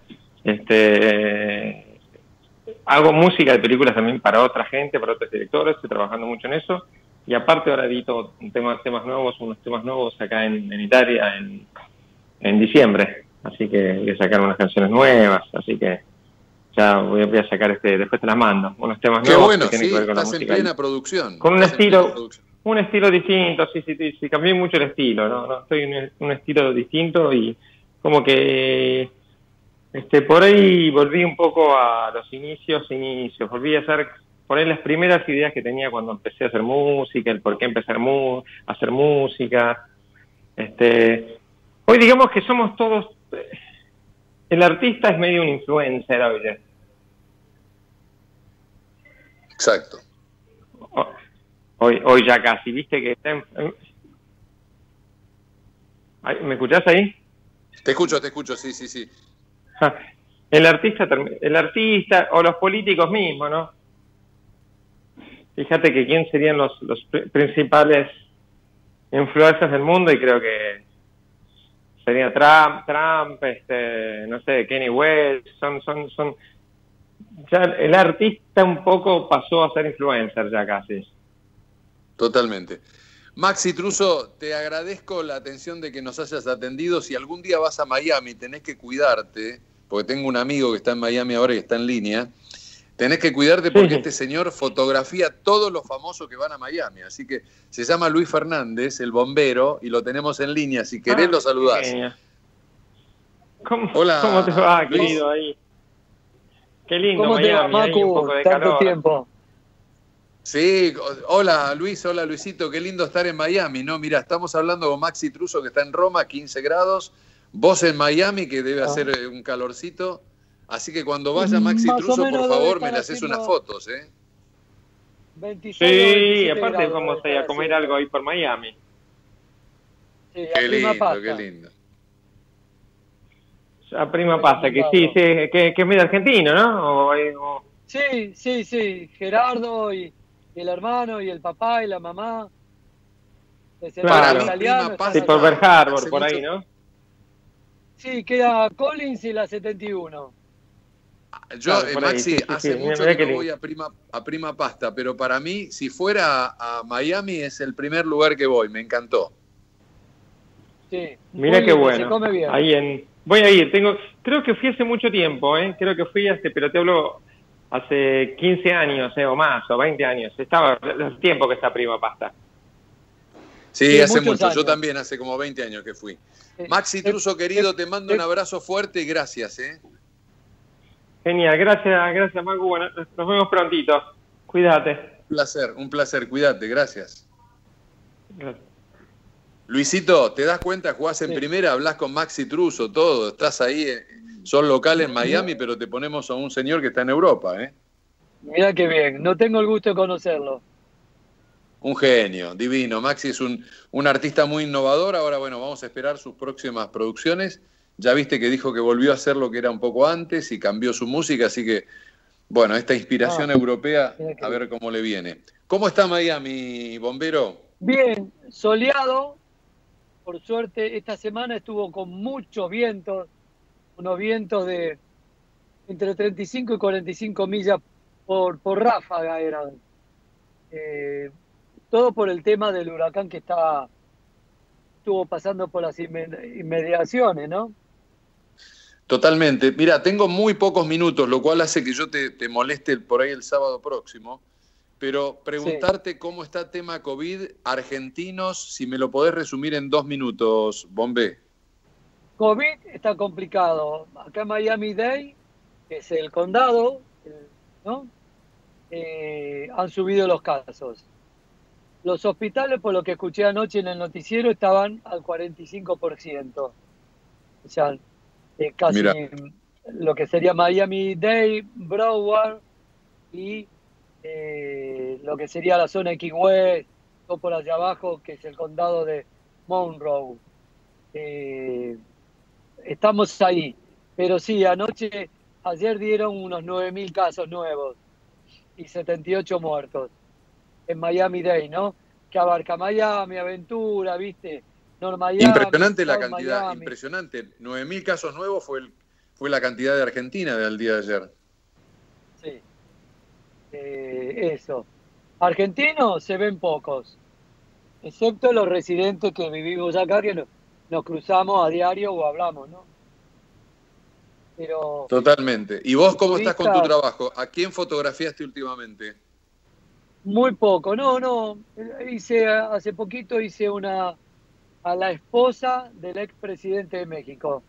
Este, hago música de películas también para otra gente, para otros directores, estoy trabajando mucho en eso. Y aparte ahora edito temas, temas nuevos, unos temas nuevos acá en, en Italia en, en diciembre. Así que voy a sacar unas canciones nuevas, así que ya voy a, voy a sacar este, después te las mando, unos temas Qué nuevos bueno, que tienen sí, que ver con la estás música. en plena producción. Con un estás estilo, un estilo distinto, sí, sí, sí, sí, cambié mucho el estilo, ¿no? no estoy en un estilo distinto y como que este por ahí volví un poco a los inicios, inicios, volví a hacer... por ahí las primeras ideas que tenía cuando empecé a hacer música, el por qué empezar mu a hacer música. Este, hoy digamos que somos todos, el artista es medio un influencer, oye. Exacto. Hoy, hoy ya casi, viste que está en... ¿Me escuchás ahí? Te escucho, te escucho, sí, sí, sí. El artista, el artista o los políticos mismos, ¿no? Fíjate que quién serían los, los principales influencers del mundo y creo que sería Trump, Trump, este, no sé, Kanye West, son, son, son, ya el artista un poco pasó a ser influencer ya casi. Totalmente. Maxi Truso, te agradezco la atención de que nos hayas atendido. Si algún día vas a Miami, tenés que cuidarte, porque tengo un amigo que está en Miami ahora y está en línea. Tenés que cuidarte porque sí. Este señor fotografía a todos los famosos que van a Miami. Así que se llama Luis Fernández, el bombero, y lo tenemos en línea. Si querés, ah, lo saludás. ¿Cómo, Hola, ¿Cómo te va, Luis? querido, ahí? Qué lindo ¿Cómo Miami, te va, Macu? ahí, un poco de Tanto calor. tiempo. Sí, hola Luis, hola Luisito, qué lindo estar en Miami, ¿no? Mira, estamos hablando con Maxi Truso, que está en Roma, quince grados. Vos en Miami, que debe hacer ah. un calorcito. Así que cuando vaya Maxi Más Truso, por favor, me le haces haciendo... unas fotos, ¿eh? veintiséis, sí, aparte grados, vamos a ir a comer algo ahí por Miami. Sí, qué lindo, pasta. qué lindo. A prima pasta, que sí, sí, que, que es medio argentino, ¿no? O, o... Sí, sí, sí, Gerardo y el hermano y el papá y la mamá. Claro, italiano, sí, por Pearl Harbor, por ahí, ¿no? Sí, queda Collins y la setenta y uno. Yo, claro, eh, ahí, Maxi, sí, sí, hace sí, mucho mira, que mira no voy a prima, a prima Pasta, pero para mí, si fuera a, a Miami, es el primer lugar que voy, me encantó. Sí, mira qué bien, bueno. se come bien. Ahí en, voy a ir, tengo, creo que fui hace mucho tiempo, ¿eh? Creo que fui hace, pero te hablo hace quince años eh, o más, o veinte años. Estaba los tiempos que está Prima Pasta. Sí, Sí, hace muchos mucho. años. Yo también hace como veinte años que fui. Eh, Maxi Truso, querido, te mando un abrazo fuerte y gracias. ¿eh? Genial, gracias, gracias Macu. Bueno, nos vemos prontito. Cuídate. Un placer, un placer. Cuídate, gracias. Gracias. Luisito, ¿te das cuenta? Jugás en Sí. primera, hablas con Maxi Truso, todo. Estás ahí, eh, son local en Miami, pero te ponemos a un señor que está en Europa. ¿eh? Mirá qué bien, no tengo el gusto de conocerlo. Un genio, divino. Maxi es un, un artista muy innovador. Ahora, bueno, vamos a esperar sus próximas producciones. Ya viste que dijo que volvió a hacer lo que era un poco antes y cambió su música, así que, bueno, esta inspiración Ah, europea, mira qué a ver cómo le viene. ¿Cómo está Miami, bombero? Bien, soleado. Por suerte, esta semana estuvo con muchos vientos, unos vientos de entre treinta y cinco y cuarenta y cinco millas por, por ráfaga eran. Eh, todo por el tema del huracán que está, estuvo pasando por las inme- inmediaciones, ¿no? Totalmente. Mira, tengo muy pocos minutos, lo cual hace que yo te, te moleste por ahí el sábado próximo, pero preguntarte cómo está tema COVID, argentinos, si me lo podés resumir en dos minutos, Bombé. COVID está complicado. Acá en Miami-Dade, que es el condado, ¿no? Eh, han subido los casos. Los hospitales, por lo que escuché anoche en el noticiero, estaban al cuarenta y cinco por ciento. O sea, eh, casi Mirá. lo que sería Miami-Dade, Broward y eh, lo que sería la zona de Key West, todo por allá abajo, que es el condado de Monroe. Eh, estamos ahí. Pero sí, anoche, ayer dieron unos nueve mil casos nuevos y setenta y ocho muertos en Miami-Dade, ¿no? Que abarca Miami, Aventura, ¿viste? North Miami, Impresionante la South cantidad, Miami. impresionante. nueve mil casos nuevos fue, el, fue la cantidad de Argentina del día de ayer. Sí. Eh, eso. Argentinos se ven pocos, excepto los residentes que vivimos acá, que nos, nos cruzamos a diario o hablamos, ¿no? Pero Totalmente. ¿Y vos cómo estás con tu turistas- trabajo? ¿A quién fotografiaste últimamente? muy poco, no, no. Hice hace poquito hice una a la esposa del expresidente de México,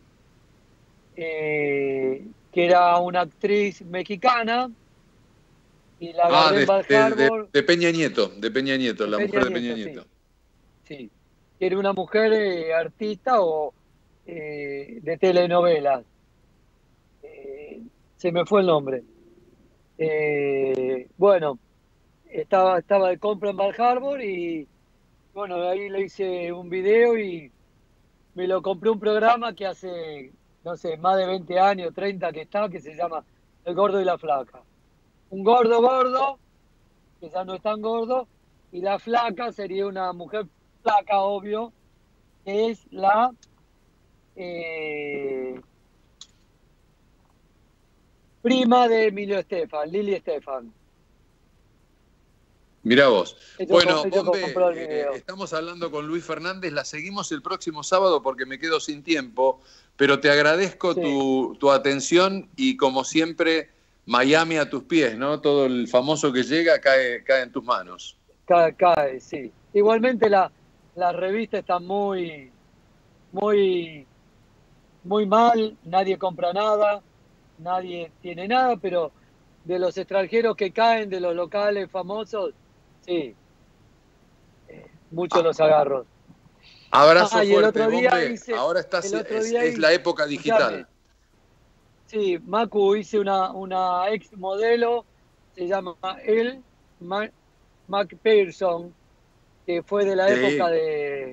eh, que era una actriz mexicana, y la Ah, agarré de, en Bal de- de- Harbor. de Peña Nieto, de Peña Nieto, la Peña mujer de Peña Nieto, Nieto. Sí, que era una mujer eh, artista o eh, de telenovelas. Eh, se me fue el nombre. Eh, bueno, estaba, estaba de compra en Bal Harbor y bueno, ahí le hice un video y me lo compré un programa que hace, no sé, más de veinte años, treinta que está, que se llama El Gordo y la Flaca. Un gordo gordo, que ya no es tan gordo, y la flaca sería una mujer flaca, obvio, que es la eh, prima de Emilio Estefan, Lili Estefan. Mirá vos. Ella Bueno, co- ella Bombe, compró el eh, video. estamos hablando con Luis Fernández, la seguimos el próximo sábado porque me quedo sin tiempo, pero te agradezco Sí. tu, tu atención y como siempre, Miami a tus pies, ¿no? Todo el famoso que llega cae, cae en tus manos. Cae, cae, sí. Igualmente la, la revista está muy, muy, muy mal, nadie compra nada, nadie tiene nada, pero de los extranjeros que caen, de los locales famosos, sí, eh, muchos los agarro. Abrazo Ah, y el fuerte, otro día Bombe. hice- Ahora estás, el otro es, día es hice- la época digital. Escuchame. Sí, Macu, hice una, una ex modelo, se llama El Ma- McPherson, que fue de la Sí. época de,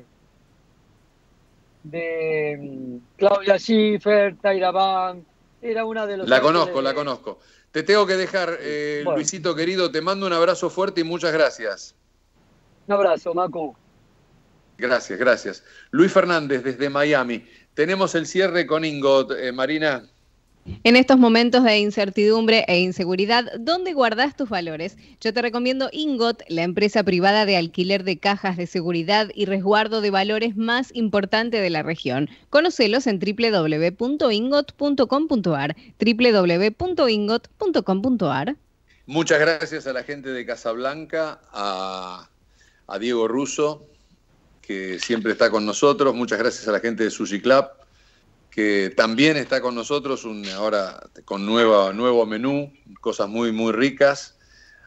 de mm, Claudia Schiffer, Tyra Banks, era una de los... La ángeles conozco, de- la conozco. Te tengo que dejar, eh, Bueno. Luisito querido, te mando un abrazo fuerte y muchas gracias. Un abrazo, Macu. Gracias, gracias. Luis Fernández desde Miami. Tenemos el cierre con Ingot, eh, Marina. En estos momentos de incertidumbre e inseguridad, ¿dónde guardás tus valores? Yo te recomiendo Ingot, la empresa privada de alquiler de cajas de seguridad y resguardo de valores más importante de la región. Conocelos en doble u doble u doble u punto ingot punto com punto a r, doble u doble u doble u punto ingot punto com punto a r. Muchas gracias a la gente de Casablanca, a, a Diego Russo, que siempre está con nosotros. Muchas gracias a la gente de Sushi Club, que también está con nosotros, un, ahora con nueva, nuevo menú, cosas muy, muy ricas.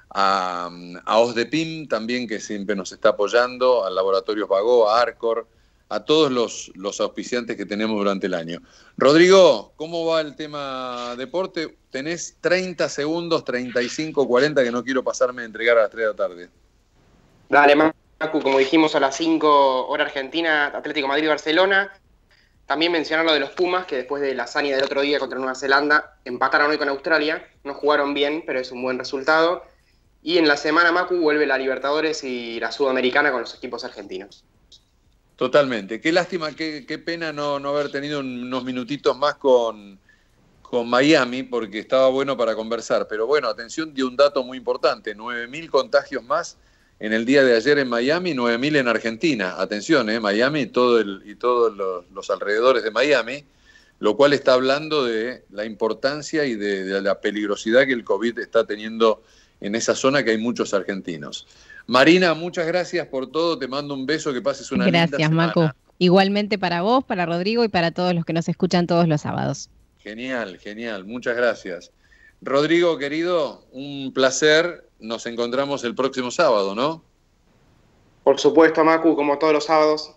A, a Osdepim también, que siempre nos está apoyando, al Laboratorios Bagó, a Arcor, a todos los, los auspiciantes que tenemos durante el año. Rodrigo, ¿cómo va el tema deporte? Tenés treinta segundos, treinta y cinco, cuarenta, que no quiero pasarme de entregar a las tres de la tarde. Dale, Macu, como dijimos a las cinco hora argentina, Atlético Madrid-Barcelona. También mencionar lo de los Pumas, que después de la hazaña del otro día contra Nueva Zelanda, empataron hoy con Australia. No jugaron bien, pero es un buen resultado. Y en la semana, Macu, vuelve la Libertadores y la Sudamericana con los equipos argentinos. Totalmente. Qué lástima, qué, qué pena no, no haber tenido unos minutitos más con, con Miami, porque estaba bueno para conversar. Pero bueno, atención, dio un dato muy importante. nueve mil contagios más en el día de ayer en Miami, nueve mil en Argentina. Atención, eh, Miami todo el, y todos los, los alrededores de Miami, lo cual está hablando de la importancia y de, de la peligrosidad que el COVID está teniendo en esa zona, que hay muchos argentinos. Marina, muchas gracias por todo. Te mando un beso, que pases una linda semana. Gracias, Macu. Igualmente para vos, para Rodrigo y para todos los que nos escuchan todos los sábados. Genial, genial. Muchas gracias. Rodrigo, querido, un placer. Nos encontramos el próximo sábado, ¿no? Por supuesto, Macu, como todos los sábados.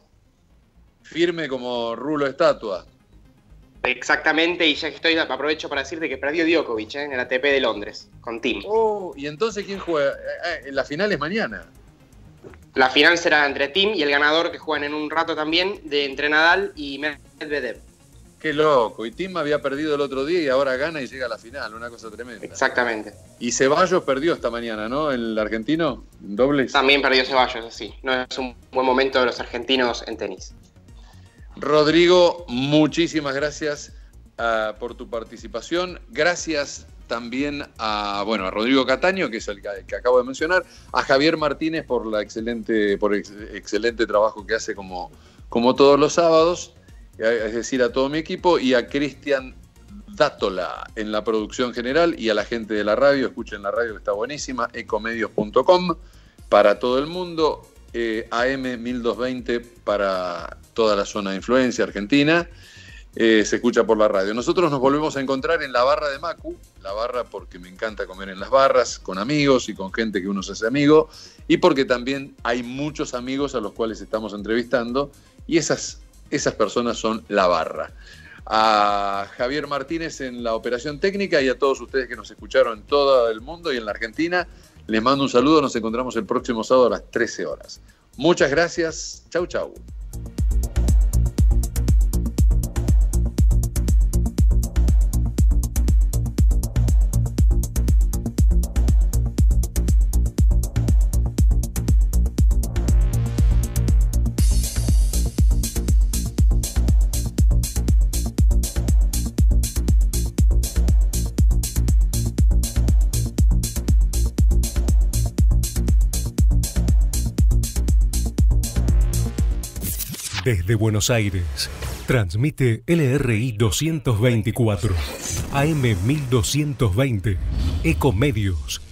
Firme como rulo estatua. Exactamente, y ya que estoy, aprovecho para decirte que perdió Djokovic ¿eh? en el A T P de Londres, con Tim. Oh, ¿y entonces quién juega? Eh, eh, la final es mañana. La final será entre Tim y el ganador, que juegan en un rato también, de entre Nadal y Medvedev. Qué loco, y Tim había perdido el otro día y ahora gana y llega a la final, una cosa tremenda. Exactamente. Y Ceballos perdió esta mañana, ¿no? El argentino, en dobles. También perdió Ceballos, así. No es un buen momento de los argentinos en tenis. Rodrigo, muchísimas gracias uh, por tu participación. Gracias también a, bueno, a Rodrigo Cataño, que es el que, que acabo de mencionar, a Javier Martínez por la excelente, por ex, excelente trabajo que hace como, como todos los sábados, es decir, a todo mi equipo, y a Cristian Dátola en la producción general, y a la gente de la radio. Escuchen la radio, que está buenísima, ecomedios punto com para todo el mundo, eh, A M mil doscientos veinte para toda la zona de influencia argentina, eh, se escucha por la radio. Nosotros nos volvemos a encontrar en la barra de Macu, la barra porque me encanta comer en las barras, con amigos y con gente que uno se hace amigo, y porque también hay muchos amigos a los cuales estamos entrevistando, y esas, esas personas son la barra. A Javier Martínez en la operación técnica y a todos ustedes que nos escucharon en todo el mundo y en la Argentina, les mando un saludo. Nos encontramos el próximo sábado a las trece horas. Muchas gracias. Chau, chau. Desde Buenos Aires, transmite L R I doscientos veinticuatro, A M mil doscientos veinte, Ecomedios.